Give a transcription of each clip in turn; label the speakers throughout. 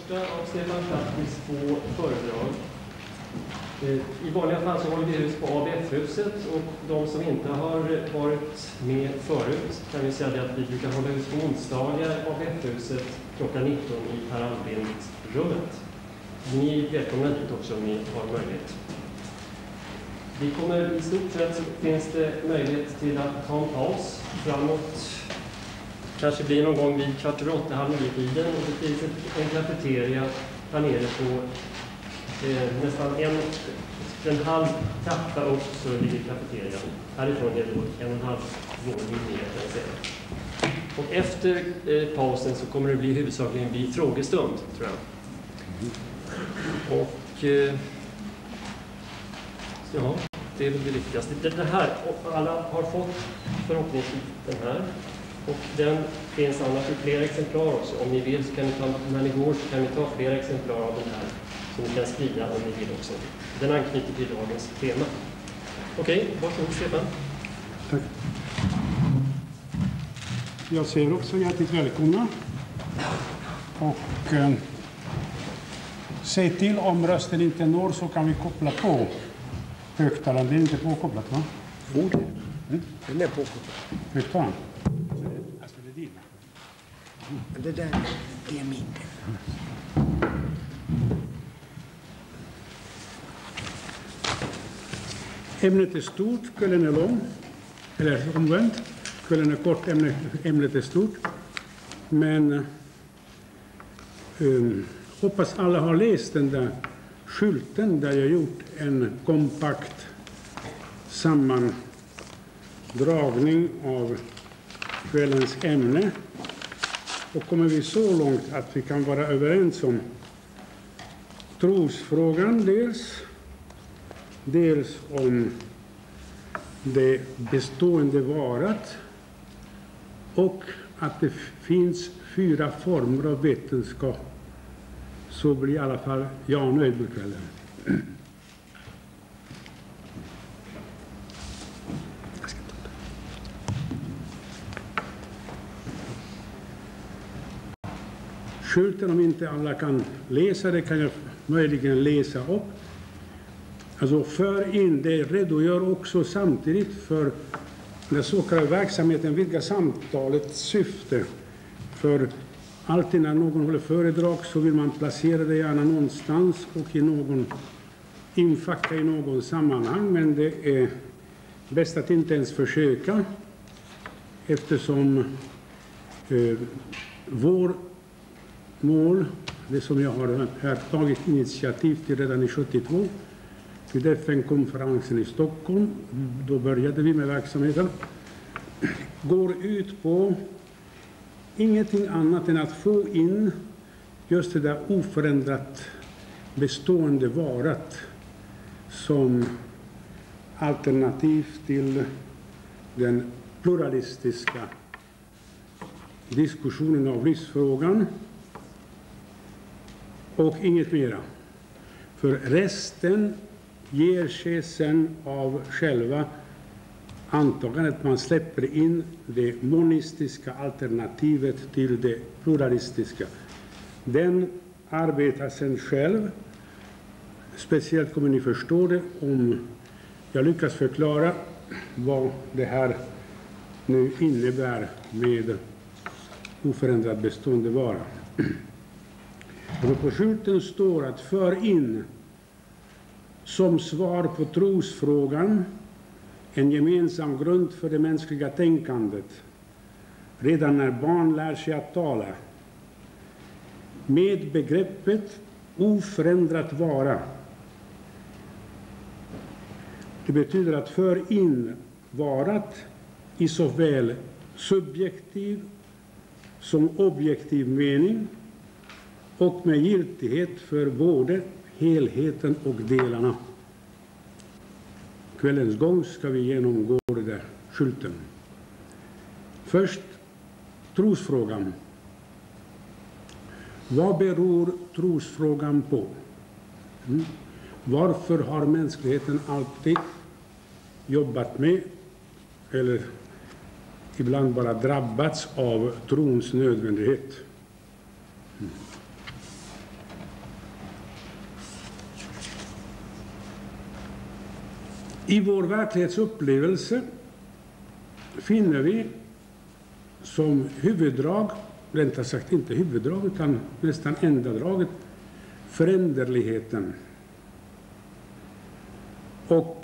Speaker 1: första av Stefan Hlatkys 2 föredrag. I vanliga fall så håller vi hus på ABF Huset, och de som inte har varit med förut kan vi säga att vi brukar hålla hus på onsdagar ABF Huset klockan 19 i Per Albin-rummet. Ni är välkomna dit också om ni har möjlighet. Vi kommer i stort sett, så finns det möjlighet till att ta en paus framåt. Kanske blir någon gång vid 7:45, halv 9-tiden, och det finns en kafeteria här nere på nästan en halv trappa upp, så ligger kafeterian. Härifrån är det 1,5 våning ner, kan jag säga. Och efter pausen så kommer det bli huvudsakligen bli frågestund, tror jag. Och ja, det är väl det viktigaste. Det här, alla har fått förhoppningsvis den här. Och den finns annars i flera exemplar också. Om ni vill så kan ni ta, när ni går så kan ni ta flera exemplar av den här. Som ni kan sprida om ni vill också. Den anknyter till dagens tema. Okej, varsågod Stefan.
Speaker 2: Tack. Jag säger också hjärtligt välkomna. Och säg till om rösten inte når så kan vi koppla på högtalaren. Det är inte påkopplat, va?
Speaker 3: Jo, den är påkopplad.
Speaker 2: Högtalaren? Alltså det är din.
Speaker 3: Det där, det är min.
Speaker 2: Ämnet är stort, kvällen är lång. Eller omvänt. Kvällen är kort, ämnet är stort. Men hoppas alla har läst den där skylten där jag gjort en kompakt sammandragning av kvällens ämne. Och kommer vi så långt att vi kan vara överens om trosfrågan dels om det bestående varat, och att det finns 4 former av vetenskap, så blir i alla fall jag nöjd med kvällen. Skylten, om inte alla kan läsa det, kan jag möjligen läsa upp. Alltså för in det redogör också samtidigt för den så kallade verksamheten, vidga samtalets syfte. För alltid när någon håller föredrag så vill man placera det gärna någonstans och infacka i någon sammanhang, men det är bäst att inte ens försöka, eftersom vår mål, det som jag har här tagit initiativ till redan i 72, vid FN-konferensen i Stockholm, då började vi med verksamheten, går ut på ingenting annat än att få in just det där oförändrat bestående varat som alternativ till den pluralistiska diskussionen av livsfrågan, och inget mera. För resten ger sig sen av själva antagandet man släpper in det monistiska alternativet till det pluralistiska. Den arbetar sen själv. Speciellt kommer ni förstå det om jag lyckas förklara vad det här nu innebär med oförändrad bestående vara. Och på skylten står att för in som svar på trosfrågan en gemensam grund för det mänskliga tänkandet redan när barn lär sig att tala. Med begreppet oförändrat vara. Det betyder att för in varat i såväl subjektiv som objektiv mening och med giltighet för både helheten och delarna. Kvällens gång ska vi genomgå det där skylten. Först trosfrågan. Vad beror trosfrågan på? Varför har mänskligheten alltid jobbat med, eller ibland bara drabbats av trons nödvändighet? I vår verklighetsupplevelse finner vi som huvuddrag, rent sagt inte huvuddrag utan nästan enda draget, föränderligheten. Och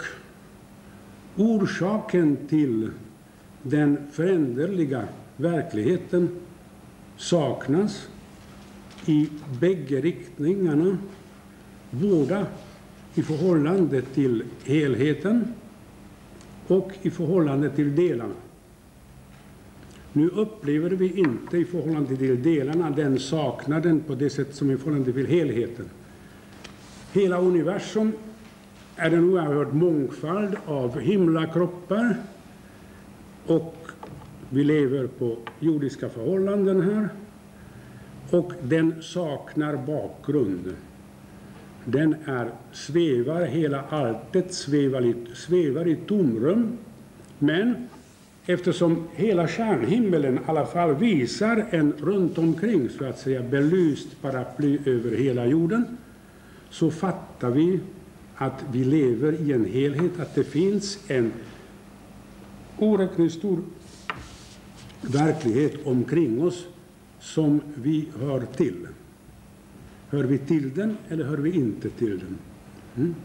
Speaker 2: orsaken till den föränderliga verkligheten saknas i bägge riktningarna, båda i förhållande till helheten och i förhållande till delarna. Nu upplever vi inte i förhållande till delarna den saknaden på det sätt som i förhållande till helheten. Hela universum är en oerhörd mångfald av himlakroppar och vi lever på jordiska förhållanden här och den saknar bakgrund. Den svävar, hela alltet svävar i tomrum, men eftersom hela stjärnhimmelen i alla fall visar en runt omkring så att säga belyst paraply över hela jorden, så fattar vi att vi lever i en helhet, att det finns en oräkneligt stor verklighet omkring oss som vi hör till. Hör vi till den eller hör vi inte till den?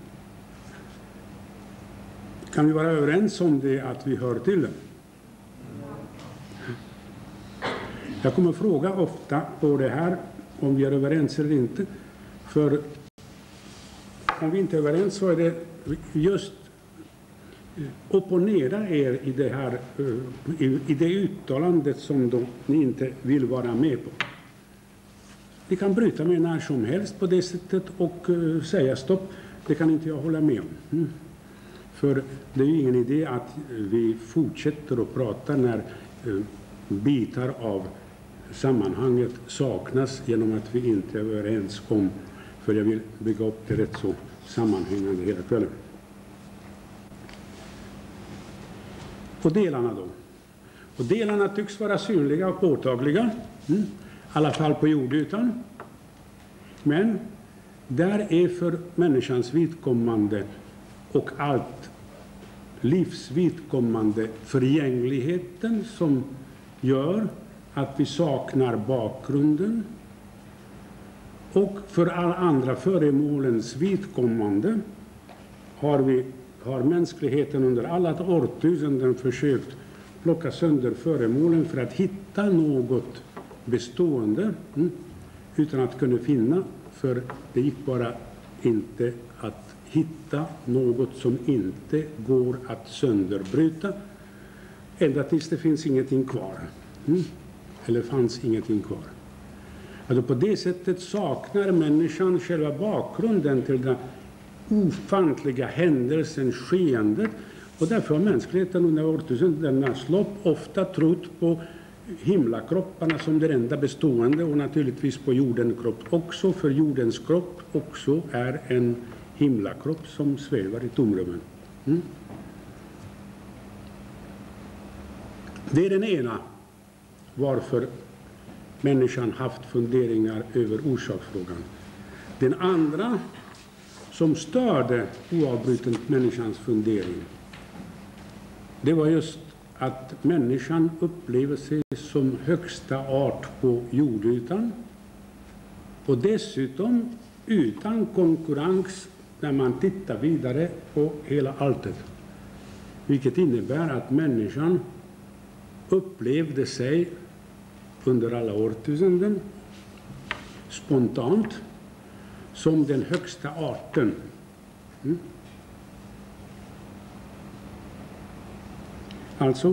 Speaker 2: Kan vi vara överens om det, att vi hör till den? Jag kommer fråga ofta på det här om vi är överens eller inte. För om vi inte är överens så är det just opponera er i det här i det uttalandet som ni inte vill vara med på. Ni kan bryta med när som helst på det sättet och säga stopp, det kan inte jag hålla med om. För det är ju ingen idé att vi fortsätter att prata när bitar av sammanhanget saknas genom att vi inte är överens om, för jag vill bygga upp det rätt så sammanhängande hela kvällen. Och delarna då? Och delarna tycks vara synliga och påtagliga, i alla fall på jordytan. Men där är för människans vidkommande och allt livsvidkommande förgängligheten som gör att vi saknar bakgrunden. Och för alla andra föremålens vidkommande har mänskligheten under alla årtusenden försökt plocka sönder föremålen för att hitta något bestående utan att kunna finna, för det gick bara inte att hitta något som inte går att sönderbryta ända tills det finns ingenting kvar. Eller fanns ingenting kvar. Alltså på det sättet saknar människan själva bakgrunden till den ofantliga händelsen, skeendet. Och därför har mänskligheten under årtusendenas lopp ofta trott på himlakropparna som det enda bestående, och naturligtvis på jordens kropp också, för jordens kropp också är en himlakropp som svävar i tomrummen. Det är den ena varför människan haft funderingar över orsaksfrågan. Den andra som störde oavbrutet människans fundering, det var just att människan upplever sig som högsta art på jordytan och dessutom utan konkurrens när man tittar vidare på hela alltet. Vilket innebär att människan upplevde sig under alla årtusenden spontant som den högsta arten. Alltså,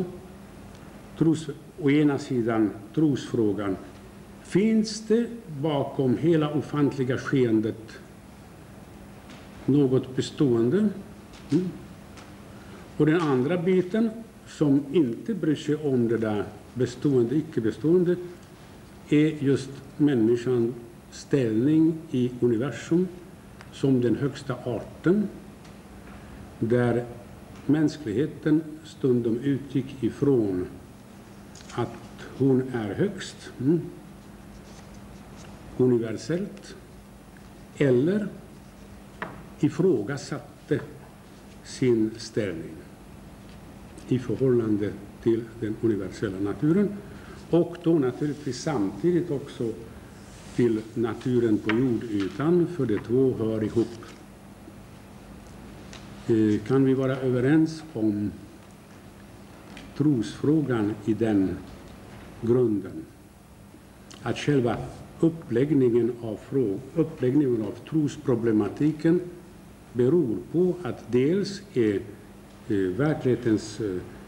Speaker 2: å ena sidan trosfrågan. Finns det bakom hela ofantliga skeendet något bestående? Och den andra biten som inte bryr sig om det där bestående, icke-bestående, är just människans ställning i universum som den högsta arten, där mänskligheten stundom utgick ifrån att hon är högst, universellt, eller ifrågasatte sin ställning i förhållande till den universella naturen, och då naturligtvis samtidigt också till naturen på jordytan, för de två hör ihop. Kan vi vara överens om trosfrågan i den grunden? Att själva uppläggningen av trosproblematiken beror på att dels är verklighetens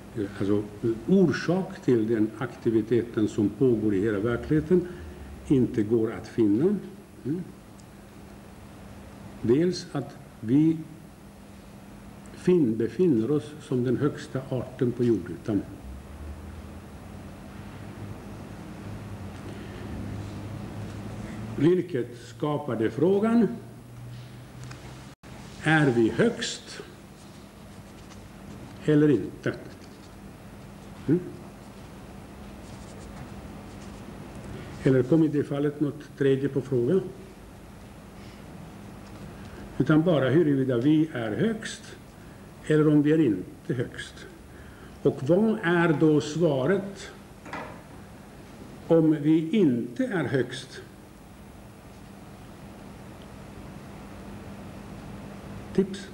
Speaker 2: orsak till den aktiviteten som pågår i hela verkligheten inte går att finna. Dels att vi befinner oss som den högsta arten på jordytan. Vilket skapade frågan: är vi högst eller inte? Eller kom i det fallet något tredje på frågan? Utan bara huruvida vi är högst eller om vi är inte högst. Och vad är då svaret om vi inte är högst? Tips.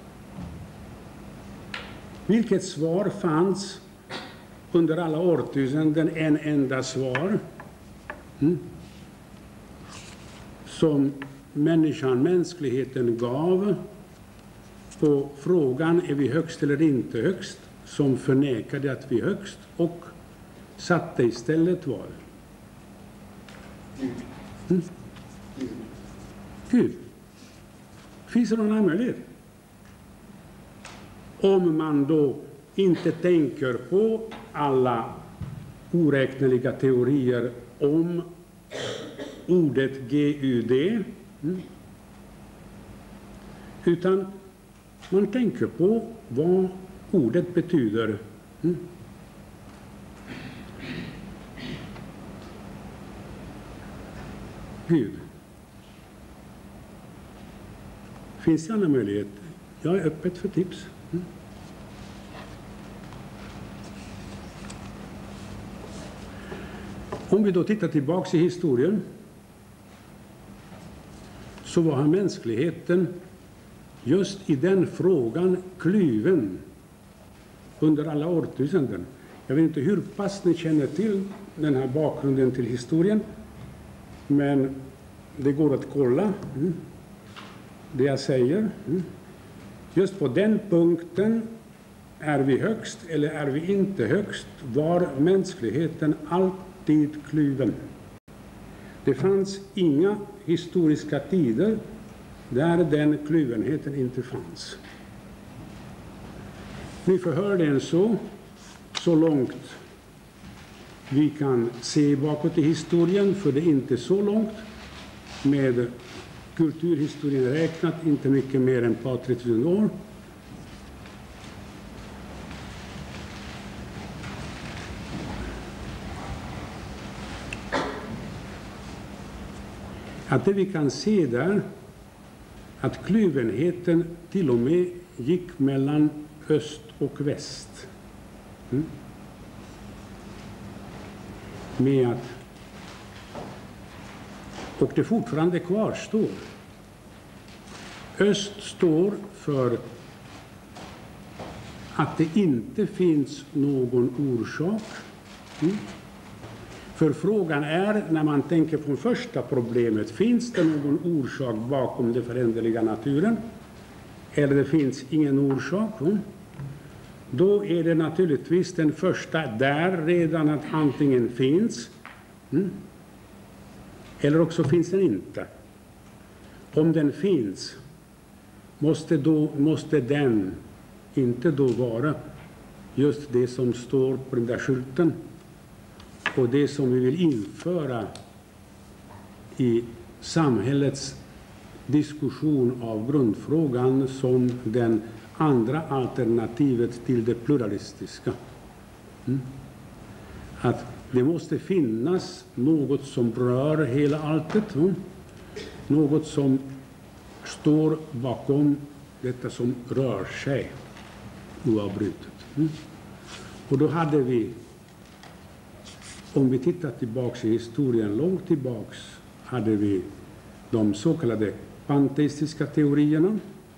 Speaker 2: Vilket svar fanns under alla årtusenden? En enda svar som mänskligheten gav på frågan är vi högst eller inte högst, som förnekade att vi är högst och satte istället vad? Gud. Finns det någon annan möjlighet? Om man då inte tänker på alla oräkneliga teorier om ordet Gud, utan man tänker på vad ordet betyder. Gud. Finns det andra möjligheter? Jag är öppet för tips. Om vi då tittar tillbaka i historien, så var mänskligheten just i den frågan kluven under alla årtusenden. Jag vet inte hur pass ni känner till den här bakgrunden till historien, men det går att kolla det jag säger. Just på den punkten, är vi högst eller är vi inte högst, var mänskligheten alltid kluven. Det fanns inga historiska tider där den kluvenheten inte fanns. Vi förhörde en så långt vi kan se bakåt i historien, för det är inte så långt, med kulturhistorien räknat inte mycket mer än 200-3 000 år. Att det vi kan se där, att kluvenheten till och med gick mellan öst och väst. Med att, och det fortfarande kvarstår. Öst står för att det inte finns någon orsak. För frågan är, när man tänker på första problemet, finns det någon orsak bakom den föränderliga naturen? Eller det finns ingen orsak? Då är det naturligtvis den första där redan att antingen finns, eller också finns den inte. Om den finns, måste den inte då vara just det som står på den där skylten och det som vi vill införa i samhällets diskussion av grundfrågan som den andra alternativet till det pluralistiska. Att det måste finnas något som rör hela alltet, något som står bakom detta som rör sig. oavbrutet. Och då hade vi, om vi tittar tillbaks i historien, långt tillbaks, hade vi de så kallade panteistiska teorierna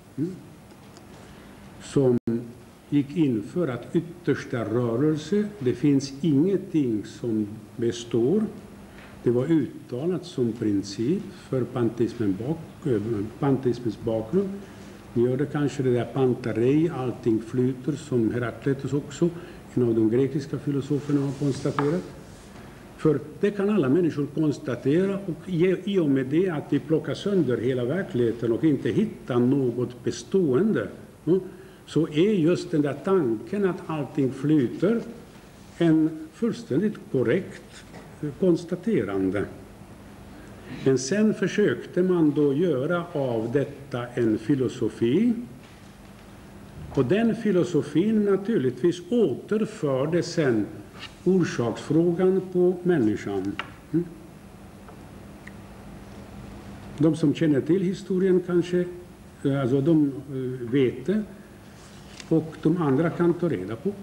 Speaker 2: som gick in för att yttersta rörelse, det finns ingenting som består. Det var uttalat som princip för panteismens bakgrund. Ni gör det kanske det där pantarei, allting flyter, som Herakleitos också, en av de grekiska filosoferna, har konstaterat. För det kan alla människor konstatera, och i och med det att vi plockar sönder hela verkligheten och inte hittar något bestående, så är just den där tanken att allting flyter en fullständigt korrekt konstaterande. Men sen försökte man då göra av detta en filosofi, och den filosofin naturligtvis återförde sen orsaksfrågan på människan. De som känner till historien kanske, alltså de vet det, och de andra kan ta reda på.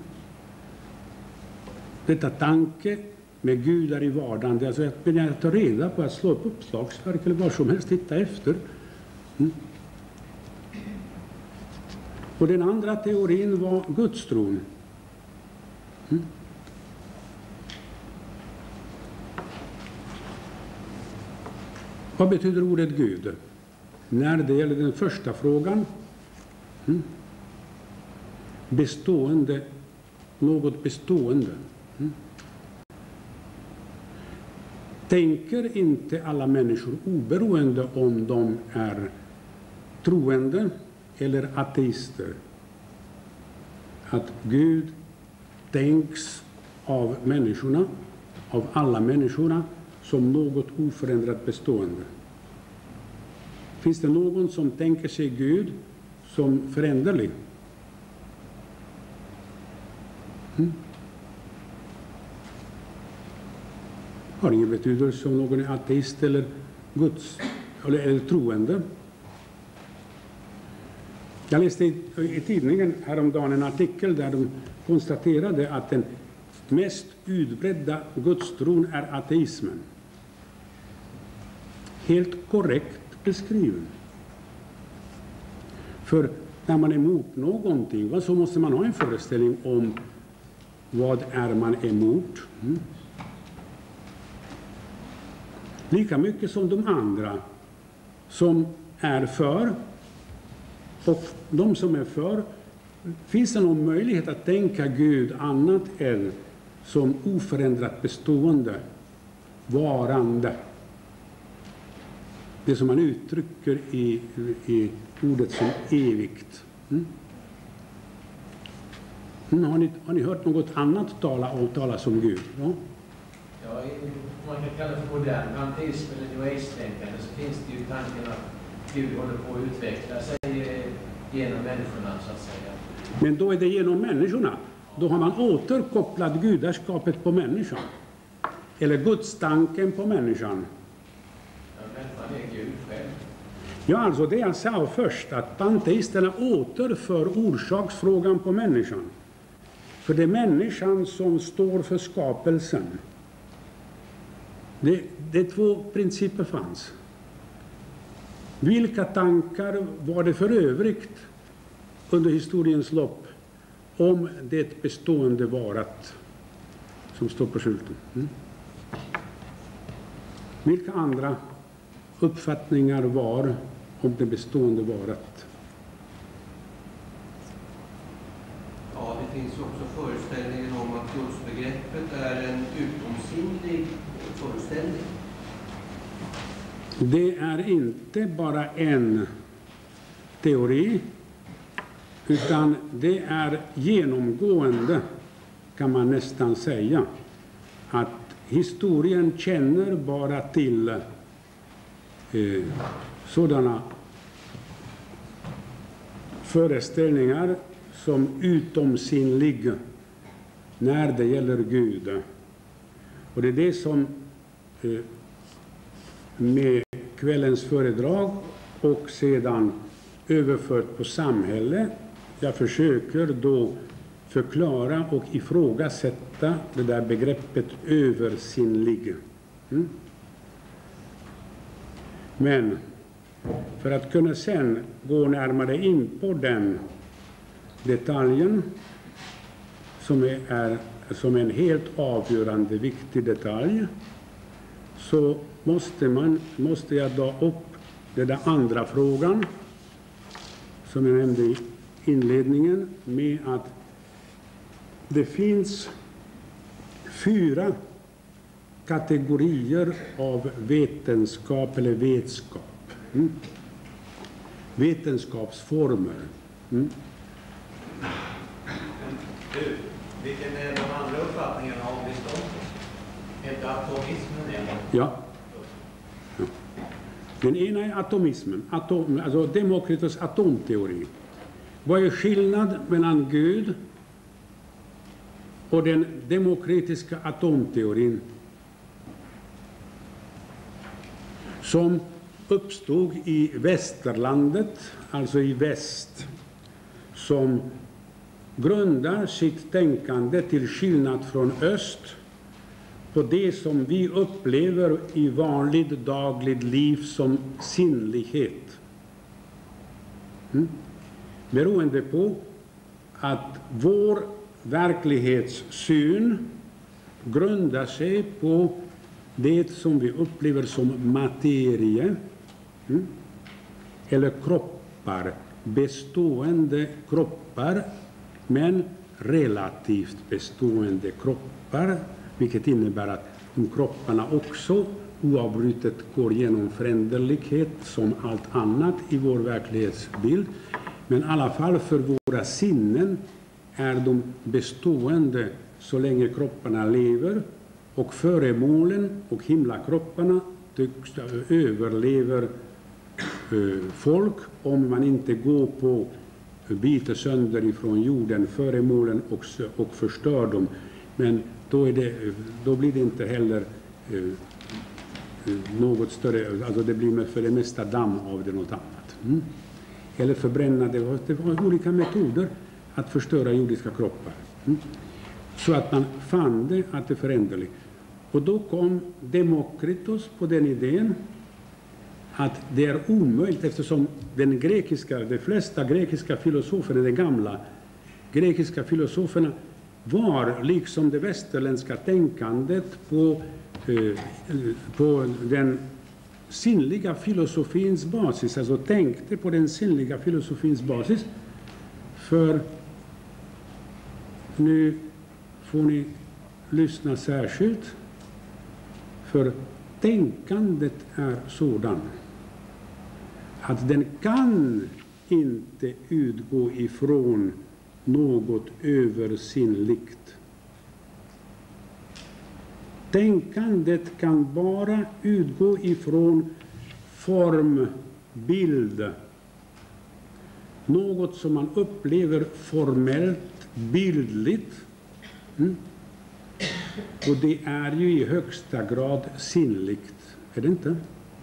Speaker 2: Detta tanke med gudar i vardagen, alltså att jag tar reda på att slå upp uppslagsverk eller vad som helst, titta efter. Och den andra teorin var gudstron. Vad betyder ordet Gud? När det gäller den första frågan, bestående, något bestående. Tänker inte alla människor, oberoende om de är troende eller ateister, att Gud tänks av människorna, av alla människorna, som något oförändrat bestående? Finns det någon som tänker sig Gud som föränderlig? Har ingen betydelse om någon är ateist eller eller troende. Jag läste i tidningen häromdagen en artikel där de konstaterade att den mest utbredda gudstron är ateismen. Helt korrekt beskriven. För när man är emot någonting, så måste man ha en föreställning om vad är man emot. Lika mycket som de andra som är för, och de som är för, finns det någon möjlighet att tänka Gud annat än som oförändrat bestående, varande. Det som man uttrycker i ordet som evigt. Har ni hört något annat talas om Gud? Ja?
Speaker 4: Ja, man kan kalla det för modern panteism eller new age-tänkande, så finns det ju tanken att Gud håller på att utveckla sig genom människorna, så att säga.
Speaker 2: Men då är det genom människorna. Då har man återkopplat gudarskapet på människan. Eller gudstanken på människan.
Speaker 4: Ja, människan är Gud själv.
Speaker 2: Ja, alltså det jag sa först, att panteisterna återför orsaksfrågan på människan. För det är människan som står för skapelsen. Det två principer fanns. Vilka tankar var det för övrigt under historiens lopp om det bestående varat som står på skylten? Vilka andra uppfattningar var om det bestående varat?
Speaker 5: Ja, det finns också föreställningen om att gudsbegreppet är en utomsinnlig föreställning.
Speaker 2: Det är inte bara en teori, utan det är genomgående, kan man nästan säga, att historien känner bara till sådana föreställningar som utomsinnliga när det gäller Gud. Och det är det som med kvällens föredrag och sedan överfört på samhälle jag försöker då förklara och ifrågasätta det där begreppet översinnlig. Men för att kunna sen gå närmare in på den detaljen som är en helt avgörande viktig detalj, så måste jag dra upp den där andra frågan som jag nämnde i inledningen, med att det finns 4 kategorier av vetenskap eller vetskap. Vetenskapsformer.
Speaker 4: Vilken är de andra uppfattningarna om beståndet? Är det atomismen eller?
Speaker 2: Ja. Den ena är atomismen, alltså Demokritos atomteori. Vad är skillnad mellan Gud och den demokritiska atomteorin som uppstod i västerlandet, alltså i väst, som grundar sitt tänkande till skillnad från öst på det som vi upplever i vanligt dagligt liv som sinnlighet. Beroende på att vår verklighetssyn grundar sig på det som vi upplever som materie eller kroppar, bestående kroppar, men relativt bestående kroppar, vilket innebär att de kropparna också oavbrutet går genom föränderlighet som allt annat i vår verklighetsbild. Men i alla fall för våra sinnen är de bestående så länge kropparna lever, och föremålen och himlakropparna tycks överlever folk om man inte går på biter sönder ifrån jorden föremålen och förstör dem. Men då blir det inte heller något större, alltså det blir för det mesta damm av det, något annat. Eller förbränna det var olika metoder att förstöra jordiska kroppar. Så att man fann det att det föränderligt. Och då kom Demokritos på den idén att det är omöjligt, eftersom de flesta grekiska filosoferna, de gamla grekiska filosoferna, var liksom det västerländska tänkandet på den sinnliga filosofins basis, alltså tänkte på den sinnliga filosofins basis. För nu får ni lyssna särskilt, för tänkandet är sådan att den kan inte utgå ifrån något översinnligt. Tänkandet kan bara utgå ifrån formbild. Något som man upplever formellt, bildligt. Och det är ju i högsta grad sinnligt, är det inte?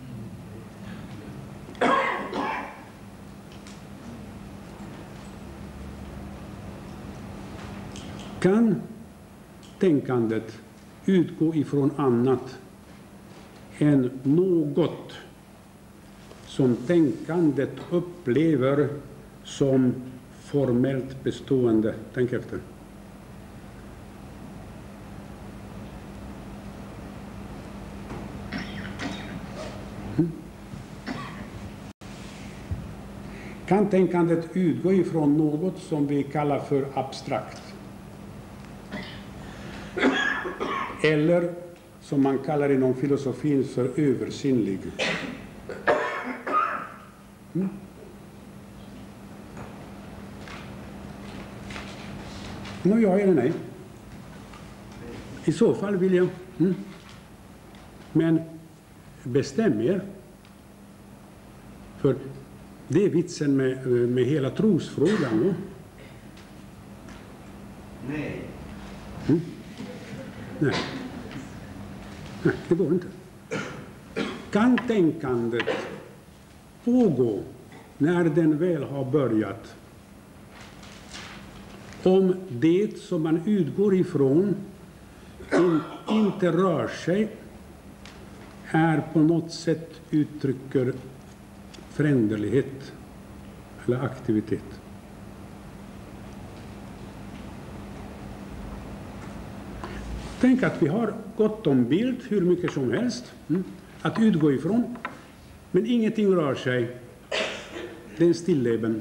Speaker 2: Kan tänkandet utgå ifrån annat än något som tänkandet upplever som formellt bestående? Tänk efter. Kan tänkandet utgå ifrån något som vi kallar för abstrakt? Eller som man kallar inom filosofin för översinnlig? Nå, ja eller nej? I så fall vill jag... Men bestäm er. För det är vitsen med hela trosfrågan. Va?
Speaker 5: Nej.
Speaker 2: Nej. Nej, det går inte. Kan tänkandet pågå när den väl har börjat? Om det som man utgår ifrån inte rör sig, är på något sätt uttrycker föränderlighet eller aktivitet. Tänk att vi har gott om bild hur mycket som helst att utgå ifrån, men ingenting rör sig. Det är en stilleben.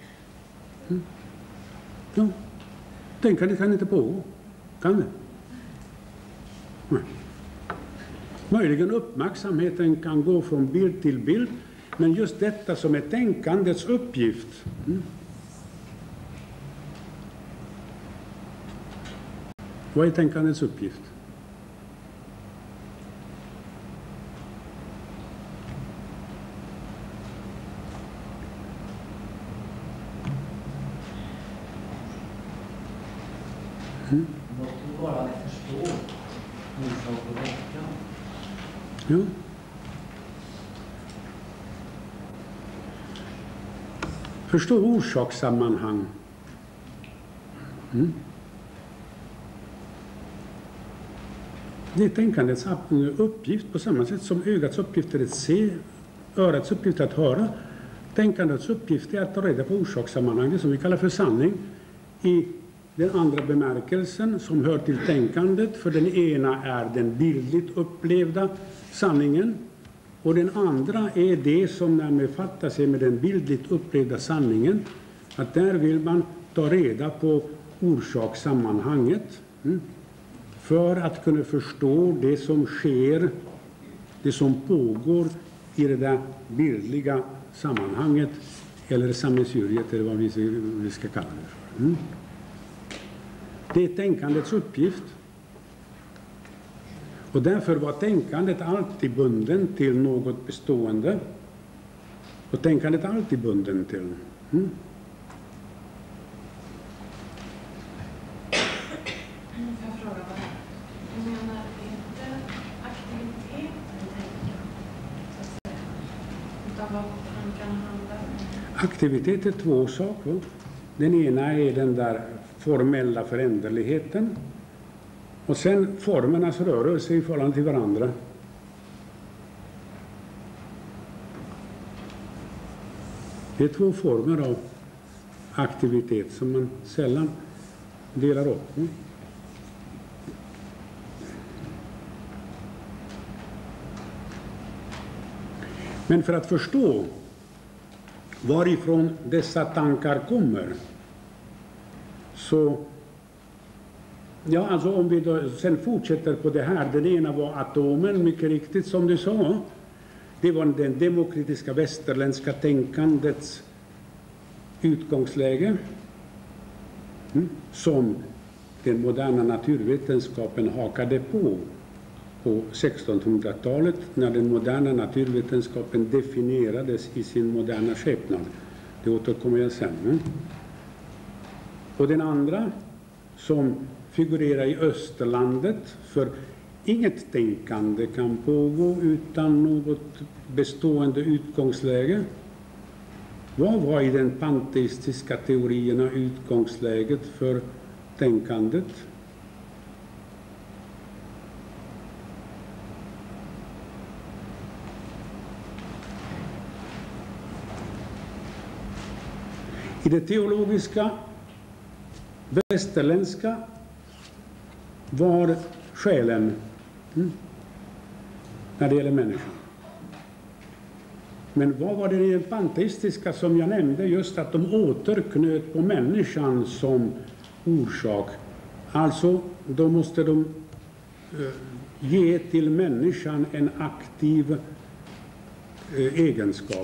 Speaker 2: Ja. Tänkandet kan inte pågå. Kan det? Nej. Möjligen uppmärksamheten kan gå från bild till bild, men just detta som är tänkandets uppgift. Vad är tänkandets uppgift?
Speaker 6: Låt bara förstå orsak och verkan.
Speaker 2: Ja. Förstå orsakssammanhang. Det är tänkandets uppgift på samma sätt som ögats uppgift är att se, örats uppgift är att höra. Tänkandets uppgift är att ta reda på orsakssammanhang, det som vi kallar för sanning. I den andra bemärkelsen som hör till tänkandet, för den ena är den bildligt upplevda sanningen och den andra är det som när man fattar sig med den bildligt upplevda sanningen, att där vill man ta reda på orsakssammanhanget för att kunna förstå det som sker, det som pågår i det där bildliga sammanhanget eller sammelsuriet eller vad vi ska kalla det för. Det är tänkandets uppgift. Och därför var tänkandet alltid bunden till något bestående. Och tänkandet alltid bunden till.
Speaker 7: Får jag fråga vad det är? Du menar inte aktivitet i tänkandet, så att säga, utan vad tankarna handlar om?
Speaker 2: Aktivitet är två saker. Den ena är den där formella föränderligheten. Och sen formernas rörelse i förhållande till varandra. Det är två former av aktivitet som man sällan delar upp. Men för att förstå varifrån dessa tankar kommer, så ja, alltså om vi då sen fortsätter på det här, den ena var atomen, mycket riktigt som du sa. Det var den demokratiska västerländska tänkandets utgångsläge som den moderna naturvetenskapen hakade på 1600-talet när den moderna naturvetenskapen definierades i sin moderna skepnad. Det återkommer jag sen. Och den andra som figurerar i Österlandet, för inget tänkande kan pågå utan något bestående utgångsläge. Vad var i den panteistiska teorierna utgångsläget för tänkandet? I det teologiska västerländska var själen när det gäller människan. Men vad var det i den panteistiska som jag nämnde, just att de återknöt på människan som orsak. Alltså då måste de ge till människan en aktiv egenskap.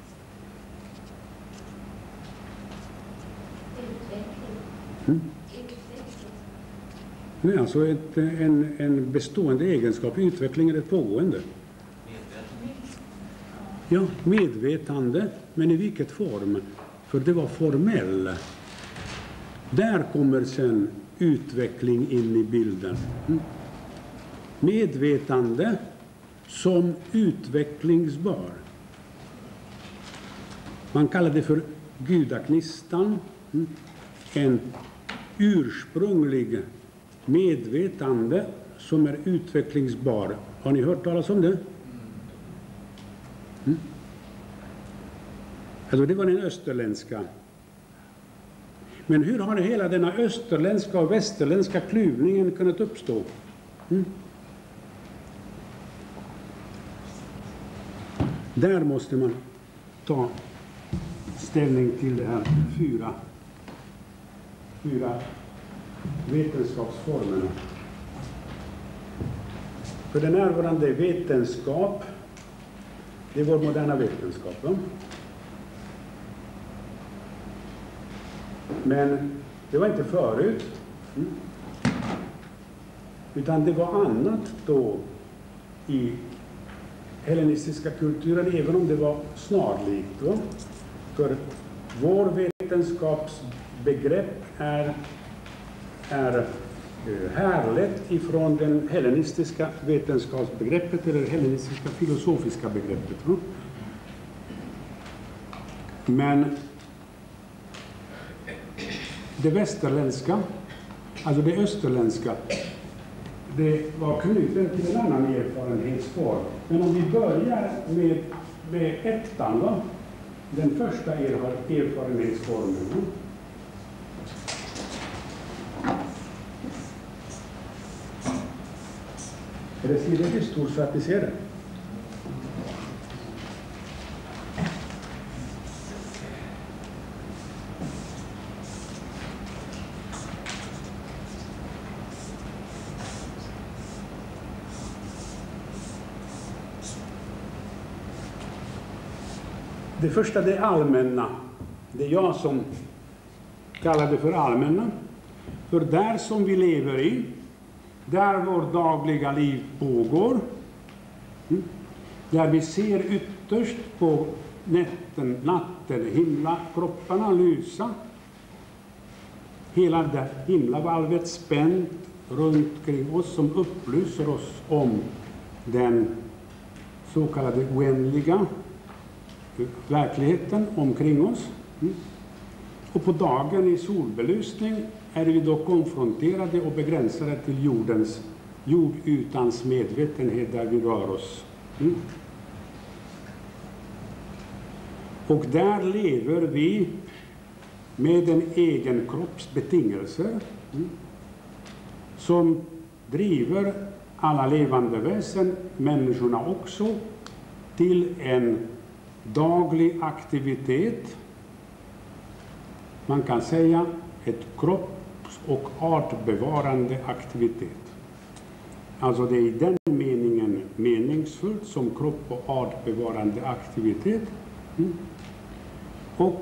Speaker 2: Nej, alltså en bestående egenskap. Utveckling är ett pågående. Ja, medvetande, men i vilket form? För det var formell. Där kommer sen utveckling in i bilden. Medvetande som utvecklingsbar. Man kallar det för gudaknistan. En ursprunglig medvetande som är utvecklingsbar. Har ni hört talas om det? Alltså det var den österländska. Men hur har hela denna österländska och västerländska klyvningen kunnat uppstå? Där måste man ta ställning till det här fyra vetenskapsformerna. För den närvarande vetenskap, det är vår moderna vetenskap. Va? Men det var inte förut. Utan det var annat då i hellenistiska kulturen, även om det var snarlikt. Va? För vår vetenskapsbegrepp är härlett ifrån den hellenistiska vetenskapsbegreppet eller hellenistiska filosofiska begreppet. Va? Men det västerländska, alltså det österländska, det var knutet till en annan erfarenhetsform. Men om vi börjar med ettan då, den första erfarenhetsformen. Är det tillräckligt stort så att ni ser det? Det första, det är allmänna. Det är jag som kallar det för allmänna. För där som vi lever i, där vårt dagliga liv pågår, där vi ser ytterst på natten, himlakropparna lysa, hela det himlavalvet spänt runt kring oss som upplyser oss om den så kallade oändliga verkligheten omkring oss. Och på dagen i solbelysning är vi då konfronterade och begränsade till jordutans medvetenhet där vi rör oss. Och där lever vi med en egen kroppsbetingelser som driver alla levande väsen, människorna också, till en daglig aktivitet. Man kan säga ett kropps- och artbevarande aktivitet. Alltså det är i den meningen meningsfullt som kropp- och artbevarande aktivitet. Och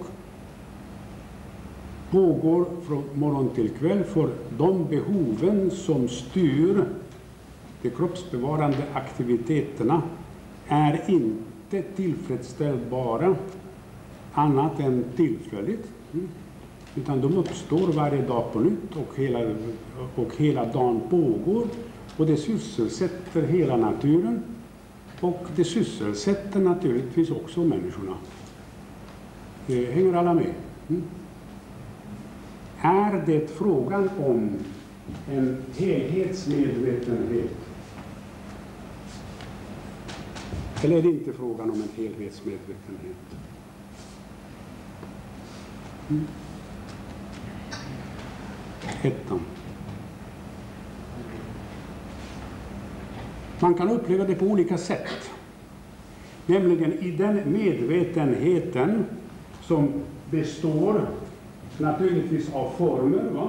Speaker 2: pågår från morgon till kväll för de behoven som styr de kroppsbevarande aktiviteterna är inte tillfredsställbara annat än tillfälligt. Utan de uppstår varje dag på nytt och hela dagen pågår. Och det sysselsätter hela naturen. Och det sysselsätter naturligtvis också människorna. Det hänger alla med. Är det frågan om en helhetsmedvetenhet? Eller är det inte frågan om en helhetsmedvetenhet? Ettan. Man kan uppleva det på olika sätt. Nämligen i den medvetenheten som består naturligtvis av former. Va?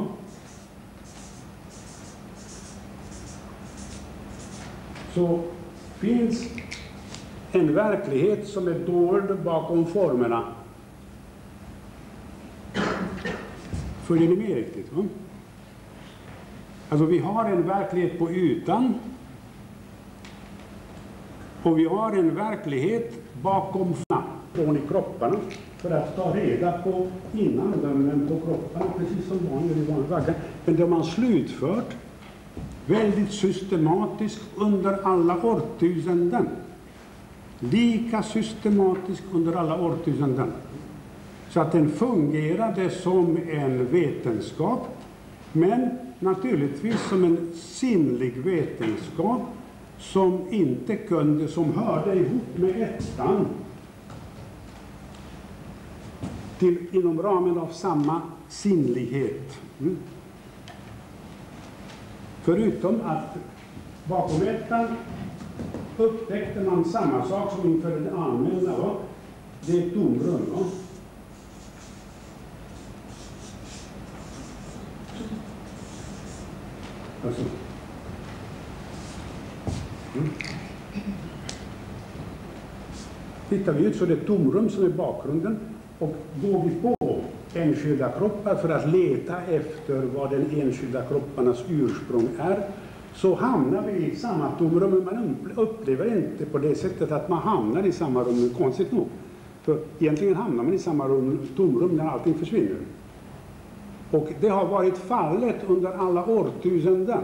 Speaker 2: Så finns en verklighet som är dold bakom formerna. Följer ni med riktigt? Va? Alltså vi har en verklighet på ytan. Och vi har en verklighet bakom från i kropparna för att ta reda på innandömen på kropparna, precis som vanligt. Men det har man slutfört väldigt systematiskt under alla årtusenden. Lika systematiskt under alla årtusenden. Så att den fungerade som en vetenskap Men naturligtvis som en sinnlig vetenskap som inte kunde, som hörde ihop med ettan inom ramen av samma sinnlighet. Förutom att bakom ettan upptäckte man samma sak som inför det allmänna, va? Det är tomrum. Va? Alltså. Tittar vi ut så är det tomrum som är bakgrunden, och går vi på enskilda kroppar för att leta efter vad den enskilda kropparnas ursprung är, så hamnar vi i samma tomrum, men man upplever inte på det sättet att man hamnar i samma rum, konstigt nog. För egentligen hamnar man i samma tomrum när allting försvinner. Och det har varit fallet under alla årtusenden,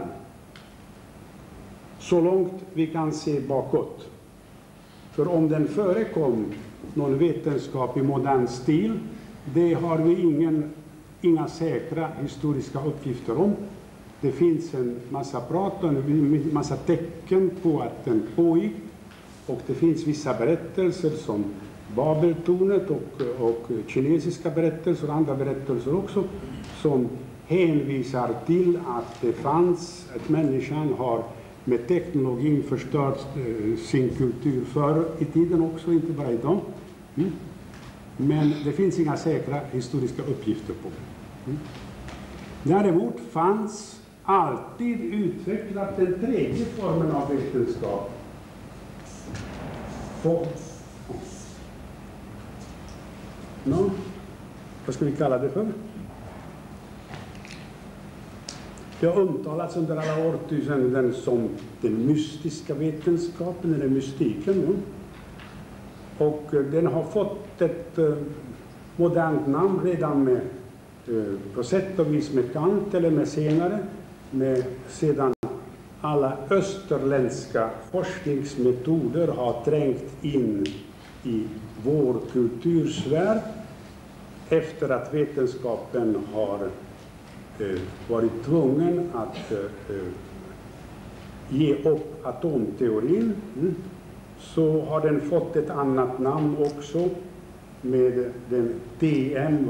Speaker 2: så långt vi kan se bakåt. För om den förekom någon vetenskap i modern stil, det har vi inga säkra historiska uppgifter om. Det finns en massa prat och en massa tecken på att den pågick. Och det finns vissa berättelser som Babeltornet och kinesiska berättelser och andra berättelser också, som hänvisar till att det fanns, att människan har med teknologin förstört sin kultur förr i tiden också, inte bara idag. Men det finns inga säkra historiska uppgifter på det. Däremot fanns alltid utvecklat den tredje formen av vetenskap. Vad ska vi kalla det för? Det har omtalats under alla årtusenden som den mystiska vetenskapen, eller mystiken. Och den har fått ett modernt namn redan med, på sätt och vis med Kant, eller med senare, sedan alla österländska forskningsmetoder har trängt in i vår kultursfär, efter att vetenskapen har varit tvungen att ge upp atomteorin, så har den fått ett annat namn också, med den TM,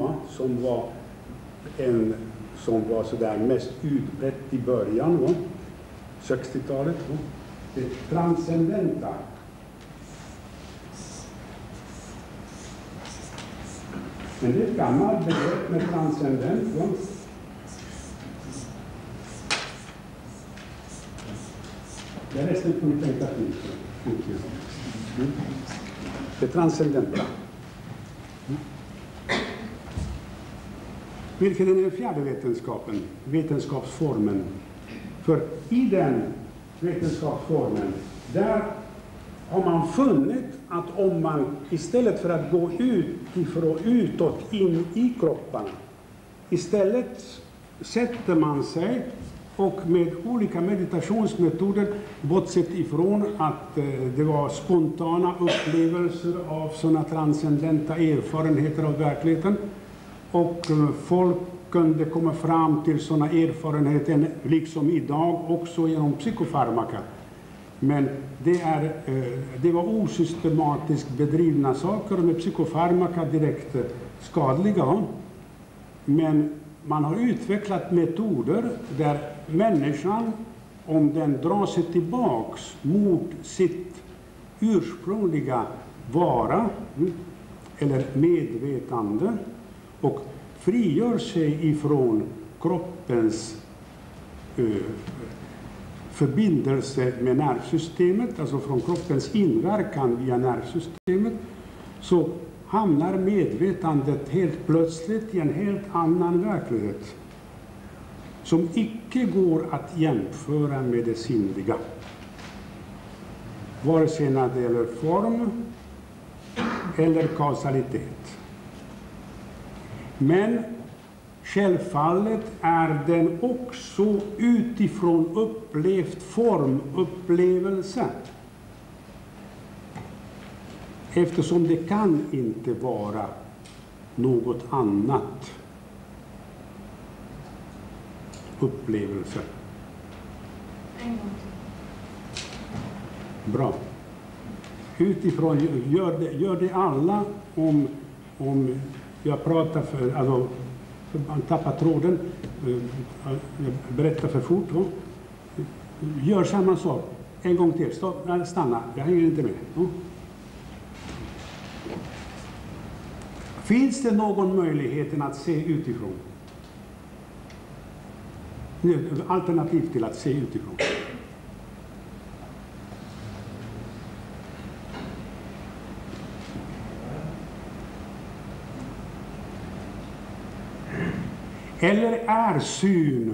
Speaker 2: som var så där mest utbrett i början, 60-talet, det transcendenta. Men det är ett gammalt begrepp med transcendent. Det är resten som vi tänkte till. Det transcendenta. Vilken är den fjärde vetenskapen? Vetenskapsformen. För i den vetenskapsformen, där har man funnit att om man istället för att gå utåt in i kropparna, istället sätter man sig och med olika meditationsmetoder, bortsett ifrån att det var spontana upplevelser av sådana transcendenta erfarenheter av verkligheten, och folk kunde komma fram till sådana erfarenheter liksom idag också genom psykofarmaka. Men det var osystematiskt bedrivna saker, med psykofarmaka direkt skadliga. Men man har utvecklat metoder där människan, om den drar sig tillbaks mot sitt ursprungliga vara eller medvetande och frigör sig ifrån kroppens förbindelse med nervsystemet, alltså från kroppens inverkan via nervsystemet, så hamnar medvetandet helt plötsligt i en helt annan verklighet som icke går att jämföra med det sinnliga. Vare sig när det gäller form eller kausalitet. Men självfallet är den också utifrån upplevt formupplevelse. Eftersom det kan inte vara något annat. upplevelse?
Speaker 7: En gång till.
Speaker 2: Bra. Utifrån, gör det alla om jag pratar alltså man tappar tråden, berättar för fort. Va? Gör samma sak. En gång till. Stanna. Jag hänger inte med. Ja. Finns det någon möjlighet att se utifrån? Alternativ till att se utifrån. Eller är syn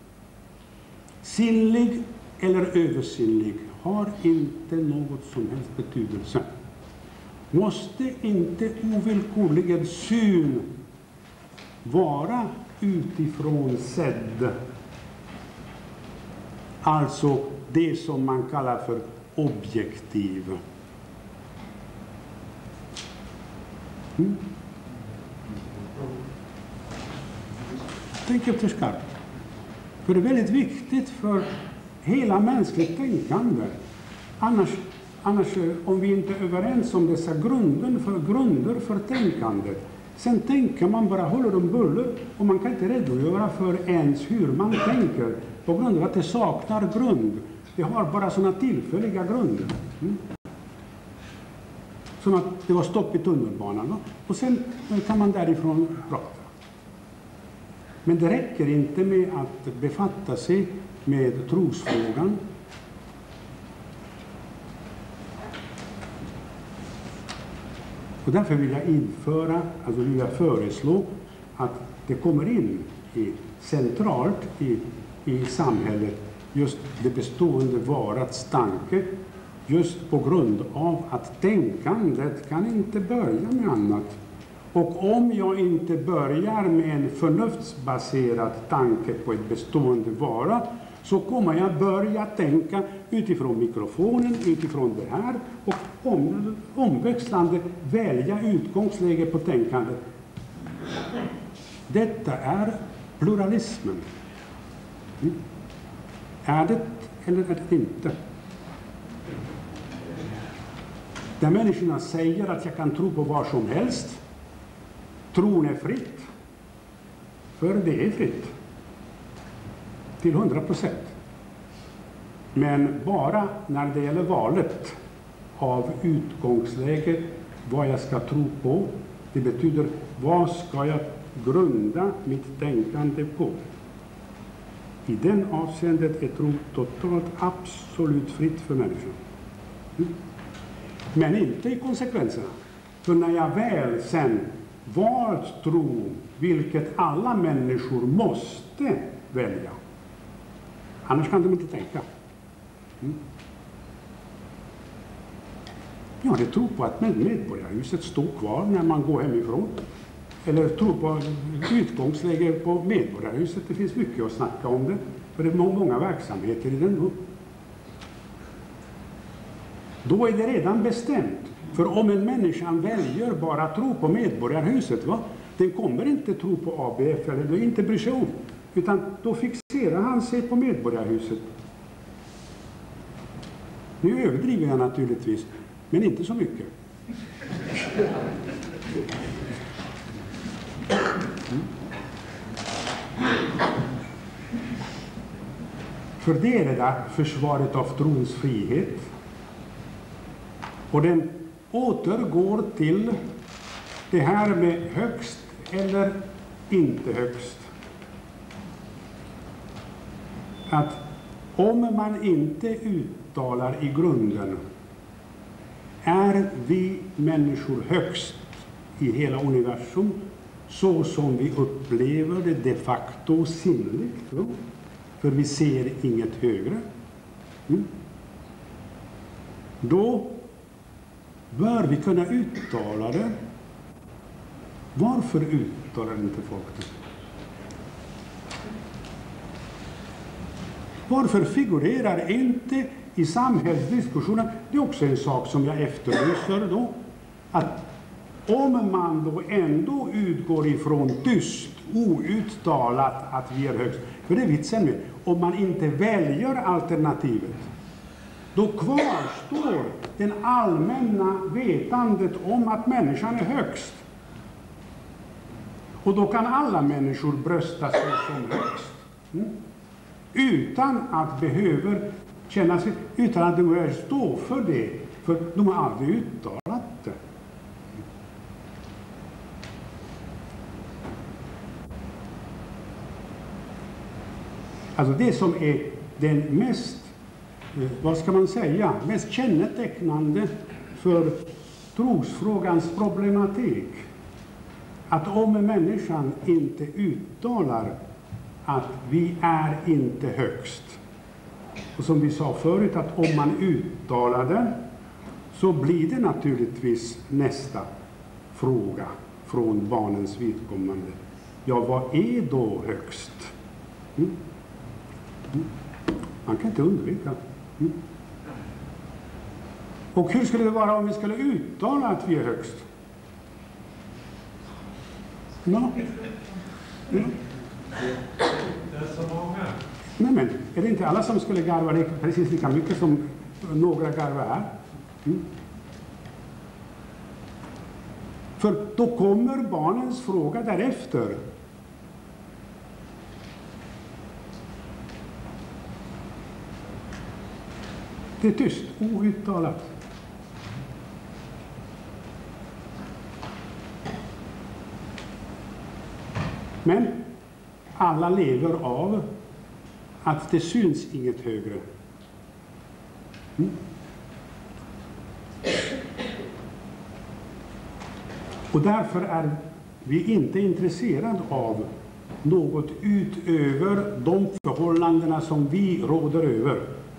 Speaker 2: sinnlig eller översinnlig har inte något som helst betydelse. Måste inte ovillkorligen syn vara utifrån sedd? Alltså det som man kallar för objektiv. Tänk efter skarpt. För det är väldigt viktigt för hela mänskligt tänkande. Annars om vi inte är överens om dessa grunder för tänkandet, sen tänker man bara håller om buller och man kan inte redogöra för ens hur man tänker på grund av att det saknar grund. Det har bara sådana tillfälliga grunder. Som att det var stopp i tunnelbanan. Va? Och sen kan man därifrån prata. Men det räcker inte med att befatta sig med trosfrågan. Och därför vill jag föreslå att det kommer in centralt i samhället just det bestående varats tanke, just på grund av att tänkandet kan inte börja med annat. Och om jag inte börjar med en förnuftsbaserad tanke på ett bestående vara, så kommer jag börja tänka utifrån mikrofonen, utifrån det här och omväxlande välja utgångsläge på tänkandet. Detta är pluralismen. Är det eller är det inte? Där människorna säger att jag kan tro på vad som helst. Tron är fritt. För det är fritt. Till 100%. Men bara när det gäller valet av utgångsläge, vad jag ska tro på. Det betyder, vad ska jag grunda mitt tänkande på? I den avseendet är tro totalt absolut fritt för människan. Men inte i konsekvenserna. För när jag väl sen valt tro, vilket alla människor måste välja. Annars kan de inte tänka. Ja, det tror på att medborgarhuset står kvar när man går hemifrån. Eller tror på utgångsläge på medborgarhuset. Det finns mycket att snacka om det. För det är många verksamheter i den. Då är det redan bestämt. För om en människa väljer bara tro på medborgarhuset, den kommer inte tro på ABF eller det inte bryr sig om. Utan då fixerar han sig på medborgarhuset. Nu överdriver jag naturligtvis, men inte så mycket. För det är det där försvaret av trons frihet. Och den återgår till det här med högst eller inte högst. Att om man inte uttalar i grunden, är vi människor högst i hela universum så som vi upplever det de facto sinnligt. För vi ser inget högre. Då bör vi kunna uttala det. Varför uttalar inte folk det? Varför figurerar inte i samhällsdiskussionen? Det är också en sak som jag efterlyser då. Att om man då ändå utgår ifrån tyst, outtalat att vi är högst, för det är vitsen med, om man inte väljer alternativet, då kvarstår den allmänna vetandet om att människan är högst. Och då kan alla människor brösta sig som högst. Utan att behöva känna sig, utan att de behöver stå för det. För de har aldrig uttalat det. Alltså det som är den mest, vad ska man säga, mest kännetecknande för trosfrågans problematik. Att om människan inte uttalar att vi är inte högst. Och som vi sa förut, att om man uttalar det så blir det naturligtvis nästa fråga från barnens vidkommande. Ja, vad är då högst? Man kan inte undvika. Och hur skulle det vara om vi skulle uttala att vi är högst? Ja. Ja.
Speaker 8: Det är så många.
Speaker 2: Nej, men är det inte alla som skulle garva precis lika mycket som några garvar här? För då kommer barnens fråga därefter. Det är tyst, outtalat. Men alla lever av att det syns inget högre. Och därför är vi inte intresserade av något utöver de förhållandena som vi råder över.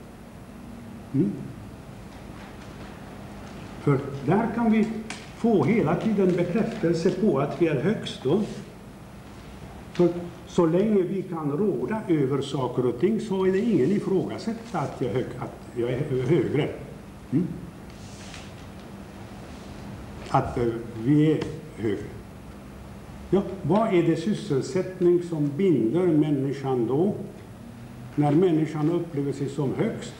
Speaker 2: För där kan vi få hela tiden bekräftelse på att vi är högst då. För så länge vi kan råda över saker och ting så är det ingen ifrågasätta att jag är högre. Att vi är högre. Ja, vad är det sysselsättning som binder människan då? När människan upplever sig som högst?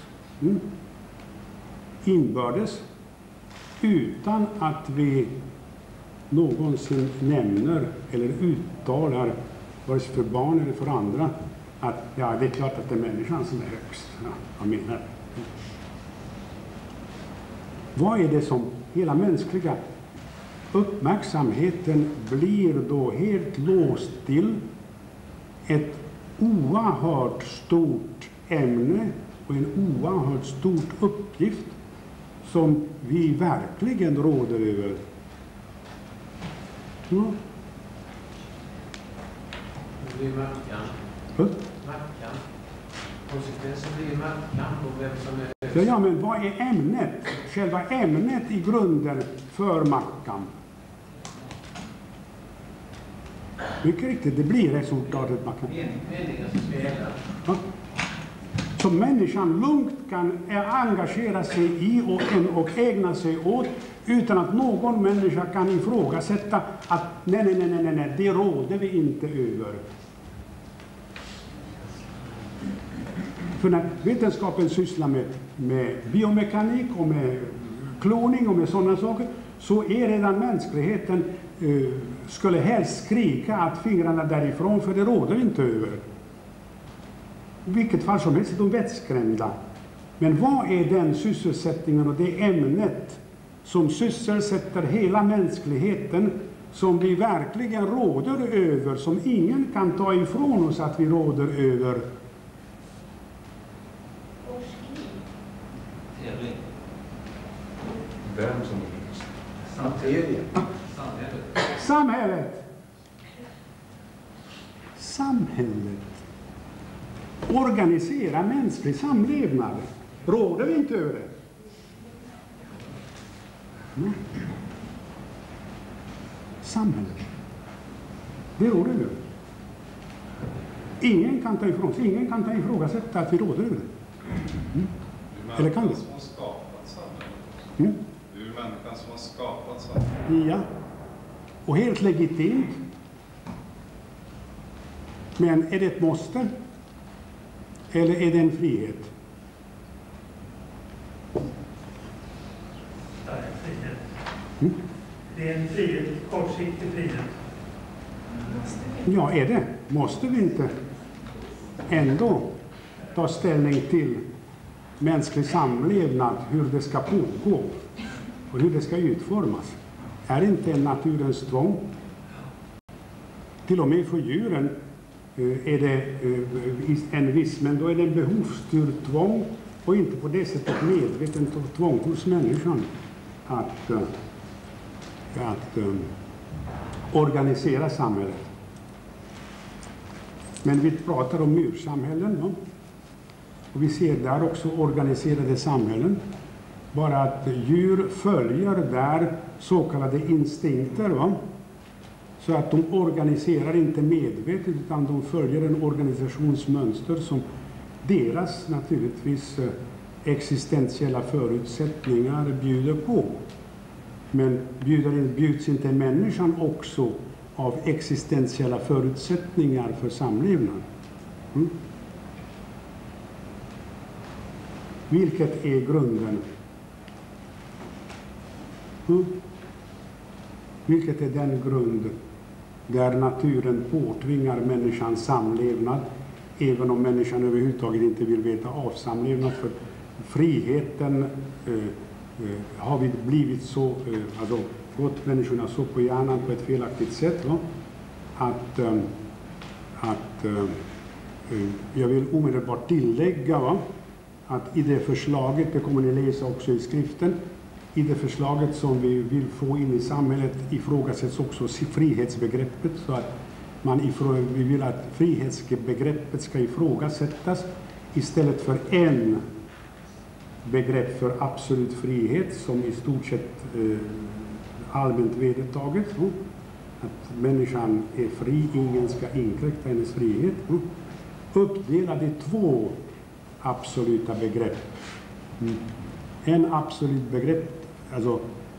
Speaker 2: Inbördes. Utan att vi någonsin nämner eller uttalar, vare sig för barn eller för andra, att ja, det är klart att det är människan som är högst. Ja, vad menar du? Vad är det som hela mänskliga uppmärksamheten blir då helt låst till ett oerhört stort ämne och en oerhört stort uppgift som vi verkligen råder över? Ja.
Speaker 4: Det blir maktkamp. Maktkamp. Konsekvensen blir maktkamp och vem som är högst.
Speaker 2: Ja, men vad är ämnet? Själva ämnet i grunden för maktkamp? Mycket riktigt, det blir resultatet maktkamp.
Speaker 4: Meningen som ska gälla.
Speaker 2: Ja. Så människan lugnt kan engagera sig i och ägna sig åt utan att någon människa kan ifrågasätta att nej, det råder vi inte över. För när vetenskapen sysslar med biomekanik och med kloning och med sådana saker, så är redan mänskligheten skulle helst skrika att fingrarna därifrån, för det råder vi inte över. I vilket fall som helst är de vettskrämda. Men vad är den sysselsättningen och det ämnet som sysselsätter hela mänskligheten, som vi verkligen råder över, som ingen kan ta ifrån oss att vi råder över?
Speaker 8: Vem som helst.
Speaker 2: Samhället. Organisera mänsklig samlevnad. Råder vi inte över det? Nej. Samhället. Det råder vi över. Ingen kan ta ifrån sig, ingen kan ta ifrågasätta att vi råder över det. Eller kan det?
Speaker 8: Som har skapat samhället. Det är ju människan som har skapat samhället.
Speaker 2: Ja, och helt legitimt. Men är det ett måste? Eller är det en frihet?
Speaker 9: Det är en frihet.
Speaker 2: Mm?
Speaker 9: Det är en frihet, kortsiktig frihet.
Speaker 2: Ja, är det? Måste vi inte ändå ta ställning till mänsklig samlevnad, hur det ska pågå och hur det ska utformas? Är inte en naturens tvång? Till och med för djuren är det en viss, men då är det en behovsstyrd tvång och inte på det sättet medveten tvång hos människan att organisera samhället. Men vi pratar om myrsamhällen, va? Och vi ser där också organiserade samhällen. Bara att djur följer där så kallade instinkter, va? Så att de organiserar inte medvetet utan de följer en organisationsmönster som deras naturligtvis existentiella förutsättningar bjuder på. Men bjuds inte människan också av existentiella förutsättningar för samlevnad? Mm. Vilket är grunden? Mm. Vilket är den grund där naturen påtvingar människans samlevnad, även om människan överhuvudtaget inte vill veta av samlevnad, för friheten har vi blivit så, alltså gått människorna så på hjärnan på ett felaktigt sätt, va? Att jag vill omedelbart tillägga, va? Att i det förslaget, det kommer ni läsa också i skriften, i det förslaget som vi vill få in i samhället ifrågasätts också frihetsbegreppet, så att vi vill att frihetsbegreppet ska ifrågasättas istället för en begrepp för absolut frihet som i stort sett allmänt vedertaget. Att människan är fri, ingen ska inkräkta hennes frihet. Uppdelade i två absoluta begrepp. En absolut begrepp, alltså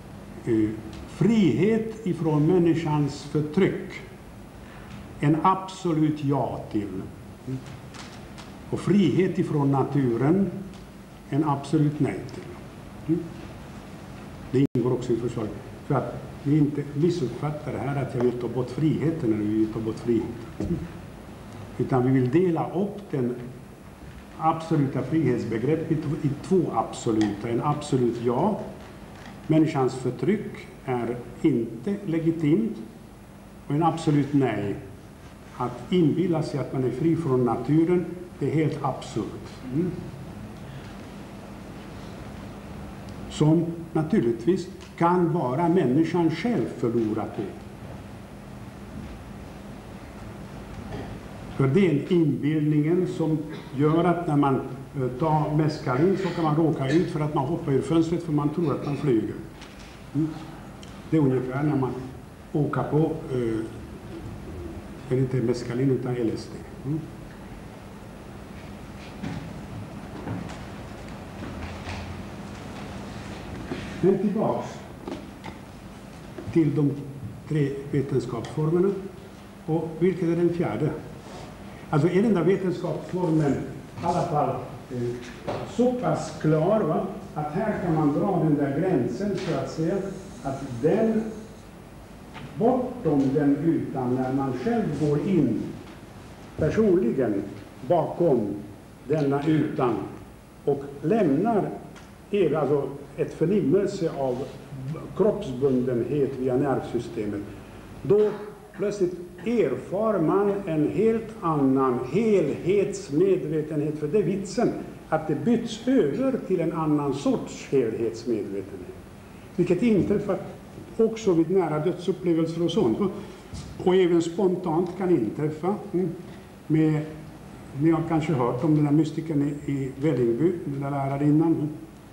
Speaker 2: frihet ifrån människans förtryck. En absolut ja till. Och frihet ifrån naturen, en absolut nej till. Det ingår också i förslaget. För att vi inte missuppfattar det här att jag vill ta bort friheten eller vi vill ta bort friheten. Utan vi vill dela upp den absoluta frihetsbegreppet i två absoluta. En absolut ja. Människans förtryck är inte legitimt. Och en absolut nej. Att inbilla sig att man är fri från naturen, det är helt absurt. Som naturligtvis kan bara människan själv förlora på. För det är en inbildningen som gör att när man tar meskalin så kan man råka ut för att man hoppar ur fönstret för man tror att man flyger. Det är ungefär när man åker på, det är inte meskalin utan LSD. Men tillbaks till de tre vetenskapsformerna. Och vilken är den fjärde? Alltså är den där vetenskapsformen i alla fall så pass klar, va? Att här kan man dra den där gränsen så att säga att den bortom den ytan när man själv går in personligen bakom denna ytan och lämnar alltså ett förnimmelse av kroppsbundenhet via nervsystemet, då plötsligt erfar man en helt annan helhetsmedvetenhet. För det är vitsen att det byts över till en annan sorts helhetsmedvetenhet. Vilket inträffar också vid nära dödsupplevelser och sånt. Och även spontant kan inträffa. Ni har kanske hört om den där mystiken i Vällingby, den där lärarinnan.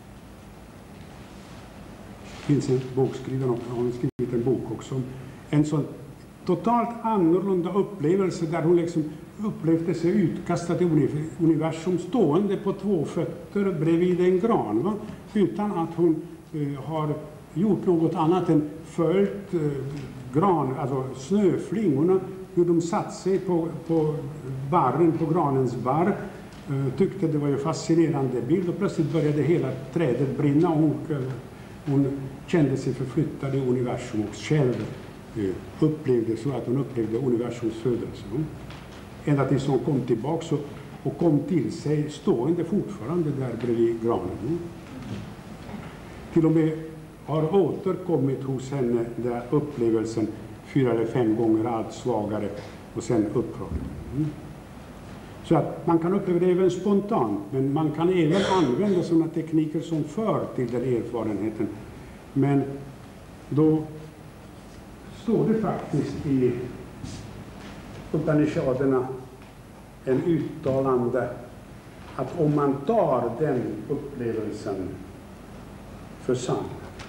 Speaker 2: Det finns en bokskrivare och hon har skrivit en bok också. En sån totalt annorlunda upplevelse där hon liksom upplevde sig utkastad i universum stående på två fötter bredvid en gran. Va? Utan att hon har gjort något annat än följt alltså snöflingorna, hur de satt sig på barren, på granens barr. Tyckte det var en fascinerande bild och plötsligt började hela trädet brinna och hon kände sig förflyttad i universum och själv upplevde så att hon upplevde universums födelse. Ända tills hon kom tillbaka och kom till sig stående fortfarande där bredvid granen. Till och med har återkommit hos henne där upplevelsen 4 eller 5 gånger allt svagare och sen upphörde. Så att man kan uppleva det även spontant, men man kan även använda sådana tekniker som för till den erfarenheten. Men då står det faktiskt i Upanishaderna en uttalande att om man tar den upplevelsen för sann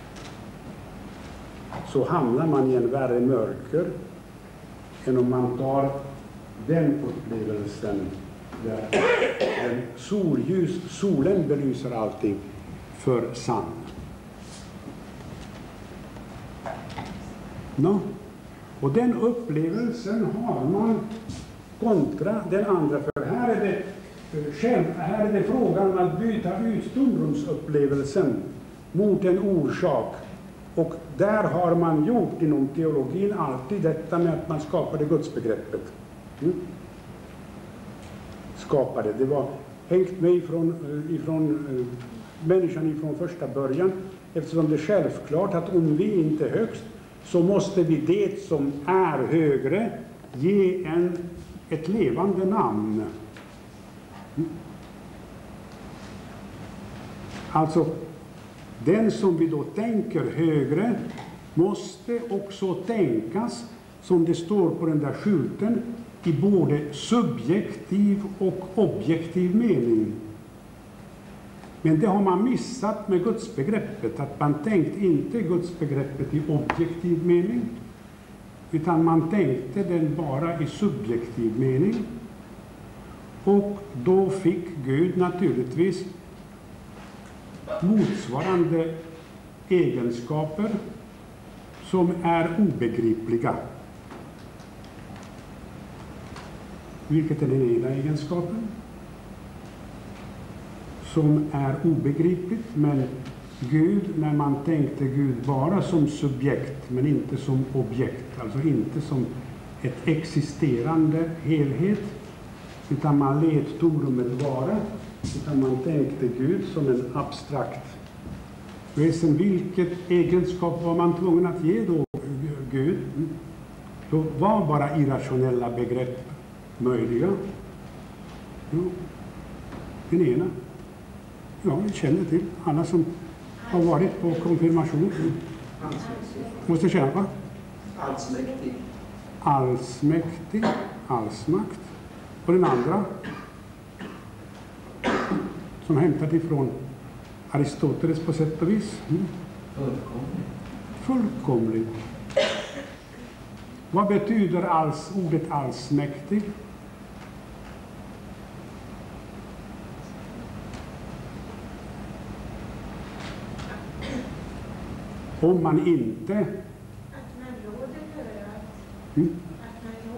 Speaker 2: så hamnar man i en värre mörker än om man tar den upplevelsen där solen belyser allting för sann. No. Och den upplevelsen har man kontra den andra, för här är det frågan om att byta ut stundrumsupplevelsen mot en orsak. Och där har man gjort inom teologin alltid detta med att man skapade gudsbegreppet. Skapade. Det var hängt med ifrån människan ifrån första början, eftersom det är självklart att om vi inte är högst så måste vi det som är högre ge ett levande namn. Alltså, den som vi då tänker högre måste också tänkas, som det står på den där skylten, i både subjektiv och objektiv mening. Men det har man missat med gudsbegreppet, att man tänkt inte gudsbegreppet i objektiv mening, utan man tänkte den bara i subjektiv mening. Och då fick Gud naturligtvis motsvarande egenskaper som är obegripliga. Vilket är den ena egenskapen? Som är obegripligt, men Gud, när man tänkte Gud bara som subjekt men inte som objekt, alltså inte som ett existerande helhet, utan man lät tomrummet vara, utan man tänkte Gud som en abstrakt väsen. Vilket egenskap var man tvungen att ge då Gud? Då var bara irrationella begrepp möjliga. Jo, den ena. Ja, vi känner till. Alla som har varit på konfirmation. Måste känna, va?
Speaker 5: Allsmäktig.
Speaker 2: Allsmäktig, allsmakt. Och den andra, som hämtat ifrån Aristoteles på sätt och vis. Fullkomlig. Vad betyder ordet allsmäktig? Om man inte...
Speaker 7: Att man råder över allt. Att man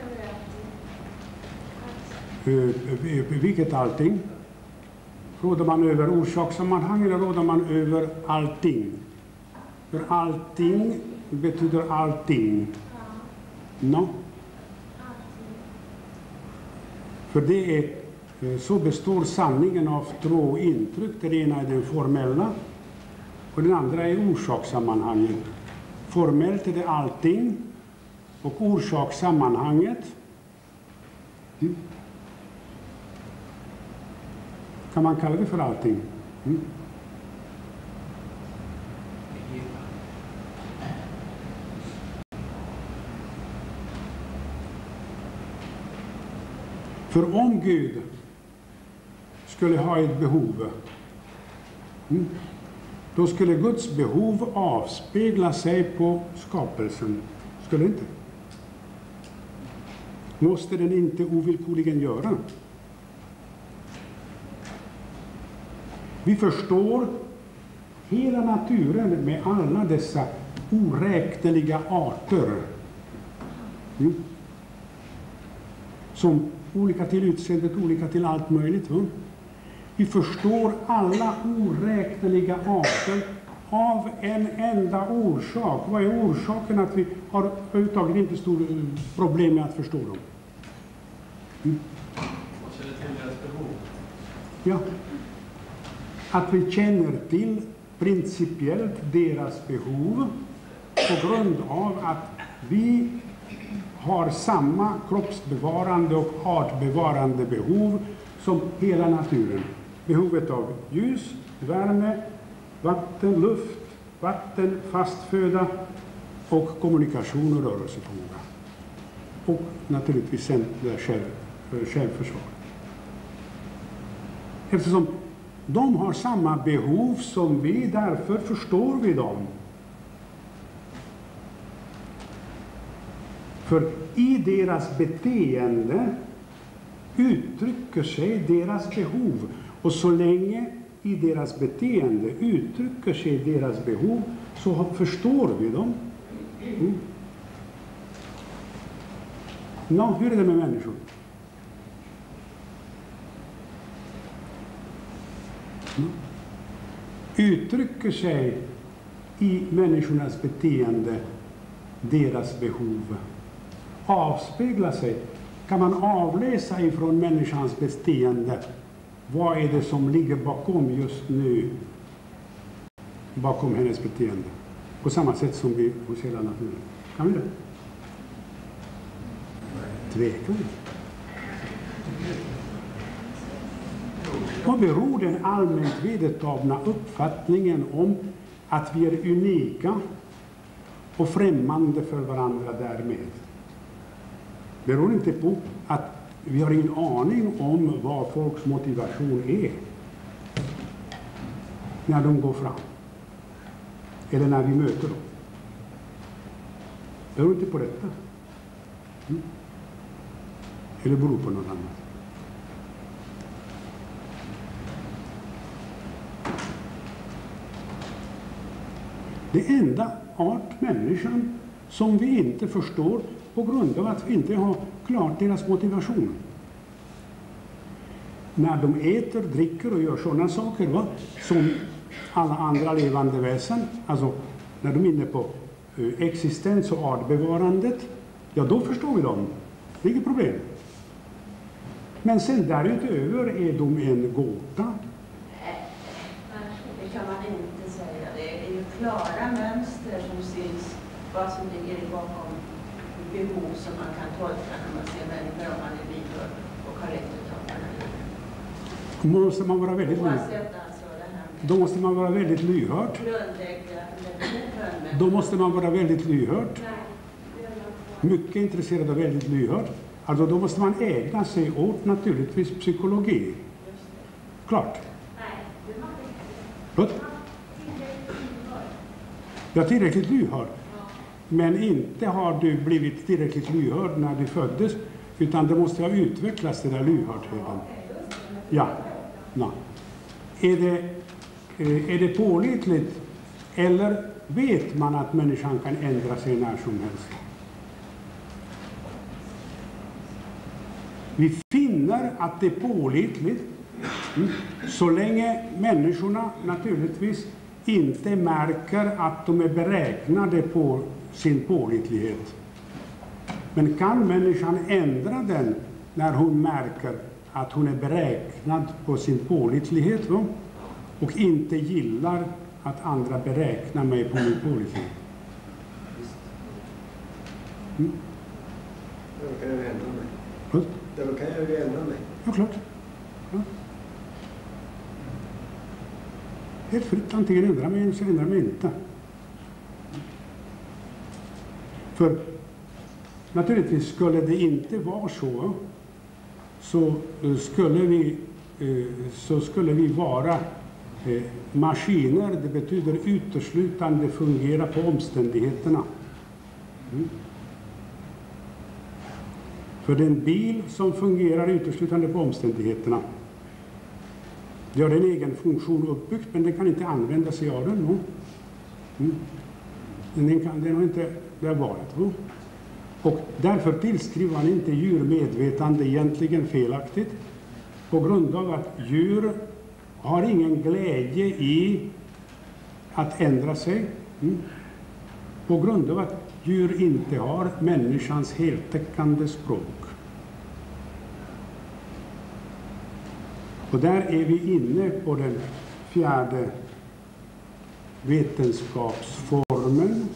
Speaker 7: råder över allt.
Speaker 2: Vilket allting? Råder man över orsakssammanhang eller råder man över allting? För allting betyder allting. No. För det är, så består sanningen av 2 intryck. Det ena är den formella och den andra är orsakssammanhanget. Formellt är det allting och orsakssammanhanget kan man kalla det för allting. För om Gud skulle ha ett behov, då skulle Guds behov avspegla sig på skapelsen. Skulle inte? Måste den inte ovillkorligen göra? hela naturen med alla dessa oräkneliga arter, som olika till utseendet, olika till allt möjligt. Vi förstår alla oräkneliga arter av en enda orsak. Vad är orsaken att vi har överhuvudtaget inte stor problem med att förstå dem? Ja. Att vi känner till principiellt deras behov på grund av att vi har samma kroppsbevarande och artbevarande behov som hela naturen. Behovet av ljus, värme, vatten, luft, vatten, fast föda och kommunikation och rörelseförmåga. Och naturligtvis sen självförsvar. Eftersom de har samma behov som vi, därför förstår vi dem. För i deras beteende uttrycker sig deras behov. Och så länge i deras beteende uttrycker sig deras behov så förstår vi dem. Hur är det med människor? Uttrycker sig i människornas beteende deras behov? Avspeglar sig? Kan man avläsa ifrån människans beteende vad är det som ligger bakom just nu? Bakom hennes beteende. På samma sätt som vi hos hela naturen. Kan vi det? Tvekar vi? Vad beror den allmänt vedertagna uppfattningen om att vi är unika och främmande för varandra därmed? Beror inte på att vi har ingen aning om vad folks motivation är när de går fram eller när vi möter dem? Beror inte på detta? Eller beror på något annat? Det enda art människan som vi inte förstår på grund av att vi inte har klart deras motivation. När de äter, dricker och gör sådana saker som alla andra levande väsen, alltså när de är inne på existens och artbevarandet, ja då förstår vi dem. Det är inget problem. Men sen därutöver är de en gåta.
Speaker 10: Det kan man inte säga. Det är ju klara mönster som syns, vad som ligger bakom behov som man kan tolka när man ser människor om man är lyhörd och har rätt att ta det.
Speaker 2: Måste man vara väldigt lyhörd. Då måste man vara väldigt lyhörd. Då måste man vara väldigt lyhörd. Mycket intresserad och väldigt lyhörd. Alltså då måste man ägna sig åt naturligtvis psykologi. Klart. Vad? Jag är tillräckligt lyhörd. Men inte har du blivit tillräckligt lyhörd när du föddes, utan det måste ha utvecklats, den där lyhördheten. Ja. Är det pålitligt eller vet man att människan kan ändra sig när som helst? Vi finner att det är pålitligt så länge människorna naturligtvis inte märker att de är beräknade på sin pålitlighet. Men kan människan ändra den när hon märker att hon är beräknad på sin pålitlighet och inte gillar att andra beräknar mig på min pålitlighet?
Speaker 3: Då kan jag ändra mig.
Speaker 2: Vad?
Speaker 3: Då kan jag ju ändra mig.
Speaker 2: Ja, klart. Ja. Helt fritt, antingen ändra mig eller så ändrar mig inte. För naturligtvis skulle det inte vara så skulle vi vara maskiner. Det betyder uteslutande fungera på omständigheterna. För den bil som fungerar uteslutande på omständigheterna, Det har en egen funktion uppbyggd, men den kan inte använda sig av den. No? Den har inte det varit. No? Och därför tillskriver man inte djur medvetande egentligen felaktigt. På grund av att djur har ingen glädje i att ändra sig. På grund av att djur inte har människans heltäckande språk. Och där är vi inne på den fjärde vetenskapsformen.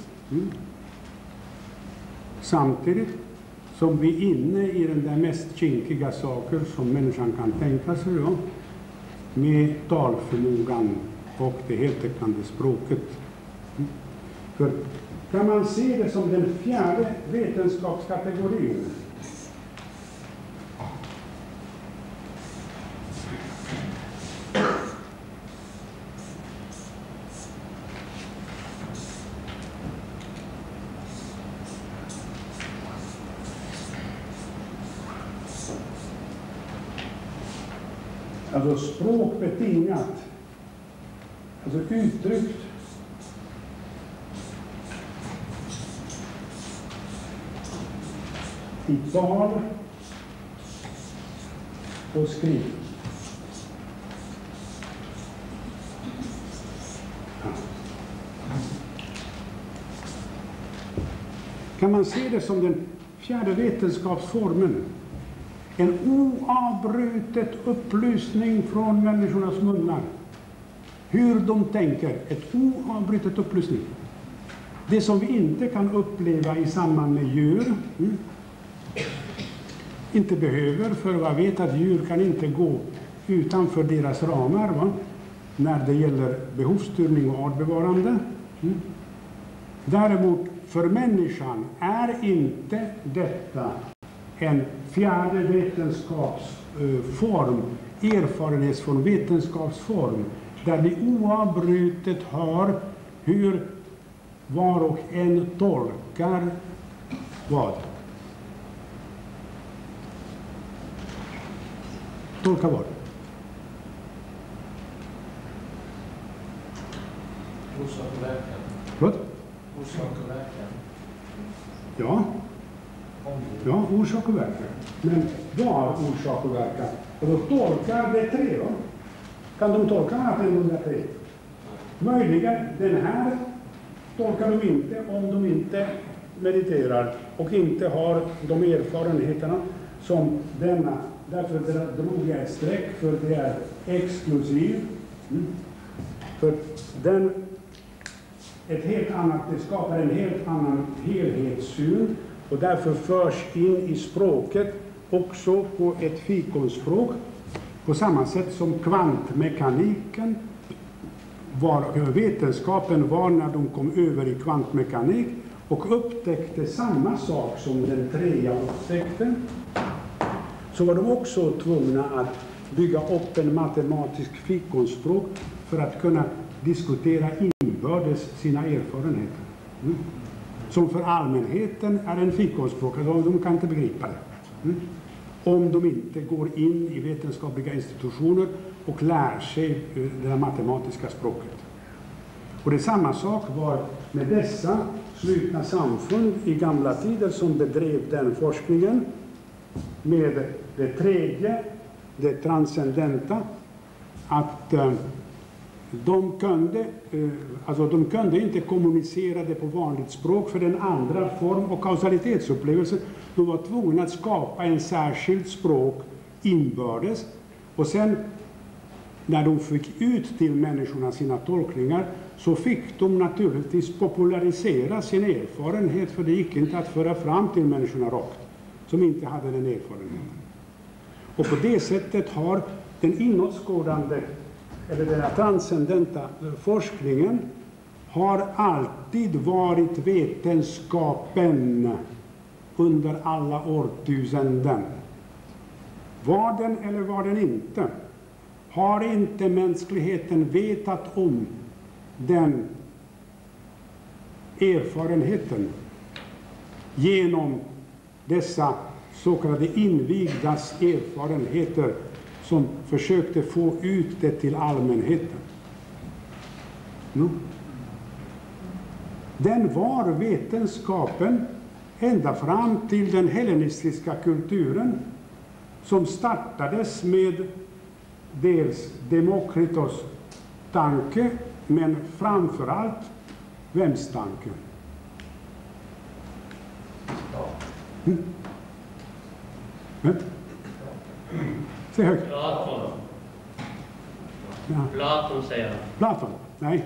Speaker 2: Samtidigt som vi är inne i den där mest kinkiga saker som människan kan tänka sig, ja, med talförmågan och det heltäckande språket. För kan man se det som den fjärde vetenskapskategorin? Alltså språkbetingat, alltså uttryckt i tal och skriv. Kan man se det som den fjärde vetenskapsformen? En oavbrutet upplysning från människornas munnar. Hur de tänker. Ett oavbrutet upplysning. Det som vi inte kan uppleva i samband med djur. Inte behöver, för jag vet att djur kan inte gå utanför deras ramar. Va? När det gäller behovsstyrning och artbevarande. Däremot för människan är inte detta en fjärde vetenskapsform, erfarenhetsform, vetenskapsform, där vi oavbrutet hör hur var och en tolkar vad? Tolkar vad?
Speaker 4: Orsak och verkan.
Speaker 2: Vad?
Speaker 4: Orsak och verkan.
Speaker 2: Ja. Ja, orsak och verkan. Men var orsak och verkan? Och då tolkar det tre då? Kan de tolka annat än de tre? Möjligen, den här tolkar de inte om de inte mediterar och inte har de erfarenheterna som denna. Därför drog jag ett streck, för det är exklusiv. För den, ett helt annat, det skapar en helt annan helhetssyn. Och därför förs in i språket också på ett fikonspråk. På samma sätt som kvantmekaniken vetenskapen var när de kom över i kvantmekanik och upptäckte samma sak som den trea upptäckte. Så var de också tvungna att bygga upp en matematisk fikonspråk för att kunna diskutera inbördes sina erfarenheter. Som för allmänheten är en fikonspråk, de kan inte begripa det. Om de inte går in i vetenskapliga institutioner och lär sig det matematiska språket. Och det samma sak var med dessa slutna samfund i gamla tider som bedrev den forskningen med det tredje, det transcendenta, att de kunde inte kommunicera det på vanligt språk för den andra form och kausalitetsupplevelse. De var tvungna att skapa en särskild språk inbördes. Och sen när de fick ut till människorna sina tolkningar så fick de naturligtvis popularisera sin erfarenhet, för det gick inte att föra fram till människorna rakt som inte hade den erfarenheten. Och på det sättet har den inåtskådande eller den transcendenta forskningen har alltid varit vetenskapen under alla årtusenden. Var den eller var den inte? Har inte mänskligheten vetat om den erfarenheten genom dessa så kallade invigdas erfarenheter som försökte få ut det till allmänheten. Den var vetenskapen ända fram till den hellenistiska kulturen som startades med dels Demokritos tanke, men framförallt vems tanke? Säg högt.
Speaker 1: Platon.
Speaker 2: Ja.
Speaker 1: Platon säger han.
Speaker 2: Platon? Nej.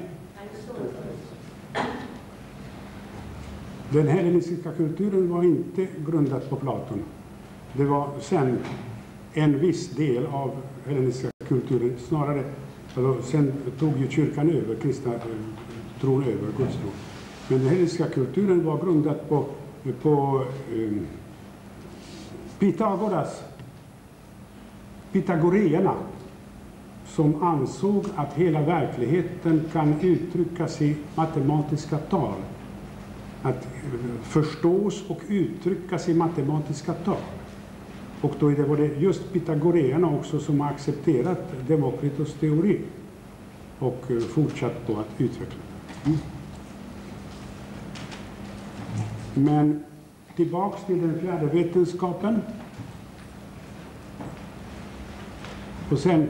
Speaker 2: Den hellenistiska kulturen var inte grundad på Platon. Det var sen en viss del av hellenistiska kulturen, snarare, alltså, sen tog ju kyrkan över, kristna tron över Guds tro. Men den hellenistiska kulturen var grundad på Pythagoreerna, som ansåg att hela verkligheten kan uttryckas i matematiska tal. Att förstås och uttryckas i matematiska tal. Och då var det just pythagoreerna också som har accepterat Demokritos teori och fortsatt på att utveckla det. Men tillbaks till den fjärde vetenskapen. Och sen,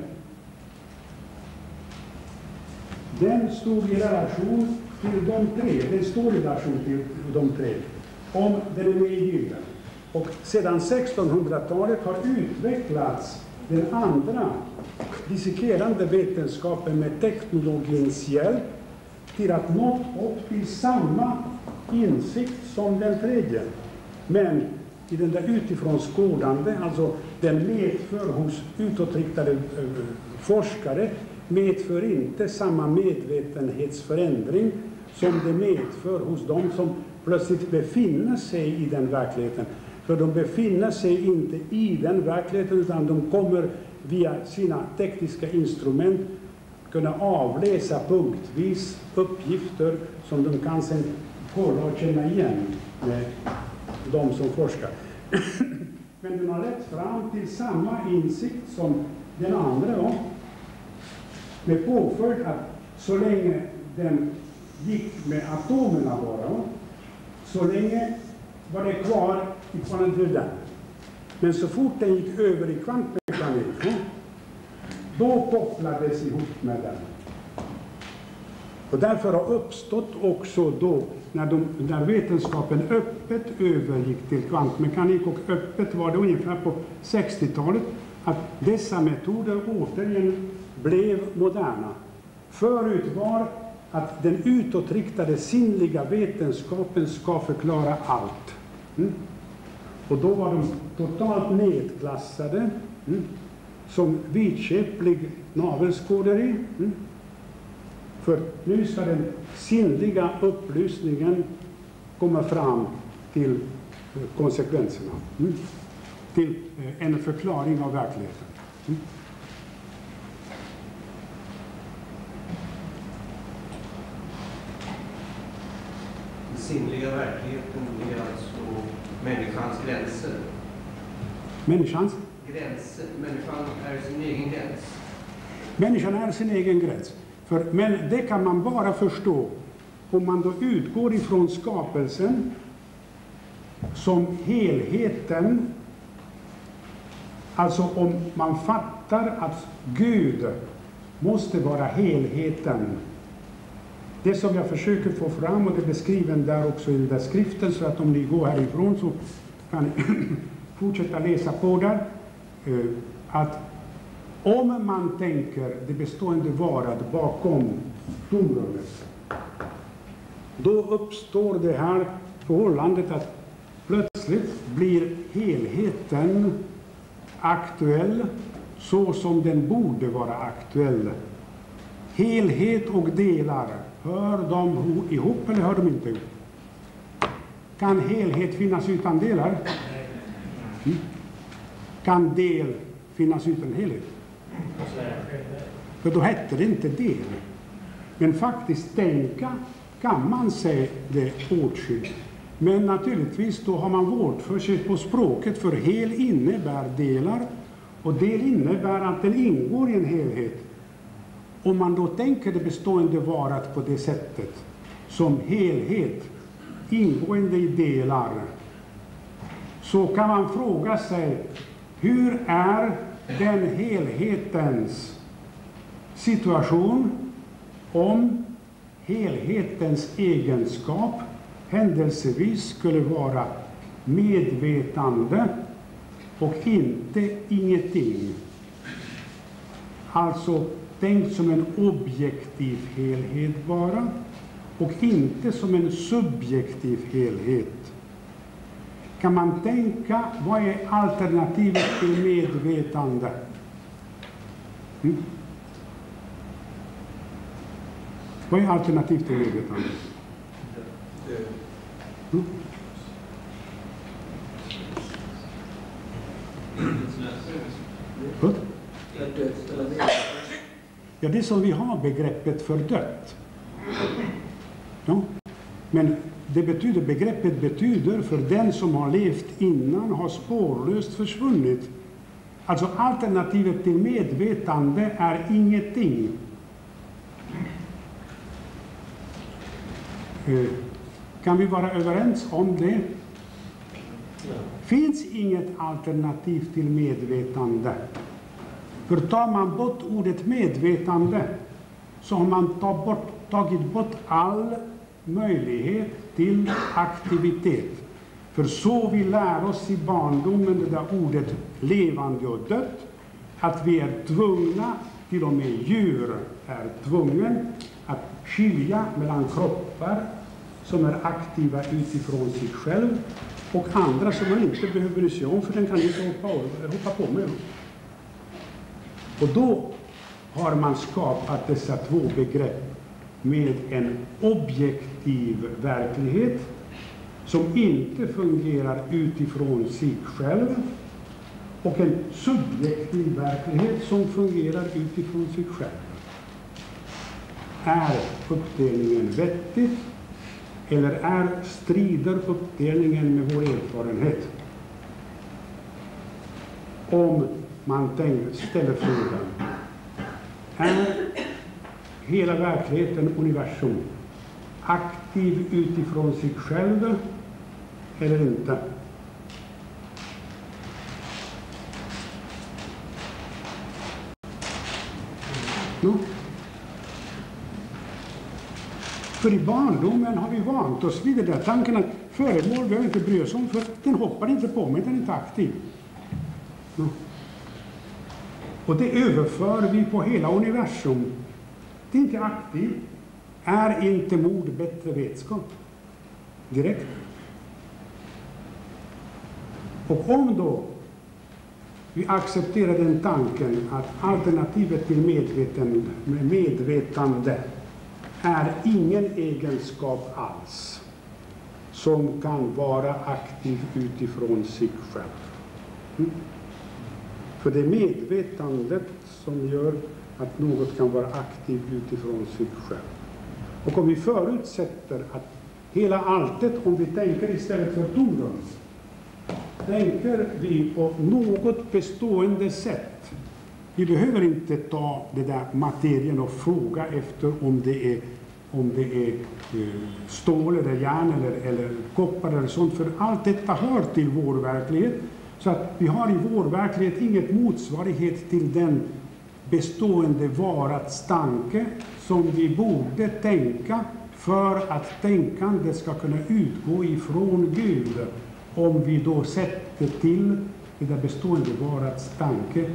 Speaker 2: den stod i relation till de tre. Den står i relation till de tre. Om den är med i bilden. Och sedan 1600-talet har utvecklats den andra dissekerande vetenskapen med teknologins hjälp till att nå upp till samma insikt som den tredje. Men i den där utifrån skådande, alltså den medför hos utåtriktade forskare, medför inte samma medvetenhetsförändring som det medför hos de som plötsligt befinner sig i den verkligheten. För de befinner sig inte i den verkligheten, utan de kommer via sina tekniska instrument kunna avläsa punktvis uppgifter som de kan sedan kolla och känna igen med de som forskar. Men den har lett fram till samma insikt som den andra var. Med påföljd att så länge den gick med atomerna bara, så länge var det kvar i kvantiteten. Men så fort den gick över i kvantmekanik, då kopplades ihop med den. Och därför har uppstått också då, när vetenskapen öppet övergick till kvantmekanik, och öppet var det ungefär på 60-talet, att dessa metoder återigen blev moderna. Förut var att den utåtriktade sinnliga vetenskapen ska förklara allt. Och då var de totalt nedklassade som vidskeplig navelskåderi. För nu ska den sinnliga upplysningen komma fram till konsekvenserna. Till en förklaring av verkligheten.
Speaker 5: Den sinnliga verkligheten är alltså människans gränser.
Speaker 2: Människans?
Speaker 5: Gränser. Människan är sin egen gräns.
Speaker 2: Människan är sin egen gräns. Men det kan man bara förstå om man då utgår ifrån skapelsen som helheten. Alltså om man fattar att Gud måste vara helheten. Det som jag försöker få fram, och det är beskriven där också i den där skriften, så att om ni går härifrån så kan ni fortsätta läsa på där, att om man tänker det bestående varad bakom tomrummet, då uppstår det här förhållandet att plötsligt blir helheten aktuell så som den borde vara aktuell. Helhet och delar, hör de ihop eller hör de inte ihop? Kan helhet finnas utan delar? Kan del finnas utan helhet? För då hette det inte del. Men faktiskt tänka kan man säga det åtskilt. Men naturligtvis då har man vård för sig på språket, för hel innebär delar Och det innebär att den ingår i en helhet. Om man då tänker det bestående varat på det sättet, som helhet, ingående i delar, så kan man fråga sig, hur är den helhetens situation om helhetens egenskap händelsevis skulle vara medvetande och inte ingenting. Alltså tänkt som en objektiv helhet bara och inte som en subjektiv helhet. Kan man tänka, vad är alternativet till medvetande? Vad är alternativet till medvetande? Ja, det är som vi har begreppet för dött. Ja. Men begreppet betyder för den som har levt innan har spårlöst försvunnit. Alltså alternativet till medvetande är ingenting. Kan vi vara överens om det? Finns inget alternativ till medvetande. För tar man bort ordet medvetande så har man tagit bort all möjlighet till aktivitet. För så vi lär oss i barndomen det där ordet levande och dött, att vi är tvungna, till och med djur är tvungen att skilja mellan kroppar som är aktiva utifrån sig själv och andra som man inte behöver bry sig om, för den kan inte hoppa på med. Och då har man skapat dessa två begrepp med en objektiv verklighet som inte fungerar utifrån sig själv och en subjektiv verklighet som fungerar utifrån sig själv. Är uppdelningen vettig eller strider uppdelningen med vår erfarenhet? Om man ställer frågan, är hela verkligheten, universum, aktiv utifrån sig själv eller inte? No. För i barndomen har vi vant oss vid den där tanken att föremål behöver inte bry oss om, för den hoppar inte på mig, den är inte aktiv. No. Och det överför vi på hela universum. Det är inte aktiv. Är inte mod bättre vetskap? Direkt. Och om då vi accepterar den tanken att alternativet till medvetande är ingen egenskap alls som kan vara aktiv utifrån sig själv. För det är medvetandet som gör att något kan vara aktivt utifrån sig själv. Och om vi förutsätter att hela alltet, om vi tänker istället för tomrum, tänker vi på något bestående sätt. Vi behöver inte ta det där materien och fråga efter om det är stål eller järn eller koppar eller sånt, för allt detta hör till vår verklighet. Så att vi har i vår verklighet inget motsvarighet till den bestående varats tanke som vi borde tänka för att tänkande ska kunna utgå ifrån Gud. Om vi då sätter till det där bestående varats tanke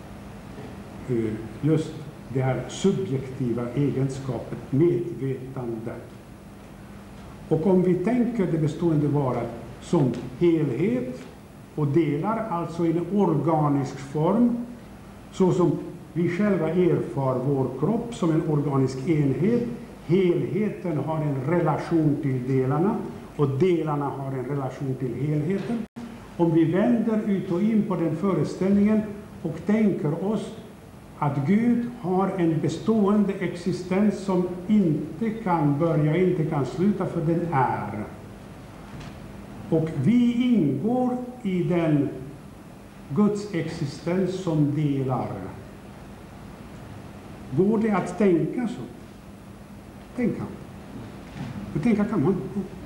Speaker 2: just det här subjektiva egenskapet medvetande. Och om vi tänker det bestående varat som helhet och delar, alltså i en organisk form, så som vi själva erfar vår kropp som en organisk enhet. Helheten har en relation till delarna och delarna har en relation till helheten. Om vi vänder ut och in på den föreställningen och tänker oss att Gud har en bestående existens som inte kan börja, inte kan sluta, för den är. Och vi ingår i den Guds existens som delar. Går det att tänka så? Tänka. Och tänka kan man.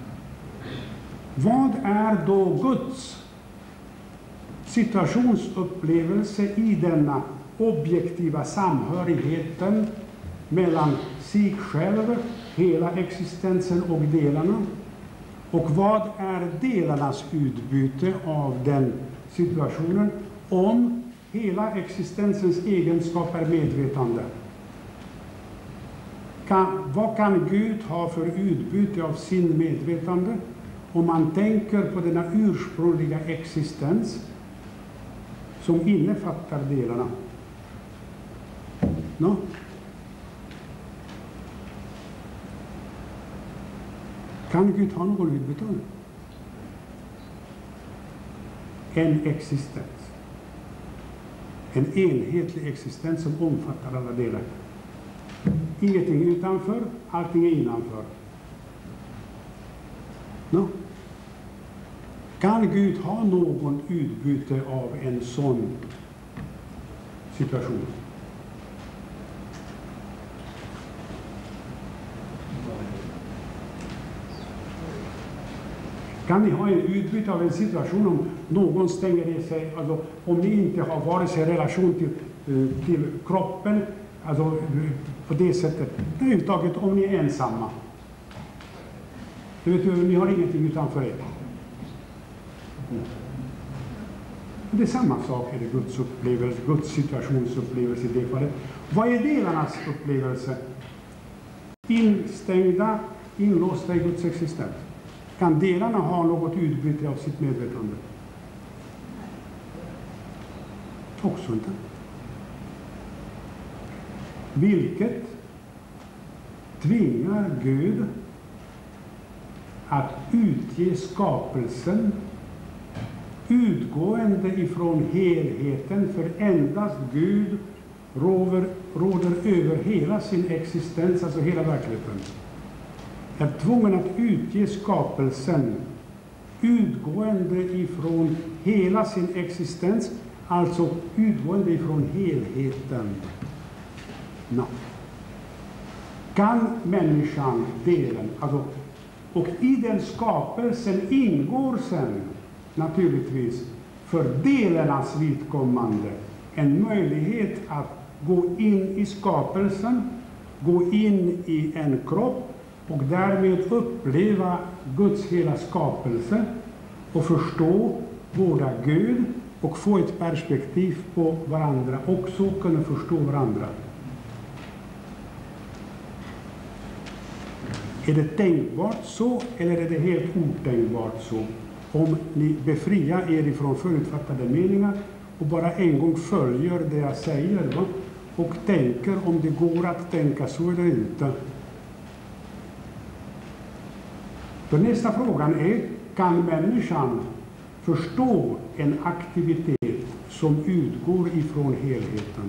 Speaker 2: Vad är då Guds situationsupplevelse i denna objektiva samhörigheten mellan sig själv, hela existensen och delarna? Och vad är delarnas utbyte av den situationen om hela existensens egenskap är medvetande? Vad kan Gud ha för utbyte av sin medvetande om man tänker på denna ursprungliga existens som innefattar delarna? No? Kan Gud ha någon utbyte av det? En existens. En enhetlig existens som omfattar alla delar. Ingenting utanför, allting är innanför. No? Kan Gud ha någon utbyte av en sån situation? Kan ni ha en utbyte av en situation om någon stänger i sig, alltså om ni inte har vare sig relation till kroppen, alltså på det sättet, överhuvudtaget om ni är ensamma. Du vet, ni har ingenting utanför er. Det är samma sak, är det Guds upplevelse, Guds situationsupplevelse i det fallet. Vad är delarnas upplevelse? Instängda, inlåsta i Guds existens. Kan delarna ha något utbyte av sitt medvetande? Också inte. Vilket tvingar Gud att utge skapelsen utgående ifrån helheten, för endast Gud råder över hela sin existens, alltså hela verkligheten. Är tvungen att utge skapelsen utgående ifrån hela sin existens, alltså utgående ifrån helheten. No. Kan människan delen, alltså, och i den skapelsen ingår sen naturligtvis för delarnas vidkommande en möjlighet att gå in i skapelsen, gå in i en kropp och därmed uppleva Guds hela skapelse och förstå båda Gud och få ett perspektiv på varandra och så kunna förstå varandra. Är det tänkbart så eller är det helt otänkbart så? Om ni befriar er ifrån förutfattade meningar och bara en gång följer det jag säger, va? Och tänker om det går att tänka så eller inte. För nästa frågan är, kan människan förstå en aktivitet som utgår ifrån helheten?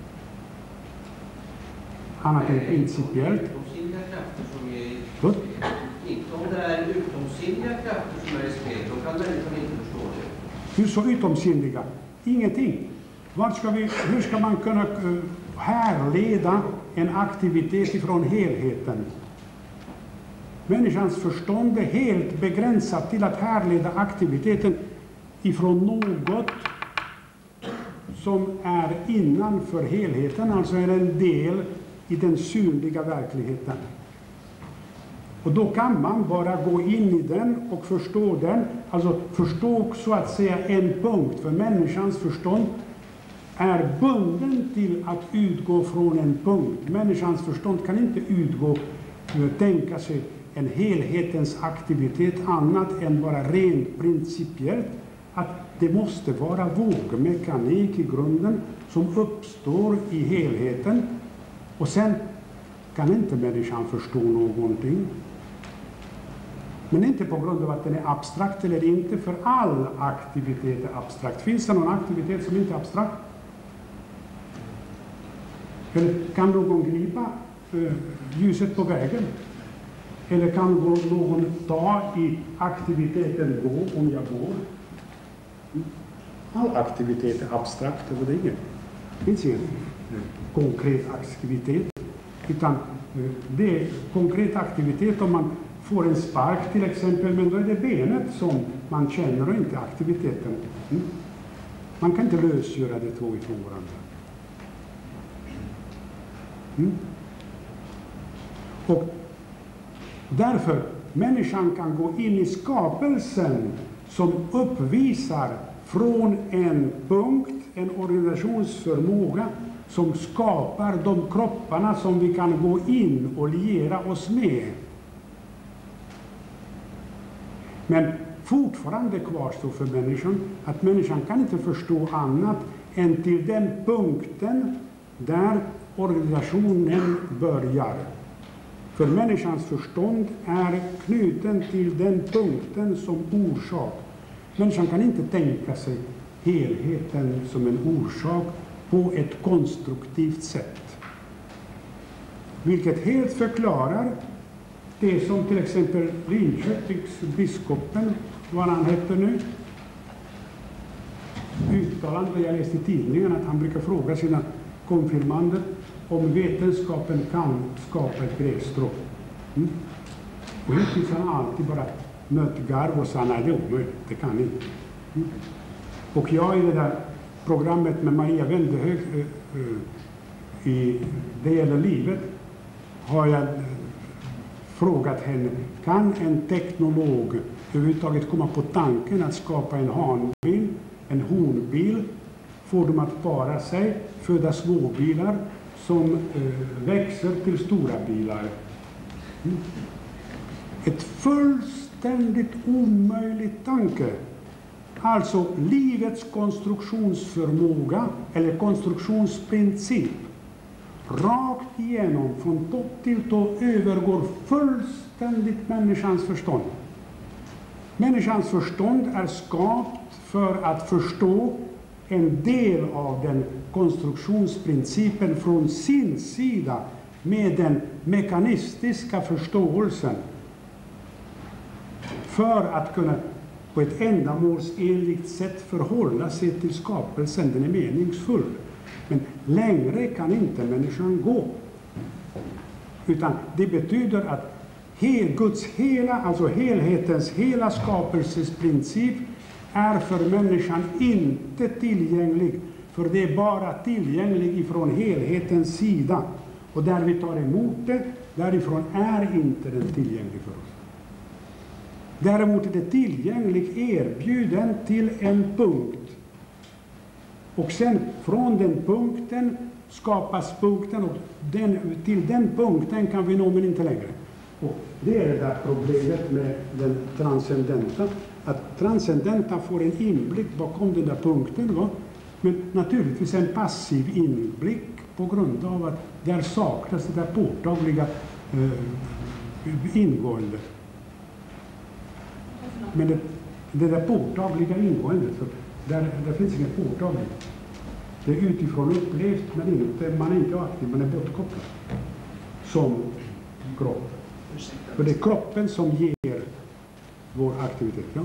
Speaker 2: Annat än principiellt.
Speaker 5: Utomsinnliga krafter som är inte om det är utomsinnliga krafter som är i spel, då kan människan inte förstå det.
Speaker 2: Hur så utomsinnliga? Ingenting. Hur ska man kunna härleda en aktivitet ifrån helheten? Människans förstånd är helt begränsat till att härleda aktiviteten ifrån något som är innanför helheten, alltså är en del i den synliga verkligheten. Och då kan man bara gå in i den och förstå den, alltså förstå så att säga en punkt, för människans förstånd är bunden till att utgå från en punkt. Människans förstånd kan inte tänka sig en helhetens aktivitet annat än bara rent principiellt, att det måste vara vågmekanik i grunden som uppstår i helheten, och sen kan inte människan förstå någonting. Men inte på grund av att den är abstrakt eller inte, för all aktivitet är abstrakt. Finns det någon aktivitet som inte är abstrakt? Eller kan någon gripa ljuset på vägen? Eller kan någon ta i aktiviteten gå om jag går? All aktivitet är abstrakt, det finns ingen konkret aktivitet. Utan det är konkret aktivitet om man får en spark till exempel, men då är det benet som man känner och inte aktiviteten. Man kan inte lösgöra det två ifrån varandra. Och därför människan kan gå in i skapelsen som uppvisar från en punkt, en organisationsförmåga som skapar de kropparna som vi kan gå in och liera oss med. Men fortfarande kvarstår för människan att människan kan inte förstå annat än till den punkten där organisationen börjar. För människans förstånd är knuten till den punkten som orsak. Människan kan inte tänka sig helheten som en orsak på ett konstruktivt sätt. Vilket helt förklarar det som till exempel Linköpings biskopen, vad han heter nu, uttalande jag läste i tidningen att han brukar fråga sina konfirmander om vetenskapen kan skapa ett grässtrå. Och hittills har han alltid bara mött garv och sa nej, det är omöjligt, det kan inte. Och jag i det där programmet med Maria Vändehög i Det gäller livet har jag frågat henne, kan en teknolog överhuvudtaget komma på tanken att skapa en hanbil, en honbil, få dem att para sig, föda småbilar som växer till stora bilar. Ett fullständigt omöjligt tanke. Alltså livets konstruktionsförmåga eller konstruktionsprincip rakt igenom från topp till tå övergår fullständigt människans förstånd. Människans förstånd är skapt för att förstå en del av den konstruktionsprincipen från sin sida med den mekanistiska förståelsen för att kunna på ett ändamålsenligt sätt förhålla sig till skapelsen. Den är meningsfull. Men längre kan inte människan gå. Utan det betyder att Guds hela, alltså helhetens hela skapelsesprincip är för människan inte tillgänglig. För det är bara tillgänglig ifrån helhetens sida. Och där vi tar emot det, därifrån är inte den tillgänglig för oss. Däremot är det tillgänglig erbjuden till en punkt. Och sen från den punkten skapas punkten och till den punkten kan vi nå men inte längre. Och det är det där problemet med den transcendenta. Att transcendenta får en inblick bakom den där punkten. Va? Men naturligtvis en passiv inblick på grund av att där saknas det där påtagliga ingående. Men det där påtagliga ingåendet, där finns inget påtagligt. Det är utifrån upplevt, men inte, man är inte aktiv, man är bortkopplad. Som kropp. För det är kroppen som ger vår aktivitet. Ja?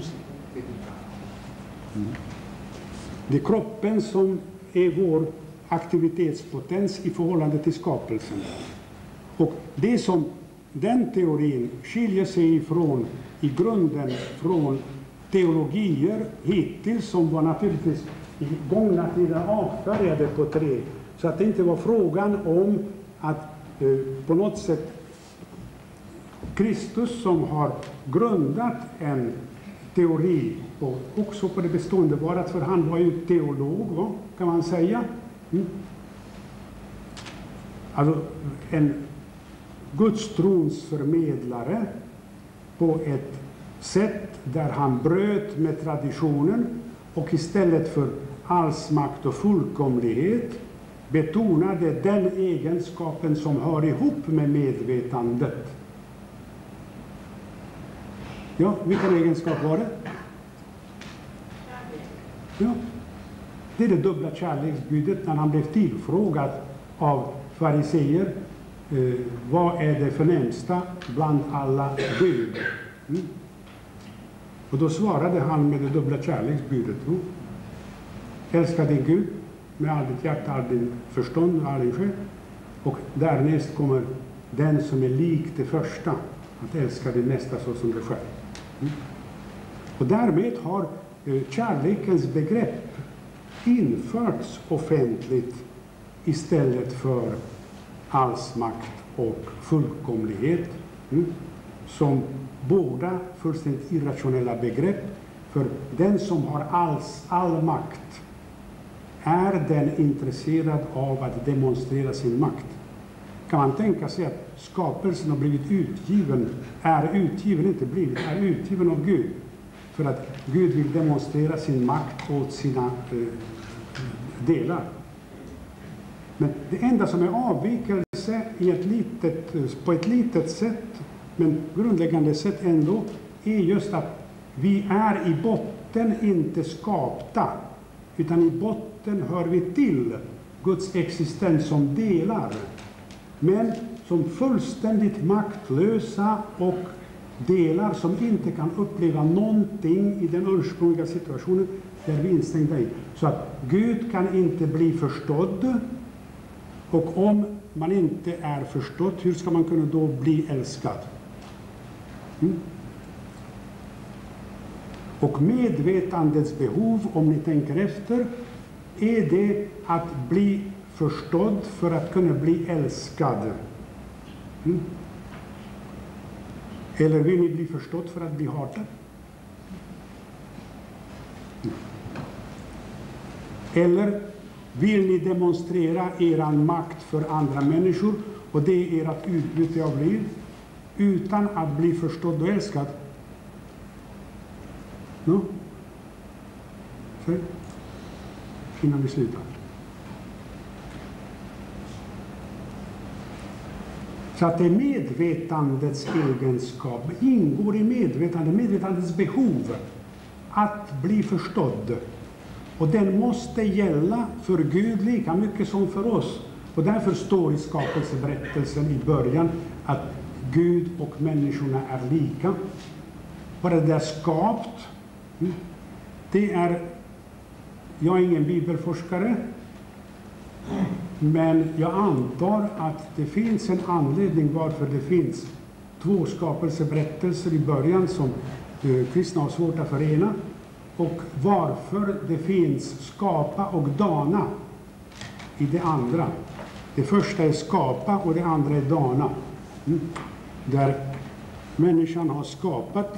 Speaker 2: Det är kroppen som är vår aktivitetspotens i förhållande till skapelsen. Och det som den teorin skiljer sig ifrån i grunden från teologier hittills som var naturligtvis i gångna tiden avfärgade på tre. Så att det inte var frågan om att på något sätt Kristus som har grundat en teori också på det bestående varat, för han var ju teolog, va, kan man säga. Alltså en Gudstrons förmedlare på ett sätt där han bröt med traditionen och istället för allsmakt och fullkomlighet betonade den egenskapen som hör ihop med medvetandet. Ja, vilken egenskap var det? Ja, det är det dubbla kärleksbudet när han blev tillfrågad av fariseer. Vad är det förnämsta bland alla bud? Och då svarade han med det dubbla kärleksbudet. älska din Gud med all ditt hjärta, all din förstånd och all din själ. Och därnäst kommer den som är lik det första, att älska din nästa så som dig själv. Och därmed har kärlekens begrepp införts offentligt istället för allsmakt och fullkomlighet, som båda fullständigt irrationella begrepp. För den som har all makt är den intresserad av att demonstrera sin makt. Kan man tänka sig att skapelsen har blivit utgiven, är utgiven av Gud, för att Gud vill demonstrera sin makt åt sina delar. Men det enda som är avvikelse på ett litet sätt, men grundläggande sätt ändå, är just att vi är i botten inte skapta, utan i botten hör vi till Guds existens som delar, men som fullständigt maktlösa och delar som inte kan uppleva någonting i den ursprungliga situationen där vi är instängda i. Så att Gud kan inte bli förstådd, och om man inte är förstådd, hur ska man kunna då bli älskad? Och medvetandets behov, om ni tänker efter, är det att bli förstådd för att kunna bli älskad. Eller vill ni bli förstådd för att bli hatad? Eller vill ni demonstrera eran makt för andra människor, och det är ert utbyte av liv, utan att bli förstådd och älskad? No? Innan vi slutar. Så att det är medvetandets egenskap, ingår i medvetandets behov att bli förstådd. Och den måste gälla för Gud lika mycket som för oss. Och därför står i skapelseberättelsen i början att Gud och människorna är lika. Vad är det där skapt? Det är, jag är ingen bibelforskare, men jag antar att det finns en anledning varför det finns två skapelseberättelser i början som kristna har svårt att förena, och varför det finns skapa och dana i det andra. Det första är skapa och det andra är dana. Där människan har skapat.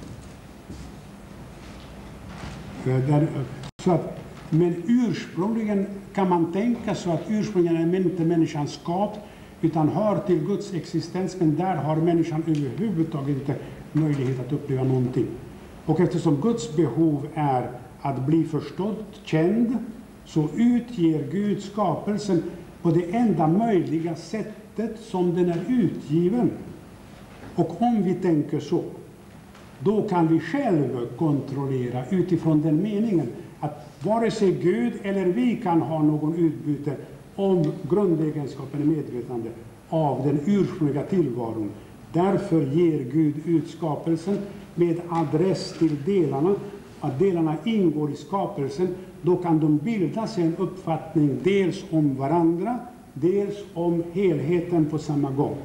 Speaker 2: Men ursprungligen kan man tänka så att ursprungligen är inte människan skapt, utan hör till Guds existens, men där har människan överhuvudtaget inte möjlighet att uppleva någonting. Och eftersom Guds behov är att bli förstådd, känd, så utger Gud skapelsen på det enda möjliga sättet som den är utgiven. Och om vi tänker så, då kan vi själva kontrollera utifrån den meningen att vare sig Gud eller vi kan ha någon utbyte om grundegenskapen är medvetande av den ursprungliga tillvaron. Därför ger Gud ut skapelsen med adress till delarna, att delarna ingår i skapelsen. Då kan de bilda sig en uppfattning dels om varandra, dels om helheten på samma gång.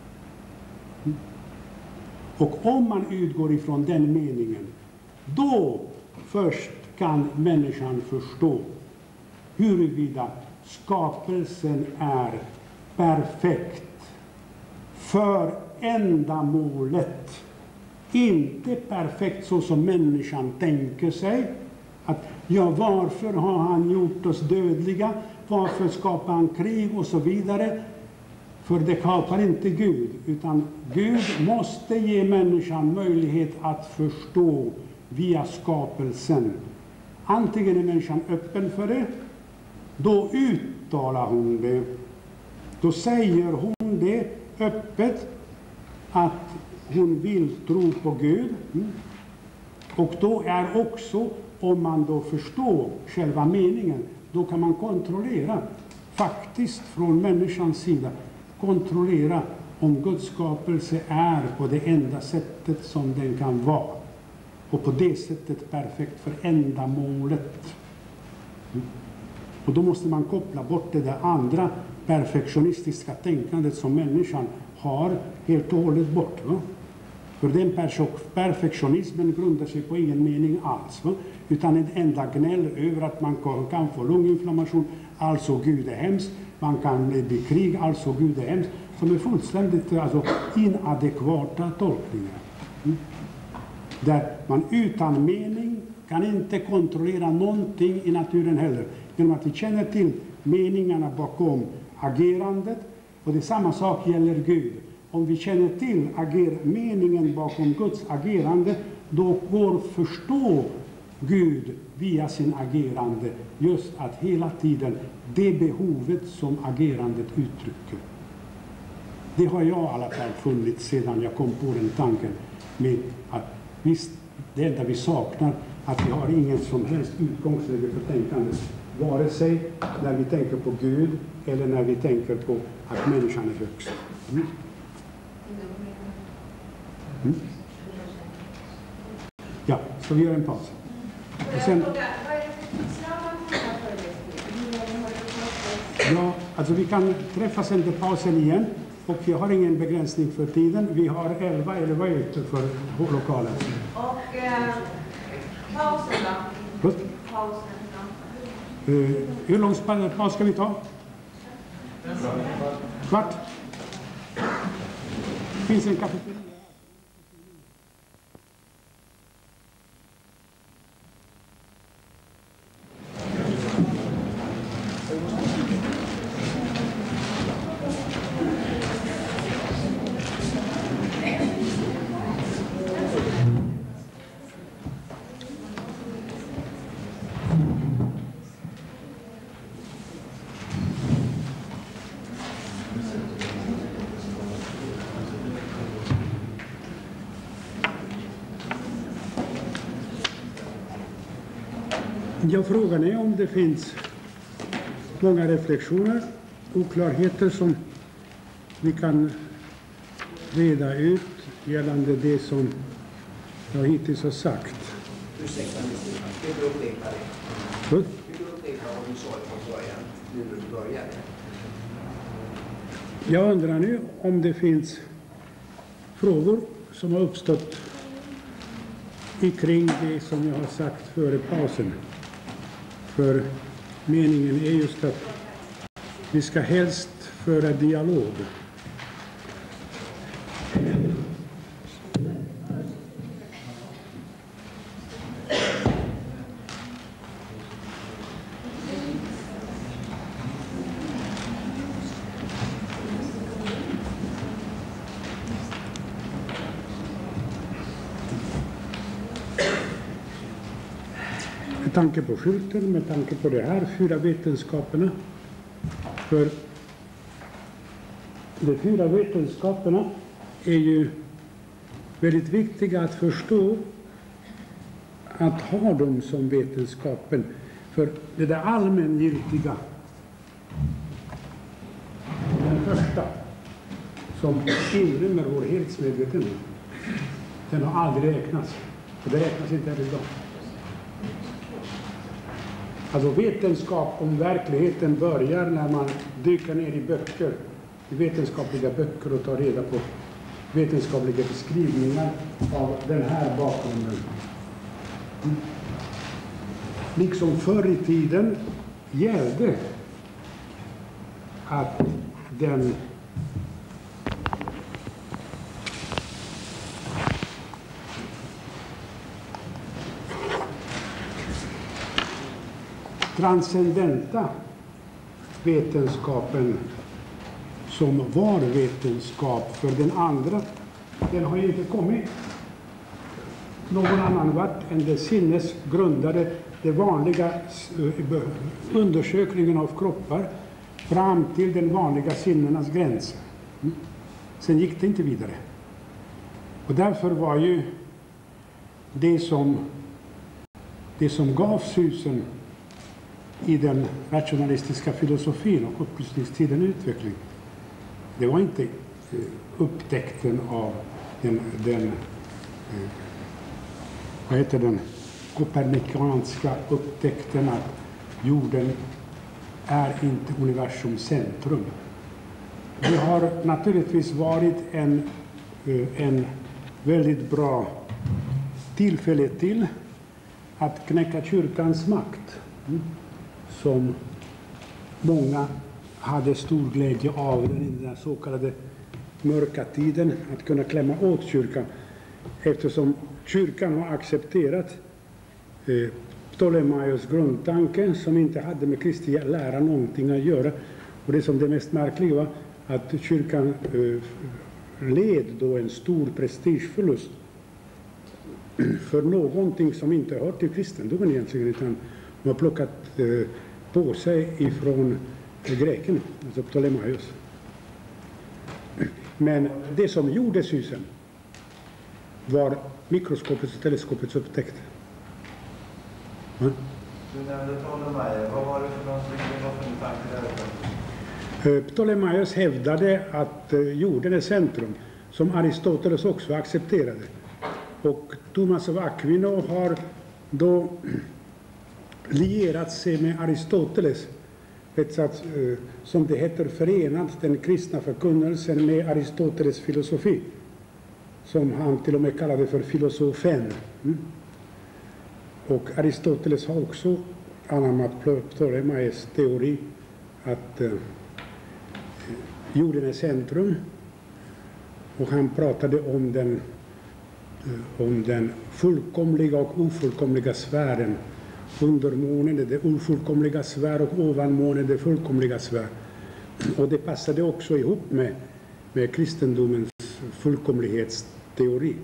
Speaker 2: Och om man utgår ifrån den meningen, då först kan människan förstå huruvida skapelsen är perfekt för ändamålet. Inte perfekt så som människan tänker sig. Att ja, varför har han gjort oss dödliga? Varför skapar han krig och så vidare? För det skapar inte Gud, utan Gud måste ge människan möjlighet att förstå via skapelsen. Antingen är människan öppen för det, då uttalar hon det. Då säger hon det öppet att hon vill tro på Gud. Och då är också, om man då förstår själva meningen, då kan man kontrollera, faktiskt från människans sida, kontrollera om Guds skapelse är på det enda sättet som den kan vara. Och på det sättet perfekt för ändamålet. Och då måste man koppla bort det där andra perfektionistiska tänkandet som människan har helt och hållet bort. Va? För den perfektionismen grundar sig på ingen mening alls. Va? Utan en enda gnäll över att man kan få lunginflammation, alltså Gud är hemskt. Man kan bli krig, alltså Gud är hemskt. Som är fullständigt inadekvata tolkningar. Där man utan mening kan inte kontrollera någonting i naturen heller. Genom att vi känner till meningarna bakom agerandet. Och det samma sak gäller Gud. Om vi känner till meningen bakom Guds agerande, då går förstå Gud via sin agerande just att hela tiden det behovet som agerandet uttrycker. Det har jag i alla fall funnit sedan jag kom på den tanken med att visst, det enda vi saknar att vi har ingen som helst utgångsläge för tänkandet. Vare sig när vi tänker på Gud eller när vi tänker på att människan är högst. Ja, så vi gör en paus. Och sen, ja, alltså vi kan träffas under pausen igen och vi har ingen begränsning för tiden. Vi har 11 eller vad är det för lokalen?
Speaker 10: Och pausen då? Pausen då?
Speaker 2: Hur lång paus ska vi ta? Kvart? Finns en kafeteria? Ja, frågan är om det finns många reflektioner, oklarheter som vi kan reda ut gällande det som jag hittills har sagt.
Speaker 3: Ursäkta mig, vill du upprepa det? Vill du upprepa vad du sa från början, nu när du började?
Speaker 2: Jag undrar nu om det finns frågor som har uppstått kring det som jag har sagt före pausen. För meningen är just att vi ska helst föra dialog. Med tanke på skylten, med tanke på de här 4 vetenskaperna. För de 4 vetenskaperna är ju väldigt viktiga att förstå, att ha dem som vetenskapen. För det där allmängiltiga, den första som inrymmer vår helhetsmedvetenhet, den har aldrig räknats. Och det räknas inte heller idag. Alltså vetenskap om verkligheten börjar när man dyker ner i böcker, i vetenskapliga böcker och tar reda på vetenskapliga beskrivningar av den här bakgrunden. Liksom förr i tiden gällde att den transcendenta vetenskapen som var vetenskap för den andra, den har ju inte kommit någon annan vart än det sinnesgrundade, det vanliga undersökningen av kroppar fram till den vanliga sinnenas gräns. Sen gick det inte vidare. Och därför var ju det som gav susen i den rationalistiska filosofin och upplysningstiden utveckling, det var inte upptäckten av den kopernikanska upptäckten att jorden är inte universums centrum. Det har naturligtvis varit en väldigt bra tillfälle till att knäcka kyrkans makt, som många hade stor glädje av i den så kallade mörka tiden, att kunna klämma åt kyrkan, eftersom kyrkan har accepterat Ptolemaios grundtanke, som inte hade med Kristi lära någonting att göra. Och det som det mest märkliga var att kyrkan led då en stor prestigeförlust för någonting som inte hör till kristendomen egentligen, utan de har plockat på sig ifrån grekerna, alltså Ptolemaios. Men det som gjordes ju sen var mikroskopets och teleskopets upptäckt.
Speaker 11: Du nämnde Ptolemaios. Vad var det för någonting? Vad för en tanke där?
Speaker 2: Ptolemaios hävdade att jorden är centrum, som Aristoteles också accepterade. Och Thomas av Aquino har då lierat sig med Aristoteles, som det heter, förenat den kristna förkunnelsen med Aristoteles filosofi, som han till och med kallade för filosofen. Och Aristoteles har också anammat Ptolemaios teori att jorden är centrum, och han pratade om den fullkomliga och ofullkomliga sfären. Undermånen är det ofullkomliga sfär och ovanmånen det fullkomliga sfär. Och det passade också ihop med kristendomens fullkomlighetsteori.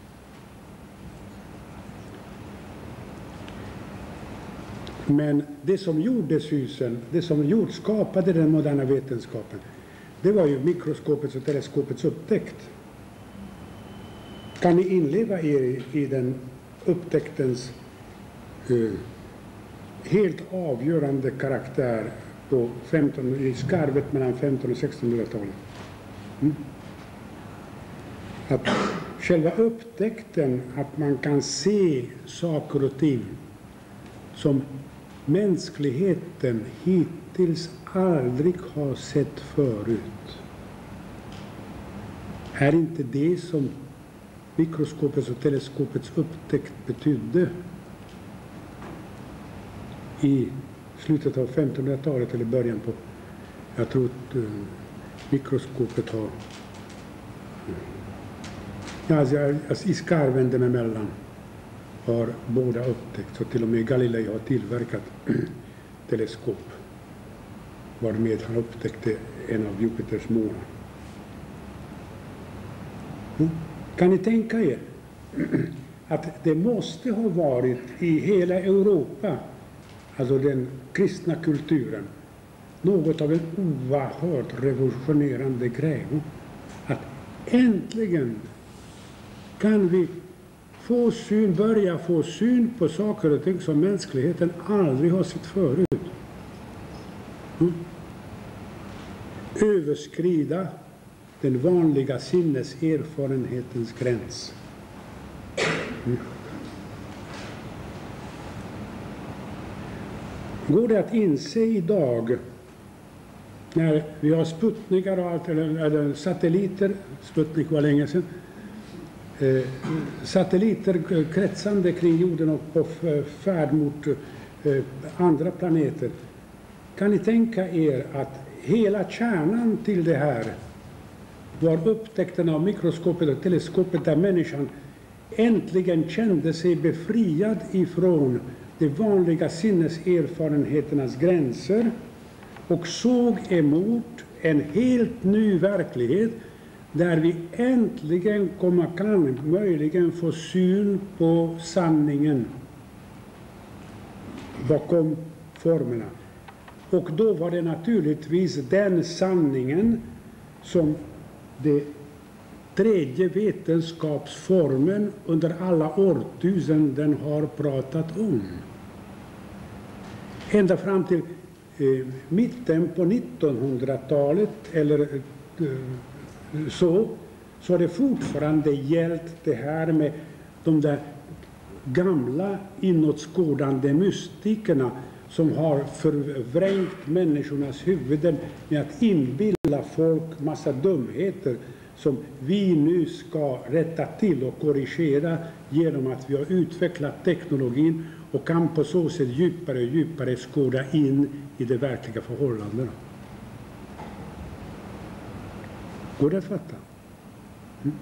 Speaker 2: Men det som gjordes husen, det som skapade den moderna vetenskapen, det var ju mikroskopets och teleskopets upptäckt. Kan ni inleva er i den upptäktens helt avgörande karaktär i skarvet mellan 1500 och 1600-talet? Att själva upptäckten, att man kan se saker och ting som mänskligheten hittills aldrig har sett förut. Är inte det som mikroskopets och teleskopets upptäckt betydde i slutet av 1500-talet eller början på, jag tror att mikroskopet har, i skarven dem emellan har båda upptäckts, och till och med Galilei har tillverkat teleskop varmed han upptäckte en av Jupiters månar. Kan ni tänka er att det måste ha varit i hela Europa, alltså den kristna kulturen, något av en oerhört revolutionerande grej, att äntligen kan vi börja få syn på saker och ting som mänskligheten aldrig har sett förut. Överskrida den vanliga sinneserfarenhetens gräns. Går det att inse idag, när vi har Sputnikar och allt, eller satelliter, Sputnik var länge sedan, satelliter kretsande kring jorden och på färd mot andra planeter. Kan ni tänka er att hela kärnan till det här var upptäckten av mikroskopet och teleskopet, där människan äntligen kände sig befriad ifrån de vanliga sinneserfarenheternas gränser och såg emot en helt ny verklighet, där vi äntligen kan möjligen få syn på sanningen bakom formerna. Och då var det naturligtvis den sanningen som det tredje vetenskapsformen under alla årtusenden har pratat om. Ända fram till mitten på 1900-talet eller så har det fortfarande gällt det här med de där gamla inåtskådande mystikerna som har förvrängt människornas huvuden med att inbilla folk massa dumheter som vi nu ska rätta till och korrigera genom att vi har utvecklat teknologin och kan på så sätt djupare och djupare skåda in i de verkliga förhållandena. Går det att fatta? Mm.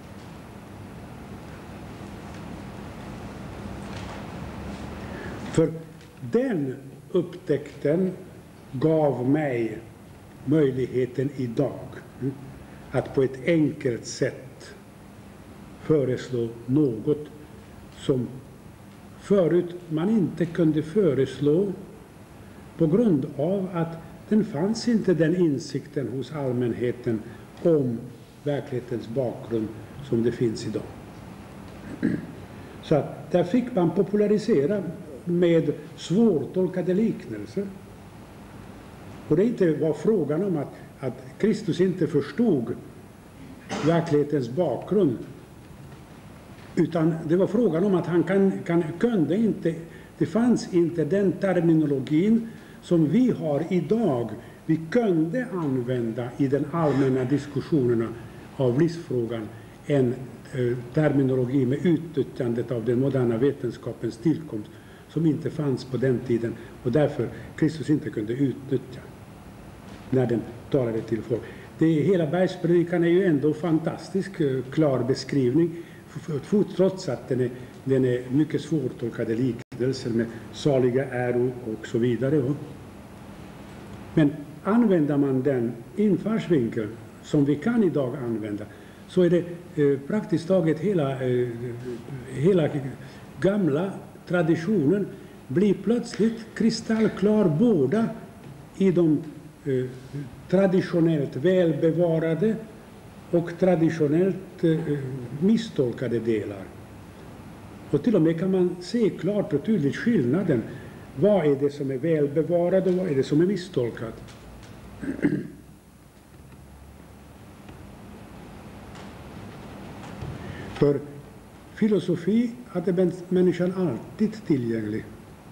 Speaker 2: För den upptäckten gav mig möjligheten idag att på ett enkelt sätt föreslå något som förut man inte kunde föreslå på grund av att den fanns inte den insikten hos allmänheten om verklighetens bakgrund som det finns idag. Så att där fick man popularisera med svårtolkade liknelser. Och det inte var frågan om att Kristus inte förstod verklighetens bakgrund, utan det var frågan om att han kunde inte, det fanns inte den terminologin som vi har idag. Vi kunde använda i den allmänna diskussionerna av livsfrågan en terminologi med utnyttjandet av den moderna vetenskapens tillkomst som inte fanns på den tiden och därför Kristus inte kunde utnyttja när den talade till folk. Hela bergspredikan är ju ändå fantastisk, klar beskrivning, trots att den är mycket svårtolkade liknelser med saliga äro och så vidare. Men använder man den infallsvinkeln som vi kan idag använda, så är det praktiskt taget hela gamla traditionen blir plötsligt kristallklar båda i de traditionellt välbevarade och traditionellt misstolkade delar. Och till och med kan man se klart och tydligt skillnaden. Vad är det som är välbevarat och vad är det som är misstolkat? För filosofi hade människan alltid tillgänglig.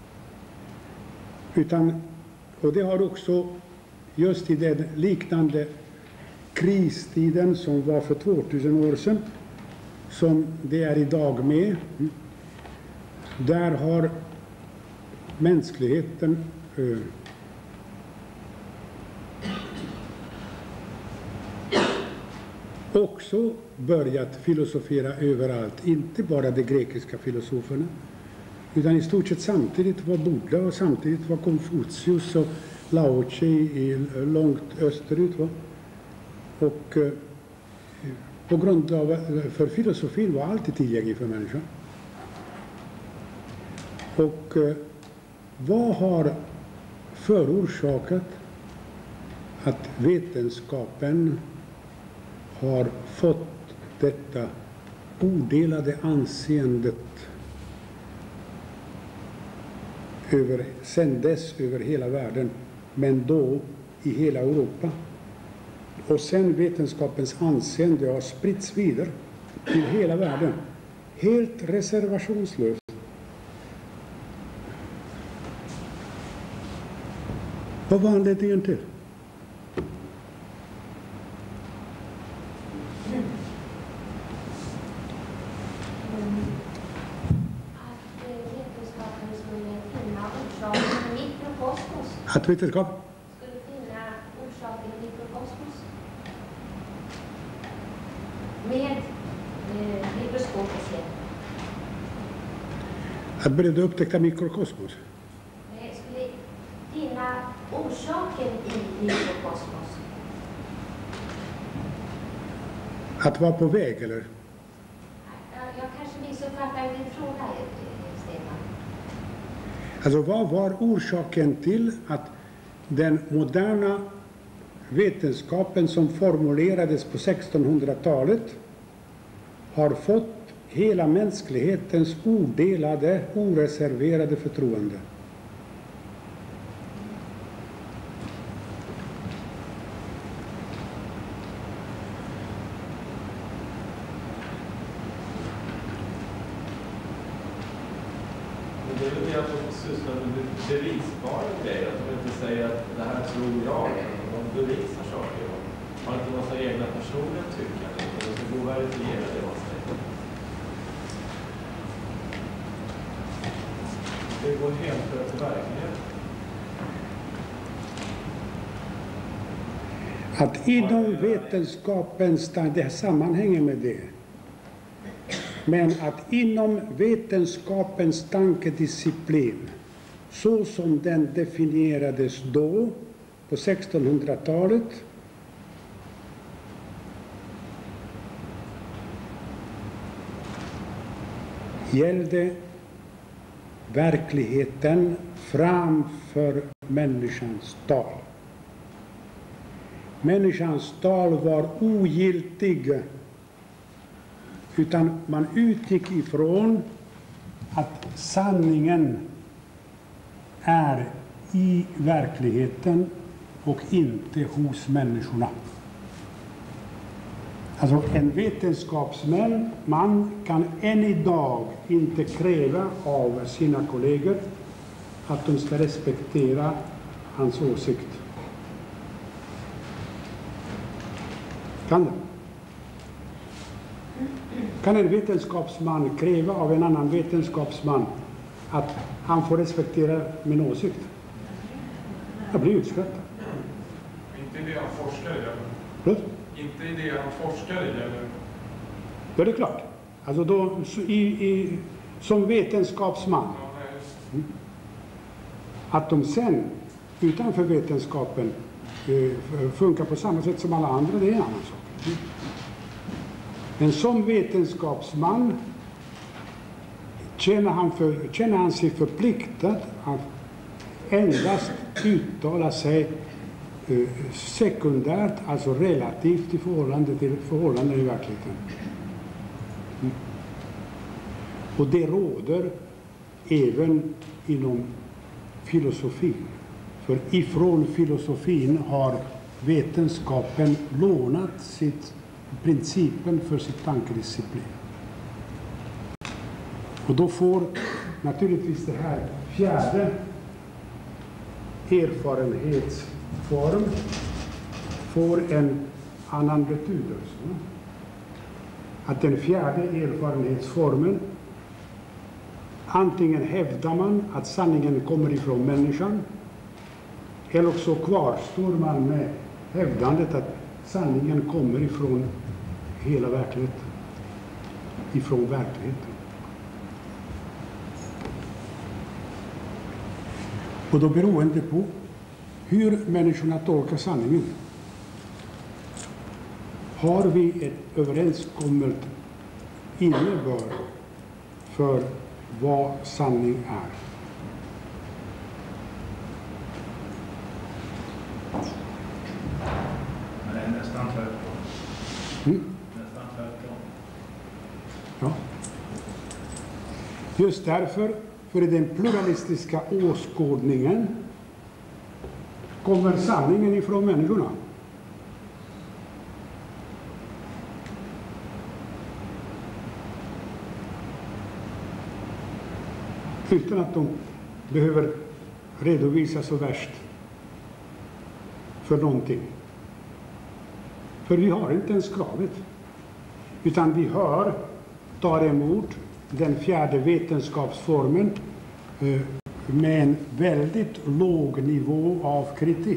Speaker 2: Och det har också just i den liknande kristiden som var för 2000 år sedan, som det är idag med, där har mänskligheten också börjat filosofera överallt, inte bara de grekiska filosoferna, utan i stort sett samtidigt var Buddha och samtidigt var Konfucius och Lao Tse långt österut. Och på grund av, för filosofin var alltid tillgänglig för människan. Och vad har förorsakat att vetenskapen har fått detta odelade anseendet sedan dess över hela världen, men då i hela Europa. Och sen vetenskapens anseende har spritts vidare till hela världen, helt reservationslöst. Vad var anledningen till? Att vetenskap
Speaker 12: skulle finna orsaken i mikrokosmos med mikroskopets hjälp.
Speaker 2: Att börja upptäcka mikrokosmos?
Speaker 12: Skulle finna orsaken i mikrokosmos.
Speaker 2: Att vara på väg, eller?
Speaker 12: Jag kanske missuppfattar din fråga, Stefan.
Speaker 2: Alltså, vad var orsaken till att den moderna vetenskapen som formulerades på 1600-talet har fått hela mänsklighetens odelade, oreserverade förtroende?
Speaker 13: det är väl det att de får syssla med bevisbara grejer. Att de inte säger att det här tror jag. De bevisar saker. De har inte en massa egna personliga tyckanden. De ska gå och verifiera det man säger. Det går helt till verkligheten.
Speaker 2: Att inom vetenskapens, det sammanhänger med det. Men att inom vetenskapens tankedisciplin, så som den definierades då, på 1600-talet, gällde verkligheten framför människans tal. Människans tal var ogiltig, utan man utgick ifrån att sanningen är i verkligheten och inte hos människorna. Alltså en vetenskapsman kan än idag inte kräva av sina kollegor att de ska respektera hans åsikt. Kan det? Kan en vetenskapsman kräva av en annan vetenskapsman att han får respektera min åsikt? Jag blir utskrattad.
Speaker 8: Inte i det han forskar i, eller? Inte i det han forskar i, eller?
Speaker 2: Ja, det är klart. Alltså då, som vetenskapsman. Att de sen, utanför vetenskapen, funkar på samma sätt som alla andra, det är en annan sak. Men som vetenskapsman känner han sig förpliktad att endast uttala sig sekundärt, alltså relativt i förhållande till förhållanden i verkligheten. Och det råder även inom filosofin. För ifrån filosofin har vetenskapen lånat principen för sitt tankedisciplin. Och då får naturligtvis det här fjärde erfarenhetsform får en annan betydelse. Att den fjärde erfarenhetsformen, antingen hävdar man att sanningen kommer ifrån människan, eller så kvarstår man med hävdandet att sanningen kommer ifrån hela verkligheten. Ifrån verkligheten. Och då beroende på hur människorna tolkar sanningen har vi ett överenskommet innebörd för vad sanning är.
Speaker 8: Men det är nästan tvärtom. Nästan tvärtom.
Speaker 2: Ja. Just därför, för den pluralistiska åskådningen kommer sanningen ifrån människorna. Utan att de behöver redovisa så värst för någonting. För vi har inte ens kravet. Utan vi tar emot den fjärde vetenskapsformen med en väldigt låg nivå av kritik.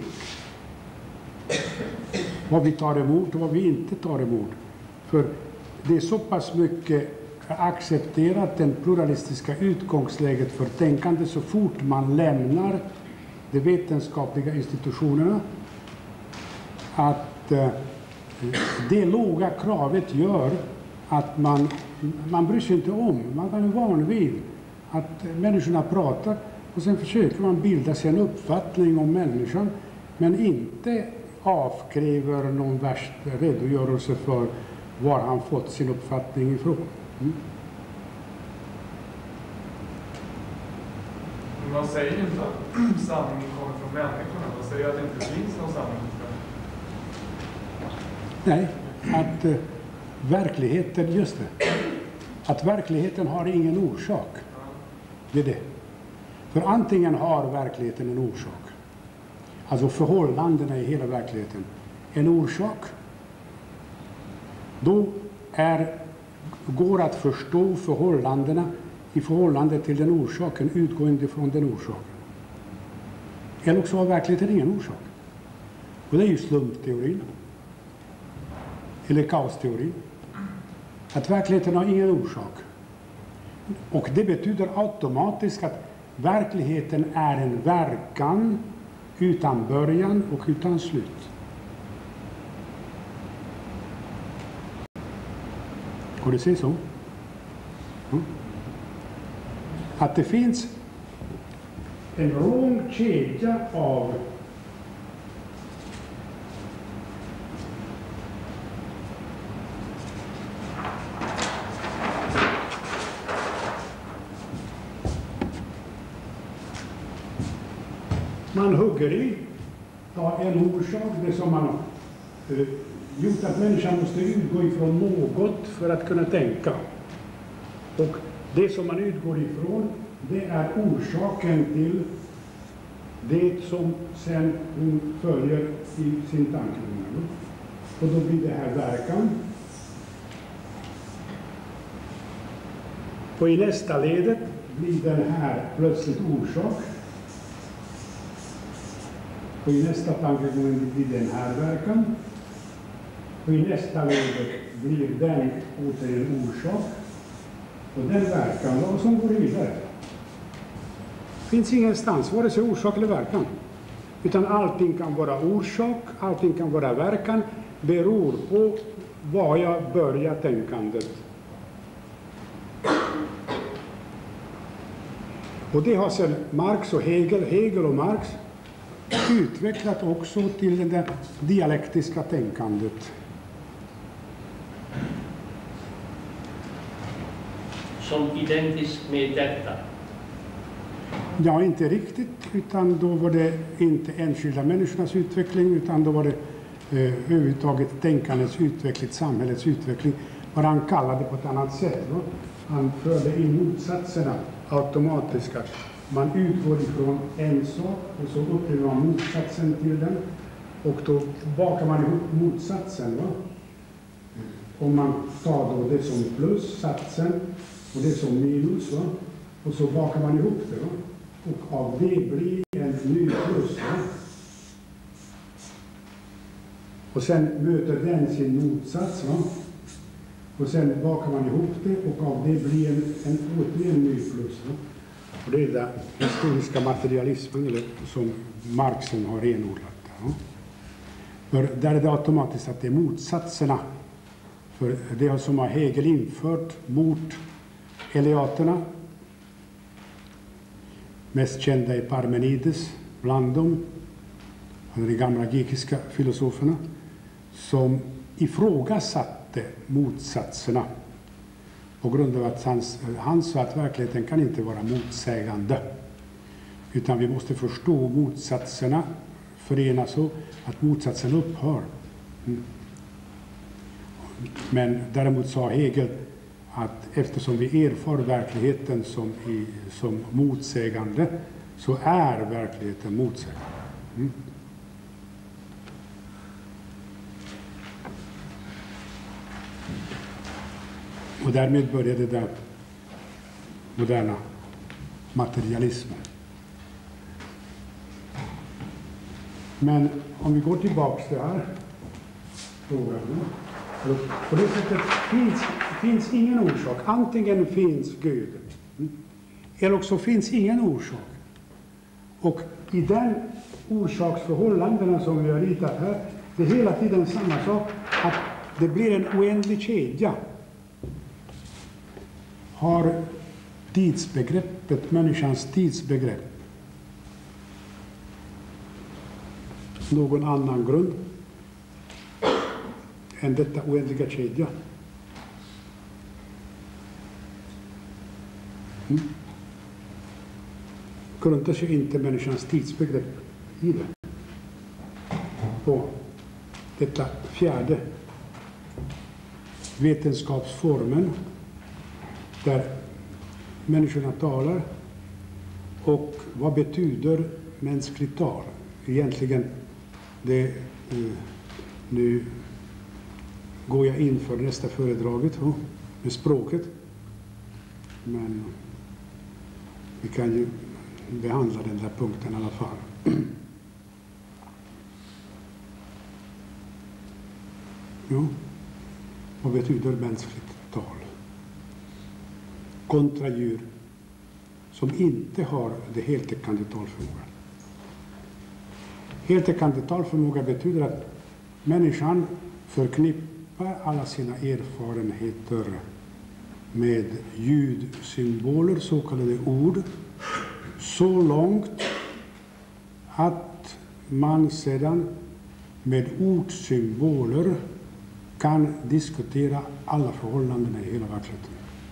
Speaker 2: Vad vi tar emot och vad vi inte tar emot. För det är så pass mycket accepterat det pluralistiska utgångsläget för tänkande så fort man lämnar de vetenskapliga institutionerna att det låga kravet gör att man bryr sig inte om, man är van vid att människorna pratar och sen försöker man bilda sig en uppfattning om människan men inte avkräver någon värst redogörelse för var han fått sin uppfattning ifrån.
Speaker 8: Man säger inte att sanningen kommer från människorna, man säger att det inte finns någon sanning.
Speaker 2: Nej, att verkligheten, just det, att verkligheten har ingen orsak. Det är det. För antingen har verkligheten en orsak, alltså förhållandena i hela verkligheten, en orsak, då går att förstå förhållandena i förhållande till den orsaken, utgående från den orsaken. Eller också har verkligheten ingen orsak. Och det är ju slumpteorin. Eller kaosteorin. Att verkligheten har ingen orsak. Och det betyder automatiskt att verkligheten är en verkan utan början och utan slut. Går det se så? Att det finns en lång kedja av man hugger i en orsak, det som man gjort att människan måste utgå ifrån något för att kunna tänka. Och det som man utgår ifrån, det är orsaken till det som sen hon följer i sin tankegång. Och då blir det här verkan. Och i nästa ledet blir den här plötsligt orsak. Och i nästa tankegång blir den här verkan. Och i nästa ledet blir den återigen orsak. Och den verkan då som går vidare. Det finns ingenstans, vare sig orsak eller verkan. Utan allting kan vara orsak, allting kan vara verkan. Beror på vad jag börjar tänkandet. Och det har sedan Marx och Hegel och Marx utvecklat också till det där dialektiska tänkandet.
Speaker 14: Som identisk med detta?
Speaker 2: Ja, inte riktigt, utan då var det inte enskilda människornas utveckling, utan då var det överhuvudtaget tänkandets utveckling, samhällets utveckling. Vad han kallade på ett annat sätt. Då. Han förde in motsatserna automatiskt. Man utgår ifrån en sak och så upplever man motsatsen till den. Och då bakar man ihop motsatsen. Va? Om man tar då det som plus, satsen, och det som minus. Va? Och så bakar man ihop det. Va? Och av det blir en ny plus. Va? Och sen möter den sin motsats. Va? Och sen bakar man ihop det och av det blir en återigen ny plus. Va? Och det är den historiska materialismen, eller som Marxen har renodlat. Ja. För där är det automatiskt att det är motsatserna. För det som har Hegel infört mot eleaterna. Mest kända är Parmenides bland dem. De gamla grekiska filosoferna. Som ifrågasatte motsatserna. På grund av att han sa att verkligheten kan inte vara motsägande. Utan vi måste förstå motsatserna, förenas så att motsatsen upphör. Men däremot sa Hegel att eftersom vi erfar verkligheten som motsägande, så är verkligheten motsägande. Och därmed började den moderna materialismen. Men om vi går tillbaka till den här frågan. På det sättet finns ingen orsak. Antingen finns Gud, eller också finns ingen orsak. Och i den orsaksförhållandena som vi har ritat här, det är hela tiden samma sak, att det blir en oändlig kedja. Har tidsbegreppet, människans tidsbegrepp, någon annan grund än detta oändliga kedja? Grundar sig inte människans tidsbegrepp i det? På detta fjärde, vetenskapsformen, där människorna talar Och vad betyder mänskligt tal? Egentligen, nu går jag in för nästa föredraget med språket. Men vi kan ju behandla den där punkten i alla fall. Jo, vad betyder mänskligt tal? Kontra djur som inte har det heltäckande talförmågan. Heltäckande talförmåga betyder att människan förknippar alla sina erfarenheter med ljudsymboler, så kallade ord, så långt att man sedan med ordsymboler kan diskutera alla förhållanden i hela verkligheten.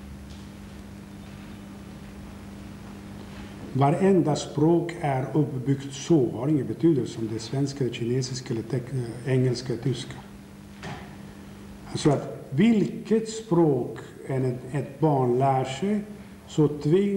Speaker 2: Varenda språk är uppbyggt så, har ingen betydelse om det är svenska, kinesiska, eller engelska, tyska. Alltså att vilket språk ett barn lär sig, så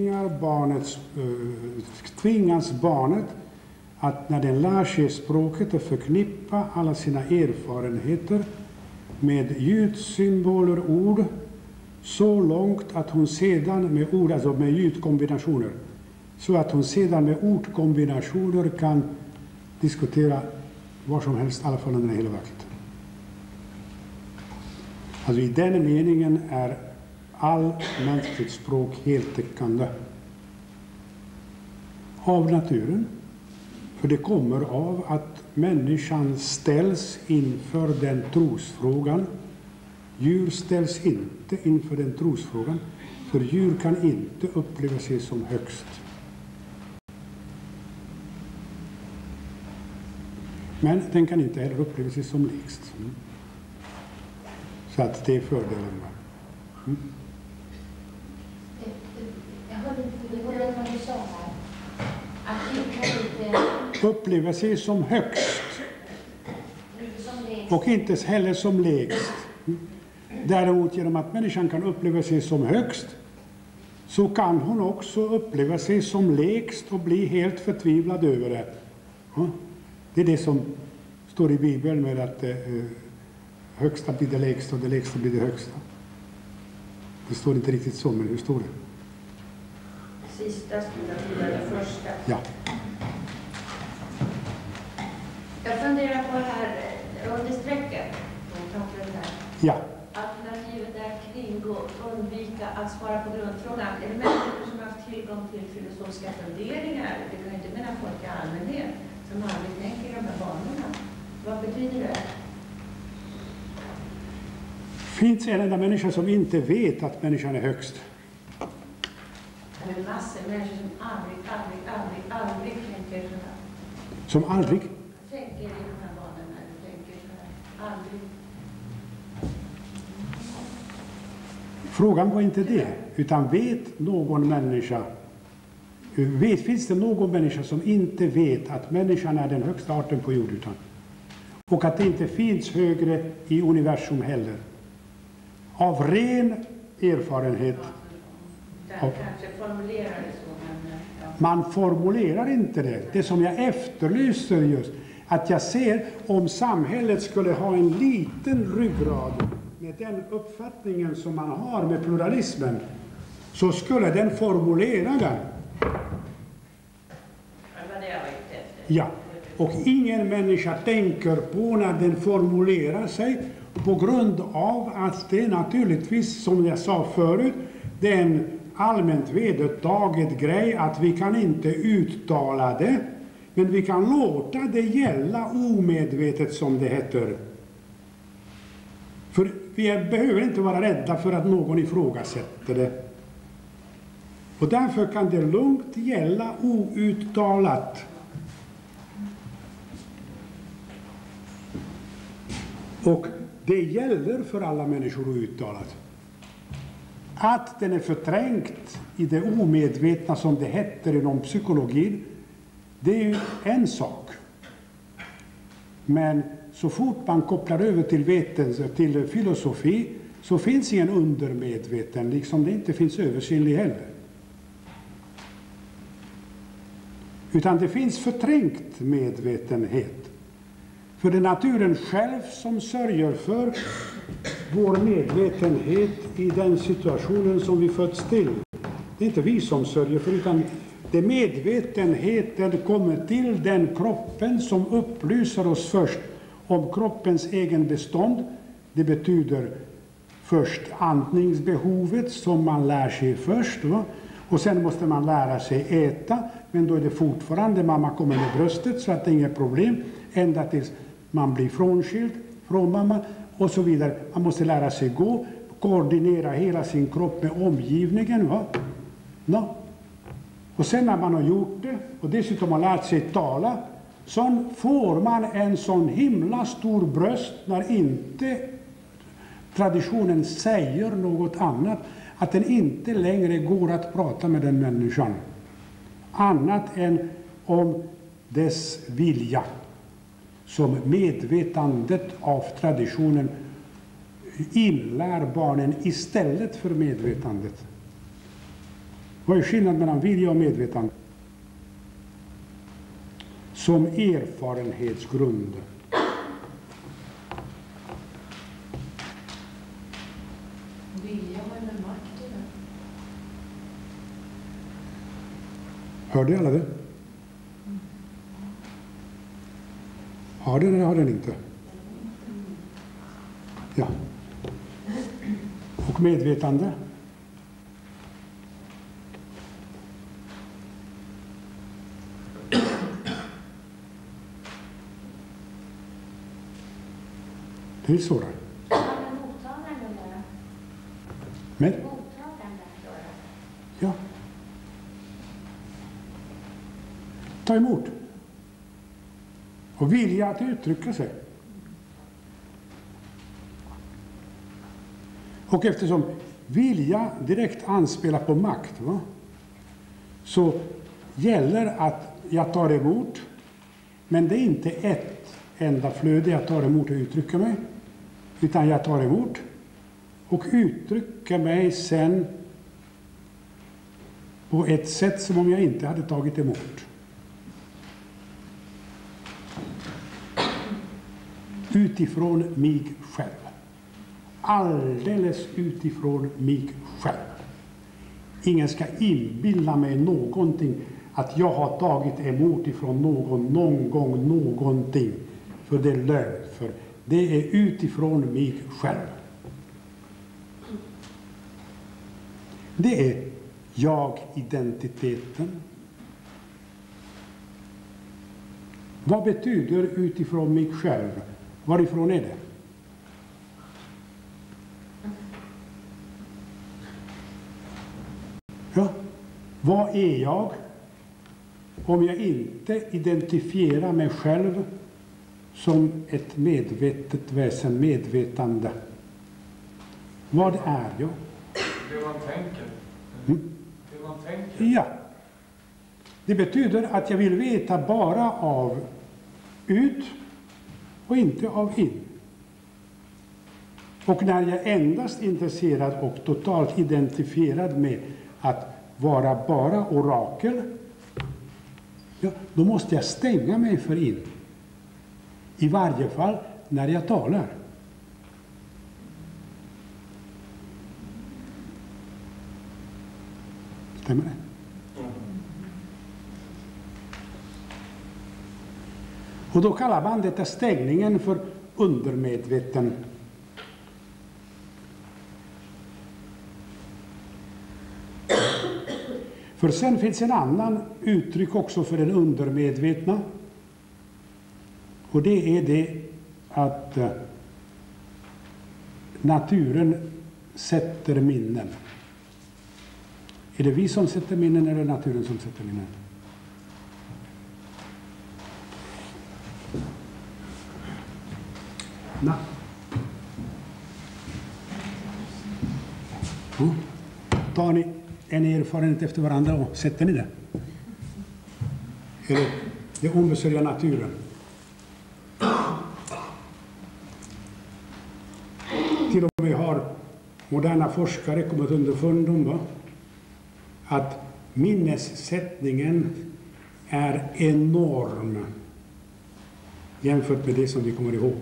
Speaker 2: tvingas barnet att när den lär sig språket att förknippa alla sina erfarenheter med ljudsymboler, ord, så långt att hon sedan med ord, alltså med ljudkombinationer, så att hon sedan med ordkombinationer kan diskutera var som helst, alla förhållanden i hela verket. Alltså i den meningen är all mänskligt språk heltäckande av naturen. För det kommer av att människan ställs inför den trosfrågan. Djur ställs inte inför den trosfrågan, för djur kan inte uppleva sig som högst. Men den kan inte heller uppleva sig som lägst. Så att det är fördelen.
Speaker 12: Jag hörde inte vad du sa här. Att djur kan inte
Speaker 2: uppleva sig som högst. Och inte heller som lägst. Däremot genom att människan kan uppleva sig som högst, så kan hon också uppleva sig som lägst och bli helt förtvivlad över det. Det är det som står i Bibeln med att högsta blir det lägsta och det lägsta blir det högsta. Det står inte riktigt så, men hur står det?
Speaker 10: Sista skulle bli det första.
Speaker 2: Ja.
Speaker 10: Jag funderar på här understrecket.
Speaker 2: Ja.
Speaker 10: Alternativet är kringgå, undvika att svara på grundfrågan. Är det människor som har haft tillgång till filosofiska funderingar? Det kan ju inte mena folk i allmänhet som aldrig tänker i de här banorna. Vad betyder det?
Speaker 2: Finns en enda människa som inte vet att människan är högst?
Speaker 10: Det är massor av människor som aldrig tänker så här.
Speaker 2: Som aldrig?
Speaker 10: Tänker i de här banorna, tänker så här. Aldrig.
Speaker 2: Frågan var inte det, utan vet någon människa, finns det någon människa som inte vet att människan är den högsta arten på jorden? Och att det inte finns högre i universum heller? Av ren erfarenhet.
Speaker 10: Kanske formulerar det så, men... Ja.
Speaker 2: Man formulerar inte det. Det som jag efterlyser just, att jag ser om samhället skulle ha en liten ryggrad med den uppfattningen som man har med pluralismen, så skulle den formulera den.
Speaker 10: Det var det jag var ute efter.
Speaker 2: Ja, och ingen människa tänker på när den formulerar sig, på grund av att det naturligtvis, som jag sa förut, det är en allmänt vedertaget grej att vi kan inte uttala det, men vi kan låta det gälla omedvetet, som det heter. För vi behöver inte vara rädda för att någon ifrågasätter det. Och därför kan det lugnt gälla outtalat. Och det gäller för alla människor outtalat. Att den är förträngt i det omedvetna, som det heter inom psykologin, det är ju en sak. Men så fort man kopplar över till filosofi, så finns ingen undermedveten, liksom det inte finns översinnlig heller. Utan det finns förträngt medvetenhet. För det är naturen själv som sörjer för vår medvetenhet i den situationen som vi fötts till. Det är inte vi som sörjer för, utan det medvetenheten kommer till den kroppen som upplyser oss först om kroppens egen bestånd. Det betyder först andningsbehovet som man lär sig först. Va? Och sen måste man lära sig äta, men då är det fortfarande mamma kommer med bröstet så att det är inget problem. Ända tills man blir frånskild från mamma och så vidare. Man måste lära sig gå, koordinera hela sin kropp med omgivningen. Va? No. Och sen när man har gjort det och dessutom har lärt sig tala, så får man en sån himla stor bröst när inte traditionen säger något annat, att den inte längre går att prata med den människan. Annat än om dess vilja. Som medvetandet av traditionen inlär barnen istället för medvetandet. Vad är skillnaden mellan vilja och medvetande? Som erfarenhetsgrund.
Speaker 7: Vilja har med makt i det.
Speaker 2: Hörde alla det? Har den eller har den inte? Ja. Och medvetande? Det är svårare. Med? Ja. Ta emot. Och vilja att uttrycka sig. Och eftersom vilja direkt anspelar på makt, va? Så gäller att jag tar emot, men det är inte ett enda flöde jag tar emot och uttrycker mig, utan jag tar emot och uttrycker mig sen på ett sätt som om jag inte hade tagit emot. Utifrån mig själv. Alldeles utifrån mig själv. Ingen ska inbilla mig någonting att jag har tagit emot ifrån någon gång någonting. För det är lögn. För det är utifrån mig själv. Det är jag-identiteten. Vad betyder utifrån mig själv? Varifrån är det? Ja. Vad är jag om jag inte identifierar mig själv som ett medvetet väsen, medvetande? Vad är jag?
Speaker 8: Det man tänker.
Speaker 2: Mm?
Speaker 8: Det man tänker.
Speaker 2: Ja. Det betyder att jag vill veta bara av ut och inte av in. Och när jag är endast intresserad och totalt identifierad med att vara bara orakel, ja, då måste jag stänga mig för in. I varje fall när jag talar. Stämmer det? Och då kallar man detta stängningen för undermedveten. För sen finns en annan uttryck också för den undermedvetna. Och det är det att naturen sätter minnen. Är det vi som sätter minnen eller naturen som sätter minnen? Nej. Tar ni en erfarenhet efter varandra och sätter ni det? Eller det ombesörjer naturen? Till och med har moderna forskare kommit underfund om att minnessättningen är enorm jämfört med det som vi kommer ihåg.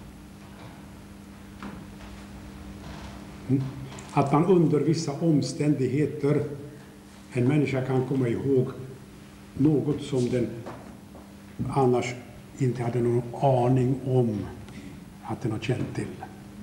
Speaker 2: Att man under vissa omständigheter, en människa kan komma ihåg något som den annars inte hade någon aning om att den har känt till.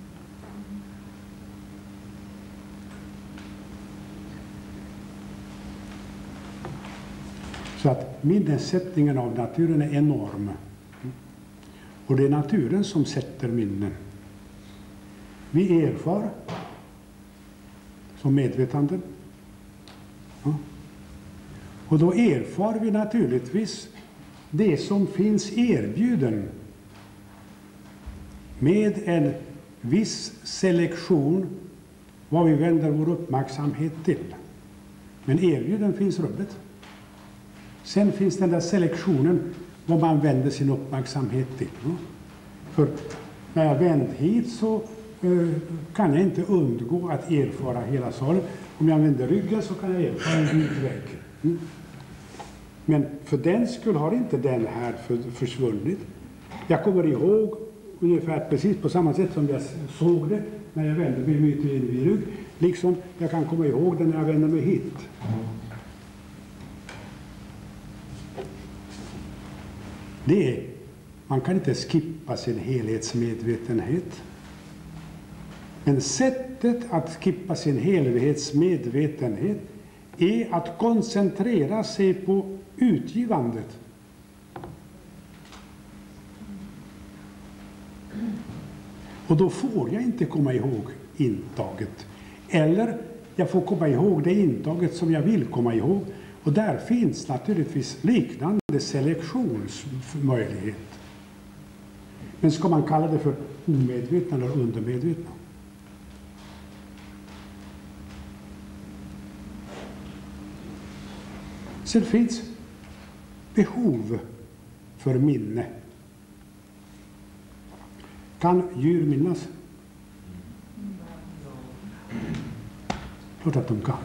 Speaker 2: Så att minnessättningen av naturen är enorm. Och det är naturen som sätter minnen. Vi erfar som medvetande. Ja. Och då erfar vi naturligtvis det som finns erbjuden med en viss selektion vad vi vänder vår uppmärksamhet till. Men erbjuden finns rubbet. Sen finns den där selektionen vad man vänder sin uppmärksamhet till. Ja. För när jag vänder hit så kan jag inte undgå att erfara hela salen. Om jag vänder ryggen så kan jag erfara en bit väg. Men för den skull har inte den här försvunnit. Jag kommer ihåg ungefär precis på samma sätt som jag såg det när jag vände mig mot en vid rygg. Liksom jag kan komma ihåg det när jag vänder mig hit. Det är, man kan inte skippa sin helhetsmedvetenhet. Men sättet att skippa sin helhetsmedvetenhet är att koncentrera sig på utgivandet. Och då får jag inte komma ihåg intaget. Eller jag får komma ihåg det intaget som jag vill komma ihåg. Och där finns naturligtvis liknande selektionsmöjlighet. Men ska man kalla det för omedvetna eller undermedvetna? Sen finns behov för minne. Kan djur minnas? Klart att de kan.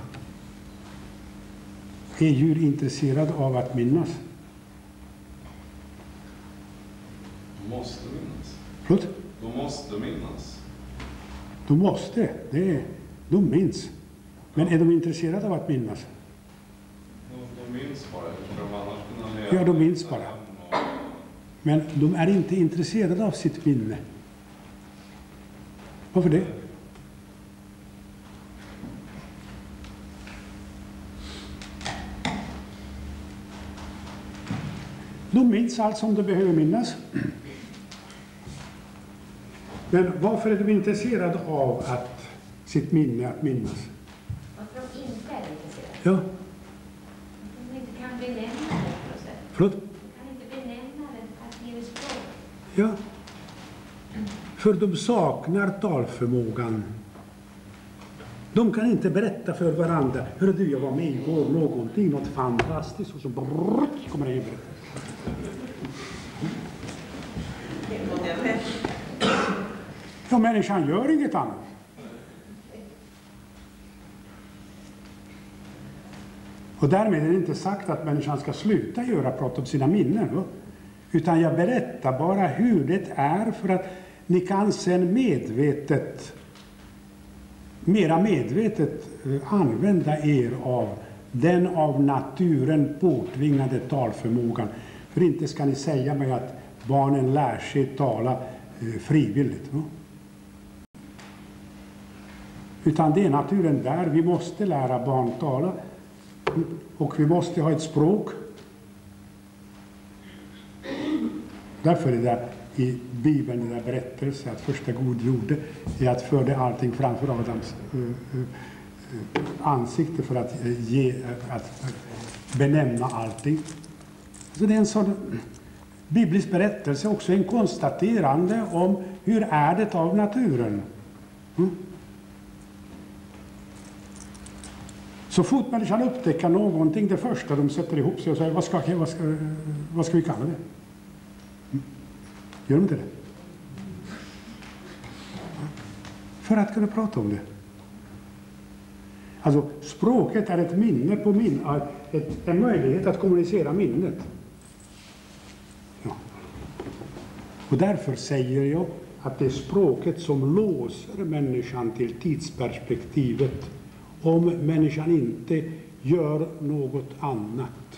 Speaker 2: Är djur intresserade av att minnas?
Speaker 15: De måste minnas.
Speaker 2: Förlåt?
Speaker 15: De måste minnas.
Speaker 2: De måste, de minns. Men är de intresserade av att minnas?
Speaker 15: De minns bara, för de annars kunna leva.
Speaker 2: Ja, de minns bara. Men de är inte intresserade av sitt minne. Varför det? De minns allt som de behöver minnas. Men varför är de intresserade av sitt minne att minnas?
Speaker 12: Varför de inte är intresserade?
Speaker 2: Ja.
Speaker 12: De inte kan benämna det på något sätt.
Speaker 2: Förlåt?
Speaker 12: De kan inte benämna det att ge det språk.
Speaker 2: Ja. För de saknar talförmågan. De kan inte berätta för varandra. Hör du, jag var med igår, något fantastiskt. Och så kommer det in. Ja, människan gör inget annat. Och därmed är det inte sagt att människan ska sluta prata om sina minnen. Va? Utan jag berättar bara hur det är för att ni kan sen mera medvetet använda er av den av naturen påtvingade talförmågan. För inte ska ni säga mig att barnen lär sig tala frivilligt. Va? Utan det är naturen där. Vi måste lära barn tala. Och vi måste ha ett språk. Därför är det i Bibeln den där berättelsen att första Gud gjorde är att förde allting framför Adams ansikte för att benämna allting. Så det är en sån biblisk berättelse, också en konstaterande om hur är det av naturen. Så fort människan upptäcker någonting, det första de sätter ihop sig och säger, vad ska vi kalla det? Gör de inte det? För att kunna prata om det. Alltså språket är ett minne på en möjlighet att kommunicera minnet. Ja. Och därför säger jag att det är språket som låser människan till tidsperspektivet om människan inte gör något annat.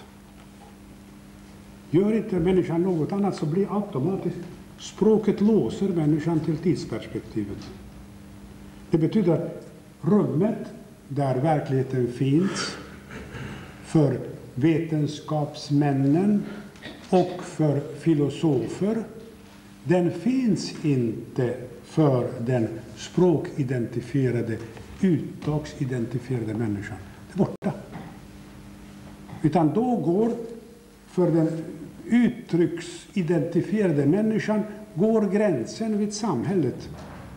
Speaker 2: Gör inte människan något annat så blir automatiskt språket låser människan till tidsperspektivet. Det betyder att rummet där verkligheten finns för vetenskapsmännen och för filosofer, den finns inte för den språkidentifierade, uttagsidentifierade människan. Det är borta. Utan då går för den uttrycksidentifierade människan går gränsen vid samhället.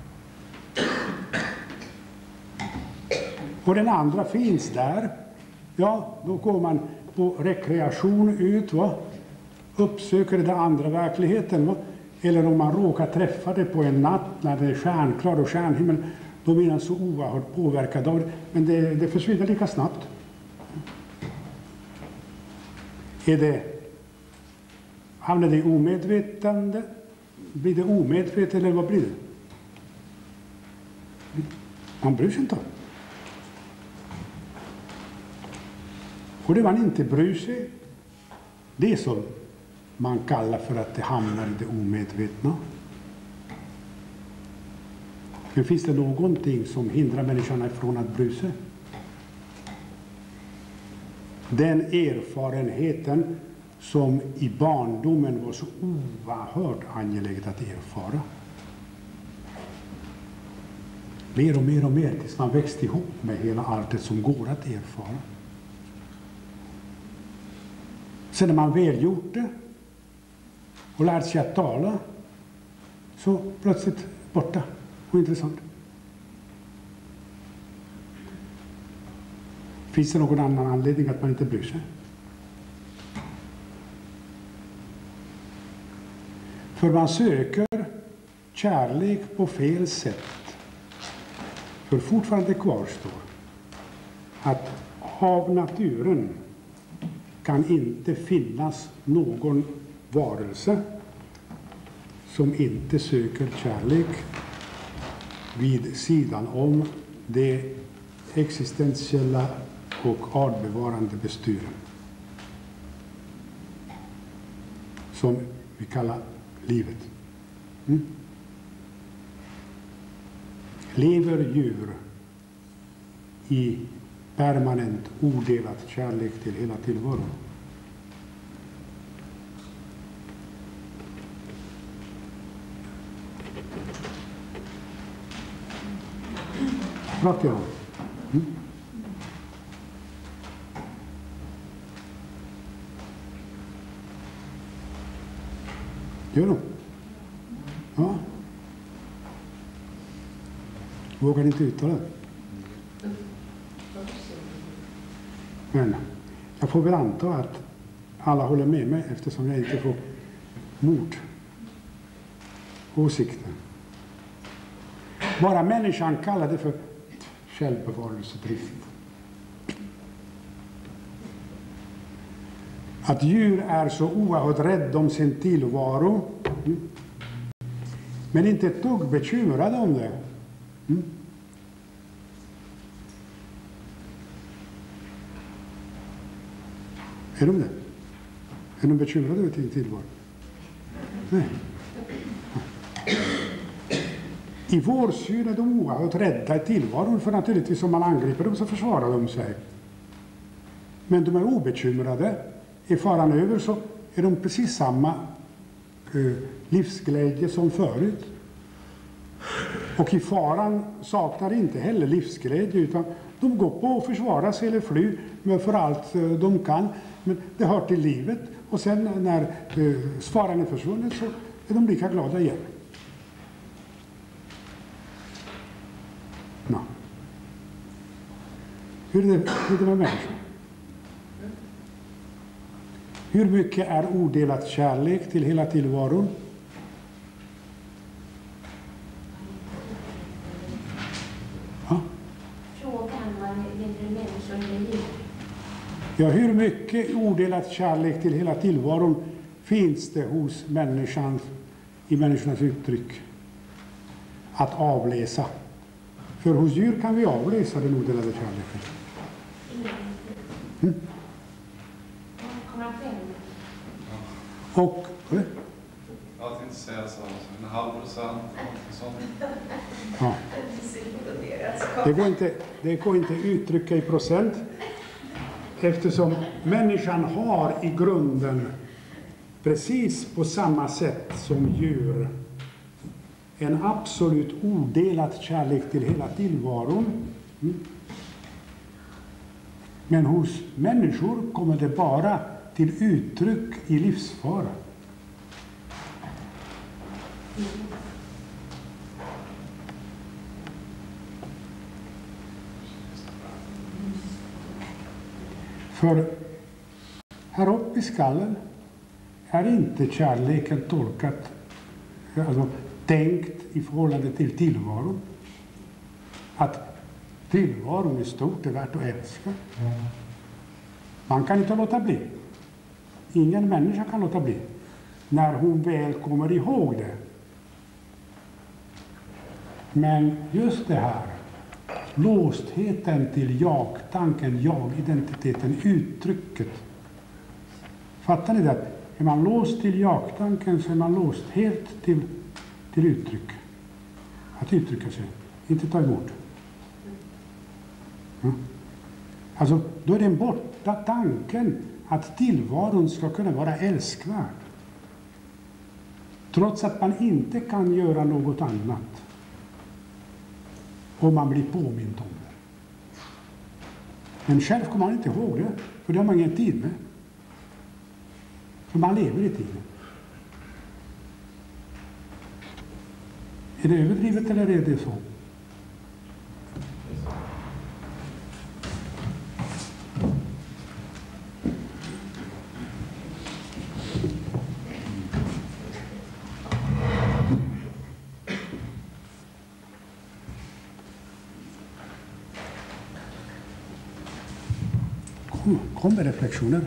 Speaker 2: Och den andra finns där. Ja, då går man på rekreation ut, va? Uppsöker den andra verkligheten. Va? Eller om man råkar träffa det på en natt när det är stjärnklar och stjärnhimmel, då blir man så oerhört påverkad av det. Men det försvinner lika snabbt. Hamnar det i omedvetande? Blir det omedvetet eller vad blir det? Man bryr sig inte om. Och det man inte bryr sig, det är som man kallar för att det hamnar i det omedvetna. Men finns det någonting som hindrar människan ifrån att bry sig? Den erfarenheten som i barndomen var så oerhört angeläget att erfara. Mer och mer och mer tills man växte ihop med hela allt det som går att erfara. Sen när man väl gjort det och lärt sig att tala, så plötsligt borta och intressant. Finns det någon annan anledning att man inte bryr sig? För man söker kärlek på fel sätt. För fortfarande kvarstår att av naturen kan inte finnas någon varelse som inte söker kärlek vid sidan om det existentiella och artbevarande bestyren som vi kallar livet. Lever djur i permanent odelat kärlek till hela tillvaron? Pratar jag om? Gör de? Ja. Vågar inte uttala det? Men jag får väl anta att alla håller med mig eftersom jag inte får åsikten. Bara människan kallar det för självbevarelsedrift. Att djur är så oerhört rädda om sin tillvaro, men inte ett dugg bekymrade om det. Är de det? Är de bekymrade över sin tillvaro? Nej. I vår syn är de oerhört rädda i tillvaron, för naturligtvis om man angriper dem så försvarar de sig. Men de är obekymrade. Är faran över så är de precis samma livsglädje som förut. Och i faran saknar inte heller livsglädje, utan de går på och försvarar sig eller fly för allt de kan. Men det hör till livet, och sen när faran är försvunnen så är de lika glada igen. No. Hur är det med människan? Hur mycket är odelat kärlek till hela tillvaron?
Speaker 12: Frågan var
Speaker 2: Ja, hur mycket odelat kärlek till hela tillvaron finns det hos människan, i människornas uttryck, att avläsa? För hos djur kan vi avläsa den odelade kärleken. Mm. Och
Speaker 15: jag tänkte säga så, 0,5%. Sånt.
Speaker 2: Ja. Det går inte att uttrycka i procent, eftersom människan har i grunden precis på samma sätt som djur en absolut odelad kärlek till hela tillvaron. Mm. Men hos människor kommer det bara till uttryck i livsfara. För här uppe i skallen är inte kärleken tolkat, alltså tänkt i förhållande till tillvaron. Att tillvaron i stort är värt att älska. Man kan inte låta bli. Ingen människa kan låta bli. När hon väl kommer ihåg det. Men just det här, låstheten till jag-tanken, jag-identiteten, uttrycket. Fattar ni det? Är man låst till jag-tanken så är man låst helt till uttryck. Att uttrycka sig, inte ta emot. Mm. Alltså, då är den borta tanken att tillvaron ska kunna vara älskvärd. Trots att man inte kan göra något annat. Och man blir påmind om det. Men själv kommer man inte ihåg det, för det har man ingen tid med. För man lever i tiden. Är det överdrivet eller är det så? Kom med reflektioner.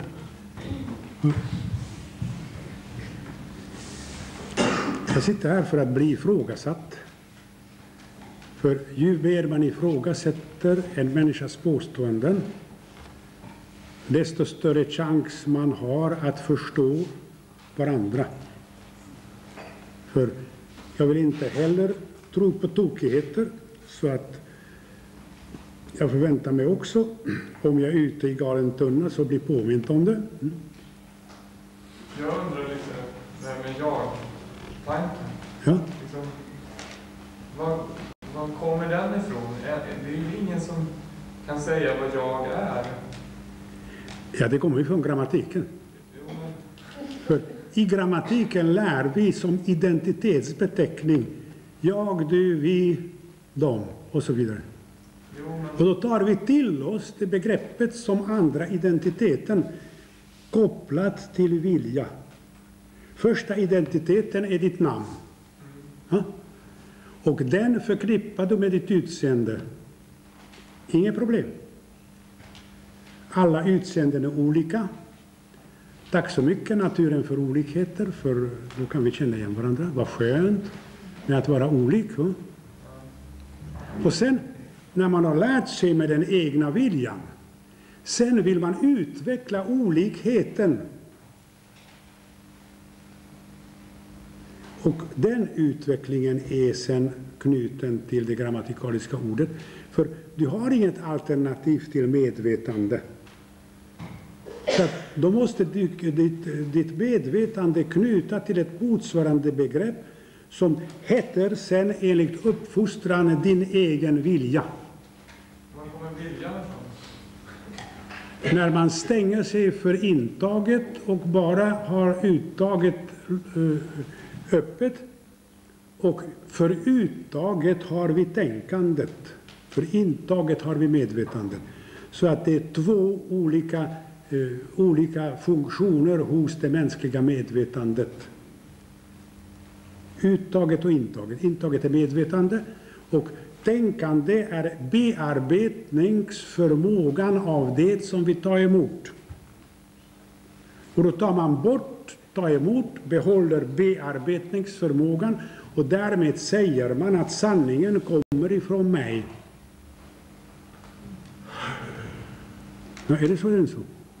Speaker 2: Jag sitter här för att bli ifrågasatt. För ju mer man ifrågasätter en människas påståenden, desto större chans man har att förstå varandra. För jag vill inte heller tro på tokigheter, så att jag förväntar mig också, om jag är ute i galen tunna, så blir påmint om det. Mm.
Speaker 8: Jag undrar lite, det här med jag-tanken.
Speaker 2: Ja.
Speaker 8: Liksom, var kommer den ifrån? Det är ju ingen som kan säga vad jag är.
Speaker 2: Ja, det kommer ifrån grammatiken. För i grammatiken lär vi som identitetsbeteckning jag, du, vi, dem och så vidare. Och då tar vi till oss det begreppet som andra identiteten kopplat till vilja. Första identiteten är ditt namn. Ja? Och den förknippar du med ditt utseende. Inget problem. Alla utseenden är olika. Tack så mycket naturen för olikheter, för då kan vi känna igen varandra. Vad skönt med att vara olik. Ja? Och sen när man har lärt sig med den egna viljan, sen vill man utveckla olikheten. Och den utvecklingen är sen knuten till det grammatikaliska ordet. För du har inget alternativ till medvetande. Så att då måste ditt medvetande knyta till ett motsvarande begrepp som heter sen enligt uppfostran din egen vilja.
Speaker 8: Var kommer viljan ifrån?
Speaker 2: När man stänger sig för intaget och bara har uttaget öppet, och för uttaget har vi tänkandet, för intaget har vi medvetandet. Så att det är två olika funktioner hos det mänskliga medvetandet. Uttaget och intaget. Intaget är medvetande och tänkande är bearbetningsförmågan av det som vi tar emot. Och då tar man bort, tar emot, behåller bearbetningsförmågan och därmed säger man att sanningen kommer ifrån mig. Ja, är det så eller så?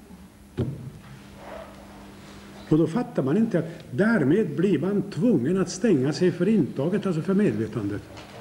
Speaker 2: Och då fattar man inte att därmed blir man tvungen att stänga sig för intaget, alltså för medvetandet.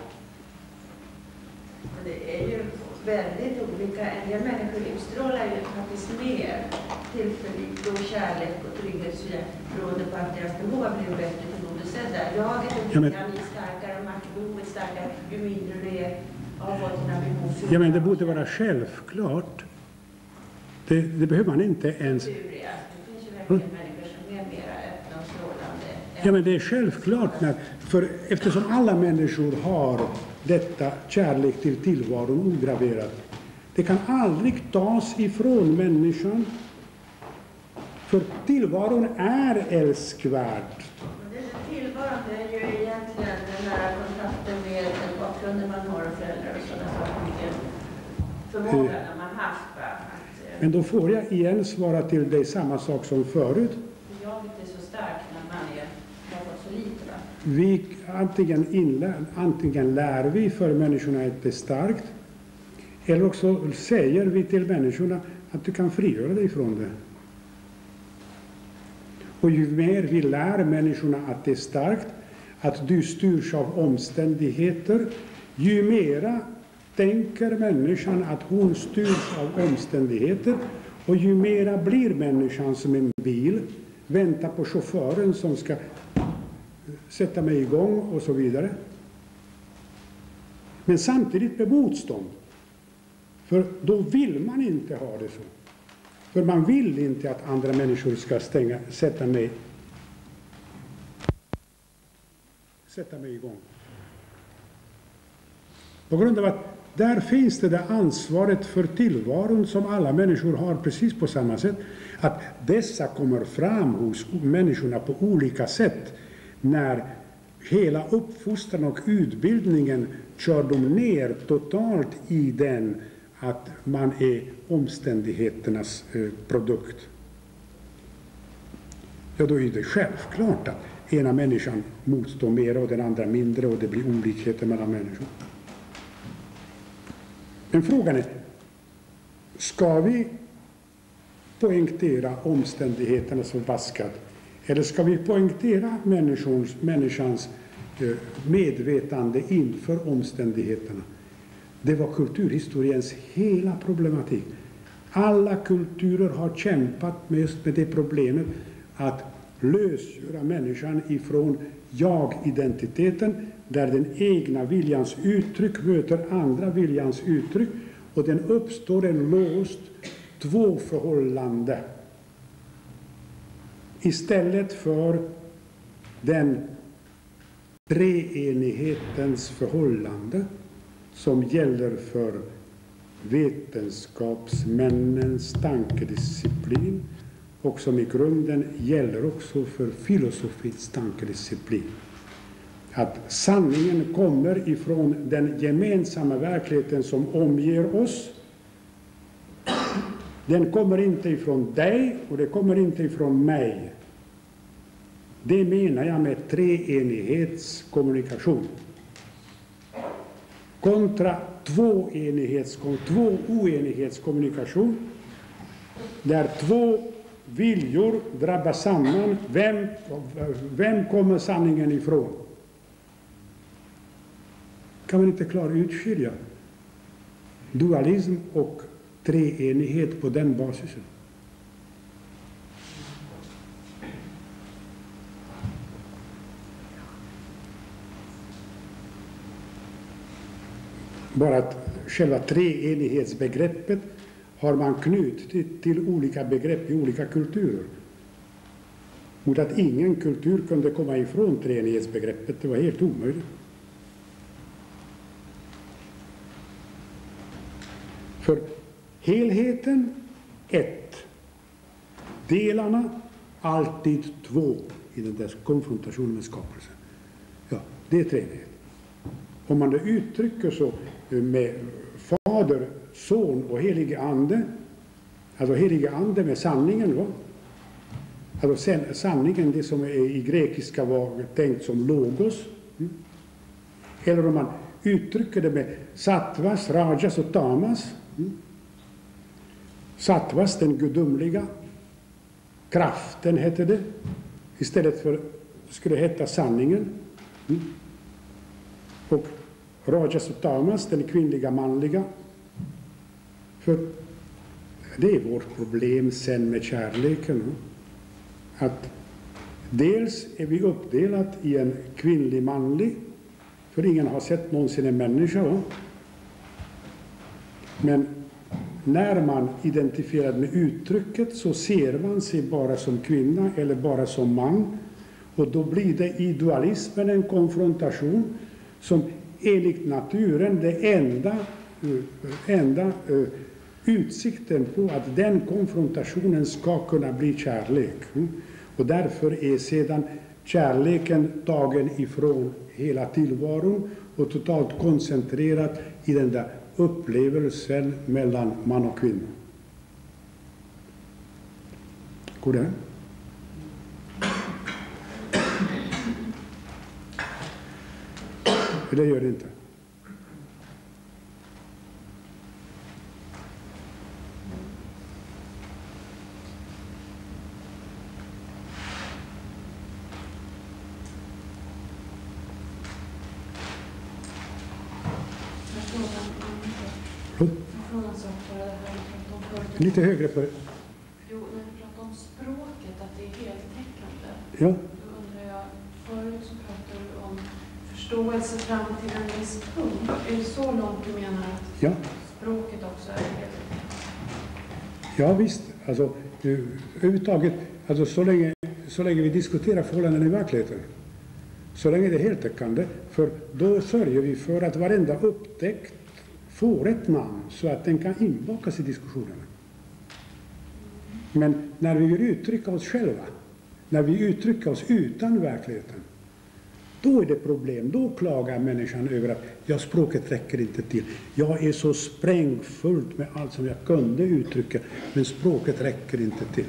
Speaker 10: Det är ju väldigt olika. En del människor utstrålar ju faktiskt mer tillförlit och kärlek och trygghet beroende på att deras behov har blivit bättre tillgodosedda. Jaget och viljan är starkare, maktbehovet starkare, ju mindre det är av vad dina behov fyller.
Speaker 2: Ja, men det borde vara självklart. Det behöver man inte ens...
Speaker 10: Det finns ju verkligen människor som är mer öppna och strålande.
Speaker 2: Ja, men det är självklart. För eftersom alla människor har detta kärlek till tillvaron ograverat. Det kan aldrig tas ifrån människan. För tillvaron är älskvärd.
Speaker 10: Tillvaron är ju egentligen den nära kontakten med den bakgrunden man har och föräldrar och sådana saker. Förmågan när man haft.
Speaker 2: Men då får jag igen svara till dig samma sak som förut.
Speaker 10: Jaget är så starkt när man har fått så lite. Va?
Speaker 2: Antingen lär vi för människorna att det är starkt. Eller också säger vi till människorna att du kan frigöra dig från det. Och ju mer vi lär människorna att det är starkt, att du styrs av omständigheter, ju mera tänker människan att hon styrs av omständigheter, och ju mera blir människan som en bil, väntar på chauffören som ska sätta mig igång och så vidare. Men samtidigt med motstånd. För då vill man inte ha det så. För man vill inte att andra människor ska sätta mig igång. På grund av att där finns det ansvaret för tillvaron som alla människor har precis på samma sätt. Att dessa kommer fram hos människorna på olika sätt. När hela uppfostran och utbildningen kör dem ner totalt i den att man är omständigheternas produkt. Ja, då är det självklart att ena människan motstår mer och den andra mindre och det blir olikheter mellan människor. Men frågan är, ska vi poängtera omständigheterna som vaskat, eller ska vi poängtera människans medvetande inför omständigheterna? Det var kulturhistoriens hela problematik. Alla kulturer har kämpat med just med det problemet att lösgöra människan ifrån jag-identiteten, där den egna viljans uttryck möter andra viljans uttryck, och den uppstår en låst tvåförhållande istället för den treenighetens förhållande som gäller för vetenskapsmännens tankedisciplin och som i grunden gäller också för filosofins tankedisciplin. Att sanningen kommer ifrån den gemensamma verkligheten som omger oss. Den kommer inte ifrån dig och det kommer inte ifrån mig. Det menar jag med treenighetskommunikation. Kontra tvåoenighetskommunikation, där två viljor drabbas samman. Vem kommer sanningen ifrån? Kan man inte klart utskilja dualism och treenighet på den basisen? Bara att själva treenighetsbegreppet har man knutit till olika begrepp i olika kulturer. Mot att ingen kultur kunde komma ifrån treenighetsbegreppet, det var helt omöjligt. För helheten, ett. Delarna, alltid två i den där konfrontationen med skapelsen. Ja, det är treenighet. Om man då uttrycker så med Fader, Son och Helige Ande, alltså Helige Ande med sanningen, va? Alltså sanningen, det som är i grekiska var tänkt som logos. Eller om man uttrycker det med sattvas, rajas och tamas. Sattvas, den gudomliga. Kraften heter det. Istället för, skulle heta sanningen. Och rajas och tamas, den kvinnliga manliga. För det är vårt problem sen med kärleken. Att dels är vi uppdelat i en kvinnlig manlig. För ingen har sett någonsin en människa. Men när man identifierar med uttrycket så ser man sig bara som kvinna eller bara som man. Och då blir det i dualismen en konfrontation som enligt naturen det enda utsikten på att den konfrontationen ska kunna bli kärlek. Och därför är sedan kärleken tagen ifrån hela tillvaron och totalt koncentrerad i den där upplevelsen mellan man och kvinna. Går det? Det gör det inte. Lite högre för...
Speaker 7: Jo, när du pratar om språket, att det är heltäckande.
Speaker 2: Ja.
Speaker 7: Då undrar jag, förut så pratade du om förståelse fram till en viss punkt. Är det så långt du menar att språket också är heltäckande?
Speaker 2: Ja visst, alltså överhuvudtaget, alltså så länge vi diskuterar förhållanden i verkligheten, så länge det är heltäckande, för då sörjer vi för att varenda upptäckt får ett namn så att den kan inbakas i diskussionerna. Men när vi vill uttrycka oss själva, när vi uttrycker oss utan verkligheten, då är det problem. Då klagar människan över att språket räcker inte till. Jag är så sprängfullt med allt som jag kunde uttrycka, men språket räcker inte till.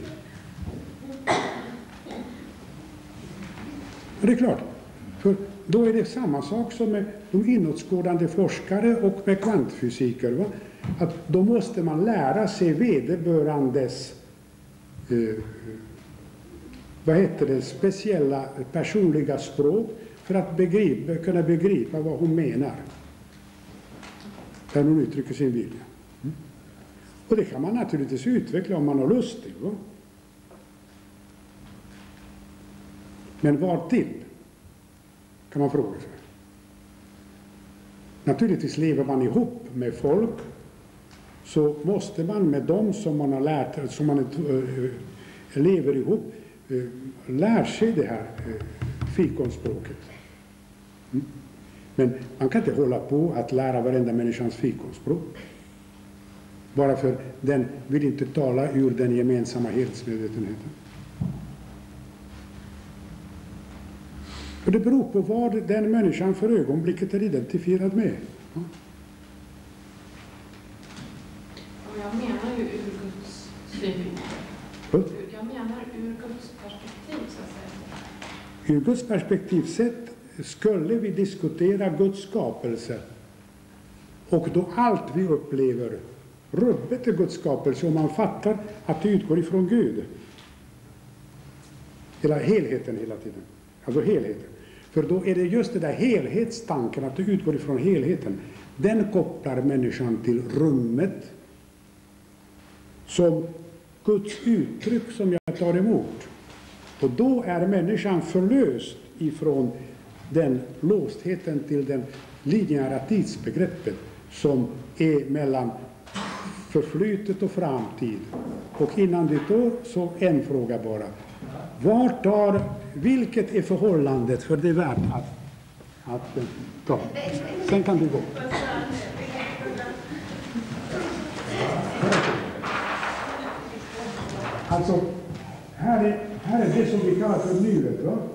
Speaker 2: Och det är klart, för då är det samma sak som med de inåtskådande forskare och med kvantfysiker. Va? Att då måste man lära sig vederbörandes speciella personliga språk för att kunna begripa vad hon menar. Där hon uttrycker sin vilja. Och det kan man naturligtvis utveckla om man har lust till. Va? Men var till? Kan man fråga sig. Naturligtvis lever man ihop med folk, så måste man med dem som man har lärt, som man lever ihop, lär sig det här fikonspråket. Men man kan inte hålla på att lära varenda människans fikonspråk. Bara för den vill inte tala ur den gemensamma helhetsmedvetenheten. Och det beror på vad den människan för ögonblicket är identifierad med. Ja.
Speaker 7: Jag menar ju ur Guds synvinkel. Jag menar ur Guds perspektiv, så att säga.
Speaker 2: Ur Guds perspektiv sett skulle vi diskutera Guds skapelse. Och då allt vi upplever rubbet är Guds skapelse, om man fattar att det utgår ifrån Gud. Hela helheten hela tiden. Alltså helheten. För då är det just det där helhetstanken, att det utgår ifrån helheten. Den kopplar människan till rummet som Guds uttryck som jag tar emot. Och då är människan förlöst ifrån den låstheten till den linjära tidsbegreppet som är mellan förflutet och framtid. Och innan det då så en fråga bara. Vilket är förhållandet, för det är värt att ta. Sen kan du gå. Alltså, här är det som vi kallar för nuet. Va?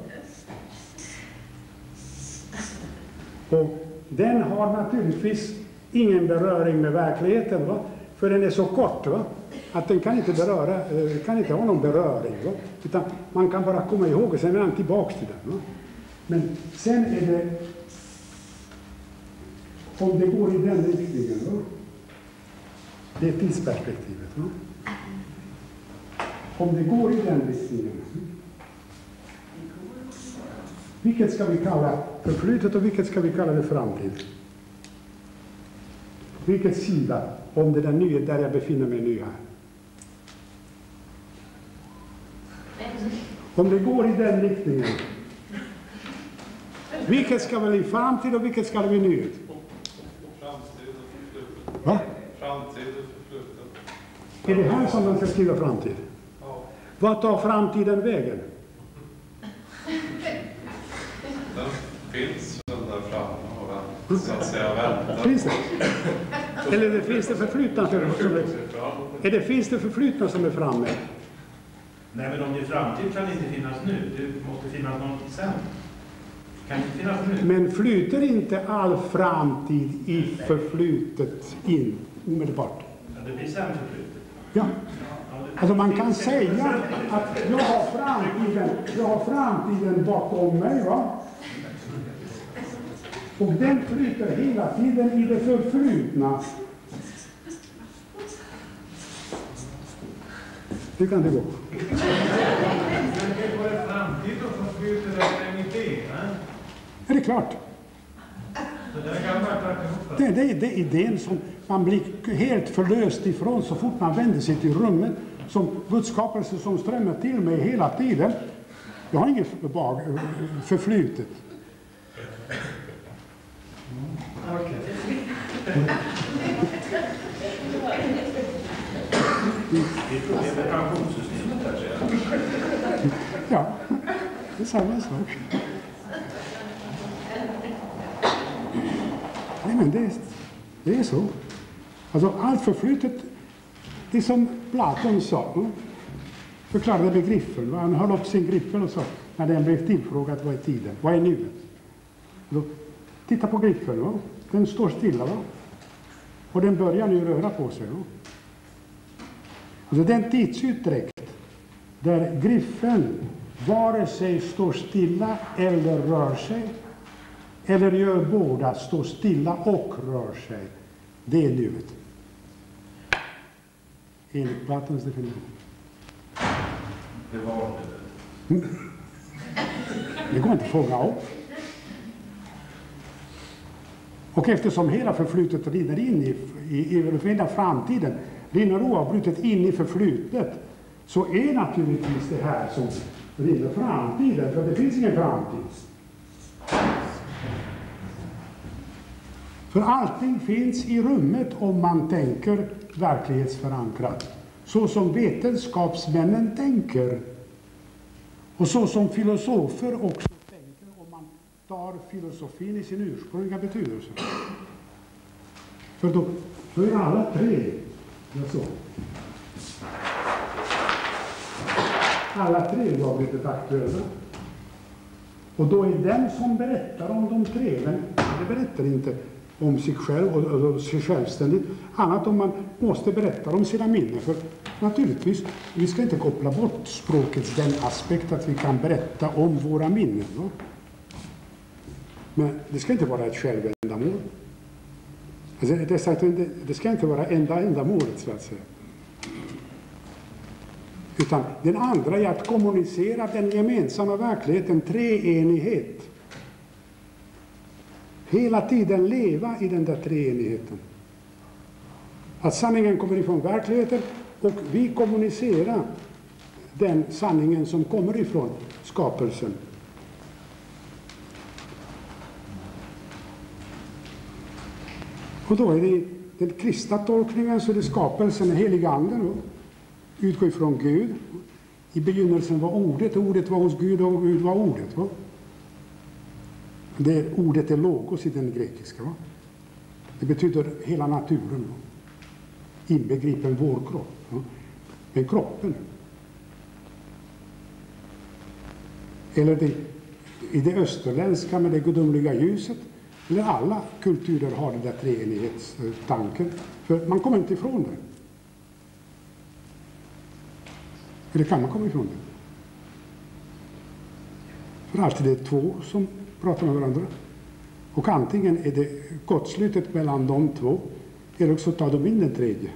Speaker 2: Och den har naturligtvis ingen beröring med verkligheten, va? För den är så kort. Va? att den kan inte beröra, kan inte ha någon beröring. Va? Utan man kan bara komma ihåg och sen är man tillbaka till den. Va? Men sen är det, om det går i den riktningen, va? Det är tidsperspektivet. Va? Om det går i den riktningen, vilket ska vi kalla förflutet och vilket ska vi kalla det framtid? Vilket sida, om det är den nya där jag befinner mig nu här? Om det går i den riktningen, vilket ska bli framtid och vilket ska bli nuet?
Speaker 15: Framtid och förflutet.
Speaker 2: Va?
Speaker 15: Framtid och förflutet.
Speaker 2: Är det här som man ska skriva framtid?
Speaker 15: Ja.
Speaker 2: Vad tar framtiden vägen?
Speaker 15: Den finns väl där framme och den, så att säga, väntar.
Speaker 2: Finns det? Eller finns det förflutna som finns det förflutna som är framme?
Speaker 9: Nej, men om det är framtid kan det inte finnas nu. Det måste finnas något sen. Kan inte finnas nu.
Speaker 2: Men flyter inte all framtid i förflutet in omedelbart?
Speaker 9: Ja, det blir sen förflutet.
Speaker 2: Ja. Alltså man kan säga att jag har framtiden bakom mig, va? Och den flyter hela tiden i det förflutna. Hur kan det gå?
Speaker 9: Men det går en framtid och förflutet efter en idé,
Speaker 2: Är det klart?
Speaker 9: Det där kan man ta ihop.
Speaker 2: Det är idén som man blir helt förlöst ifrån så fort man vänder sig till rummet. Som budskapelse som strömmar till mig hela tiden. Jag har inget förflutet.
Speaker 9: Det är problem med pensionssystemet där, tror jag.
Speaker 2: Ja, det är samma sak. Nej, men det är så. Alltså allt förflutet, det är som Platon sa, förklarade med griffen. Han höll upp sin griffel och sa, när den blev tillfrågad, vad är tiden? Vad är nuet? Då, titta på griffeln, va? Den står stilla, va? Och den börjar nu röra på sig. Va? Alltså den tidsutdräkt där griffeln vare sig står stilla eller rör sig, eller gör båda, står stilla och rör sig, det är nuet. Enligt Platons definition.
Speaker 9: Det var det.
Speaker 2: Det går inte att fånga upp. Och eftersom hela förflutet rinner in i hela framtiden, rinner oavbrutet in i förflutet, så är naturligtvis det här som rinner framtiden, för det finns ingen framtid. För allting finns i rummet om man tänker verklighetsförankrat. Så som vetenskapsmännen tänker. Och så som filosofer också tänker om man tar filosofin i sin ursprungliga betydelse. För då är alla tre så. Alla tre lagligt aktuella. Och då är den som berättar om de tre, men det berättar inte om sig själv och sig självständigt, annat om man måste berätta om sina minnen. För naturligtvis, vi ska inte koppla bort språkets den aspekt att vi kan berätta om våra minnen. Va? Men det ska inte vara ett självändamål. Alltså, det ska inte vara ändamålet, så att säga. Utan den andra är att kommunicera den gemensamma verkligheten, treenighet. Hela tiden leva i den där treenigheten. Att sanningen kommer ifrån verkligheten och vi kommunicerar den sanningen som kommer ifrån skapelsen. Och då är det den kristna tolkningen, så är det skapelsen, heliga anden, utgår ifrån Gud. I begynnelsen var ordet, och ordet var hos Gud och Gud var ordet. Va? Ordet är logos i den grekiska. Va? Det betyder hela naturen. Va? Inbegripen vår kropp. Va? Men kroppen. Eller i det österländska med det gudomliga ljuset. Eller alla kulturer har den där treenighetstanken. För man kommer inte ifrån det. Eller kan man komma ifrån det? För alltid är det två som pratar med varandra. Och antingen är det gottslutet mellan de två, eller också tar de in den tredje.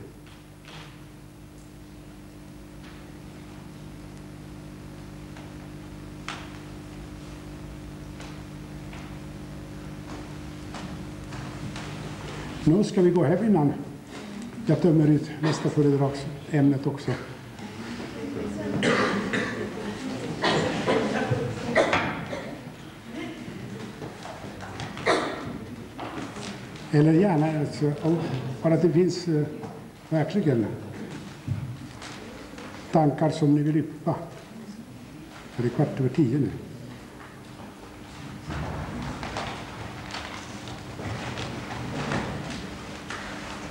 Speaker 2: Nu ska vi gå hem innan jag tömmer ut nästa föredragsämnet också. Eller gärna, alltså, bara att det finns verkligen tankar som ni vill yppa. Det är 9:15 nu.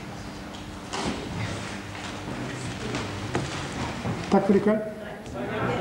Speaker 2: Tack för ikväll.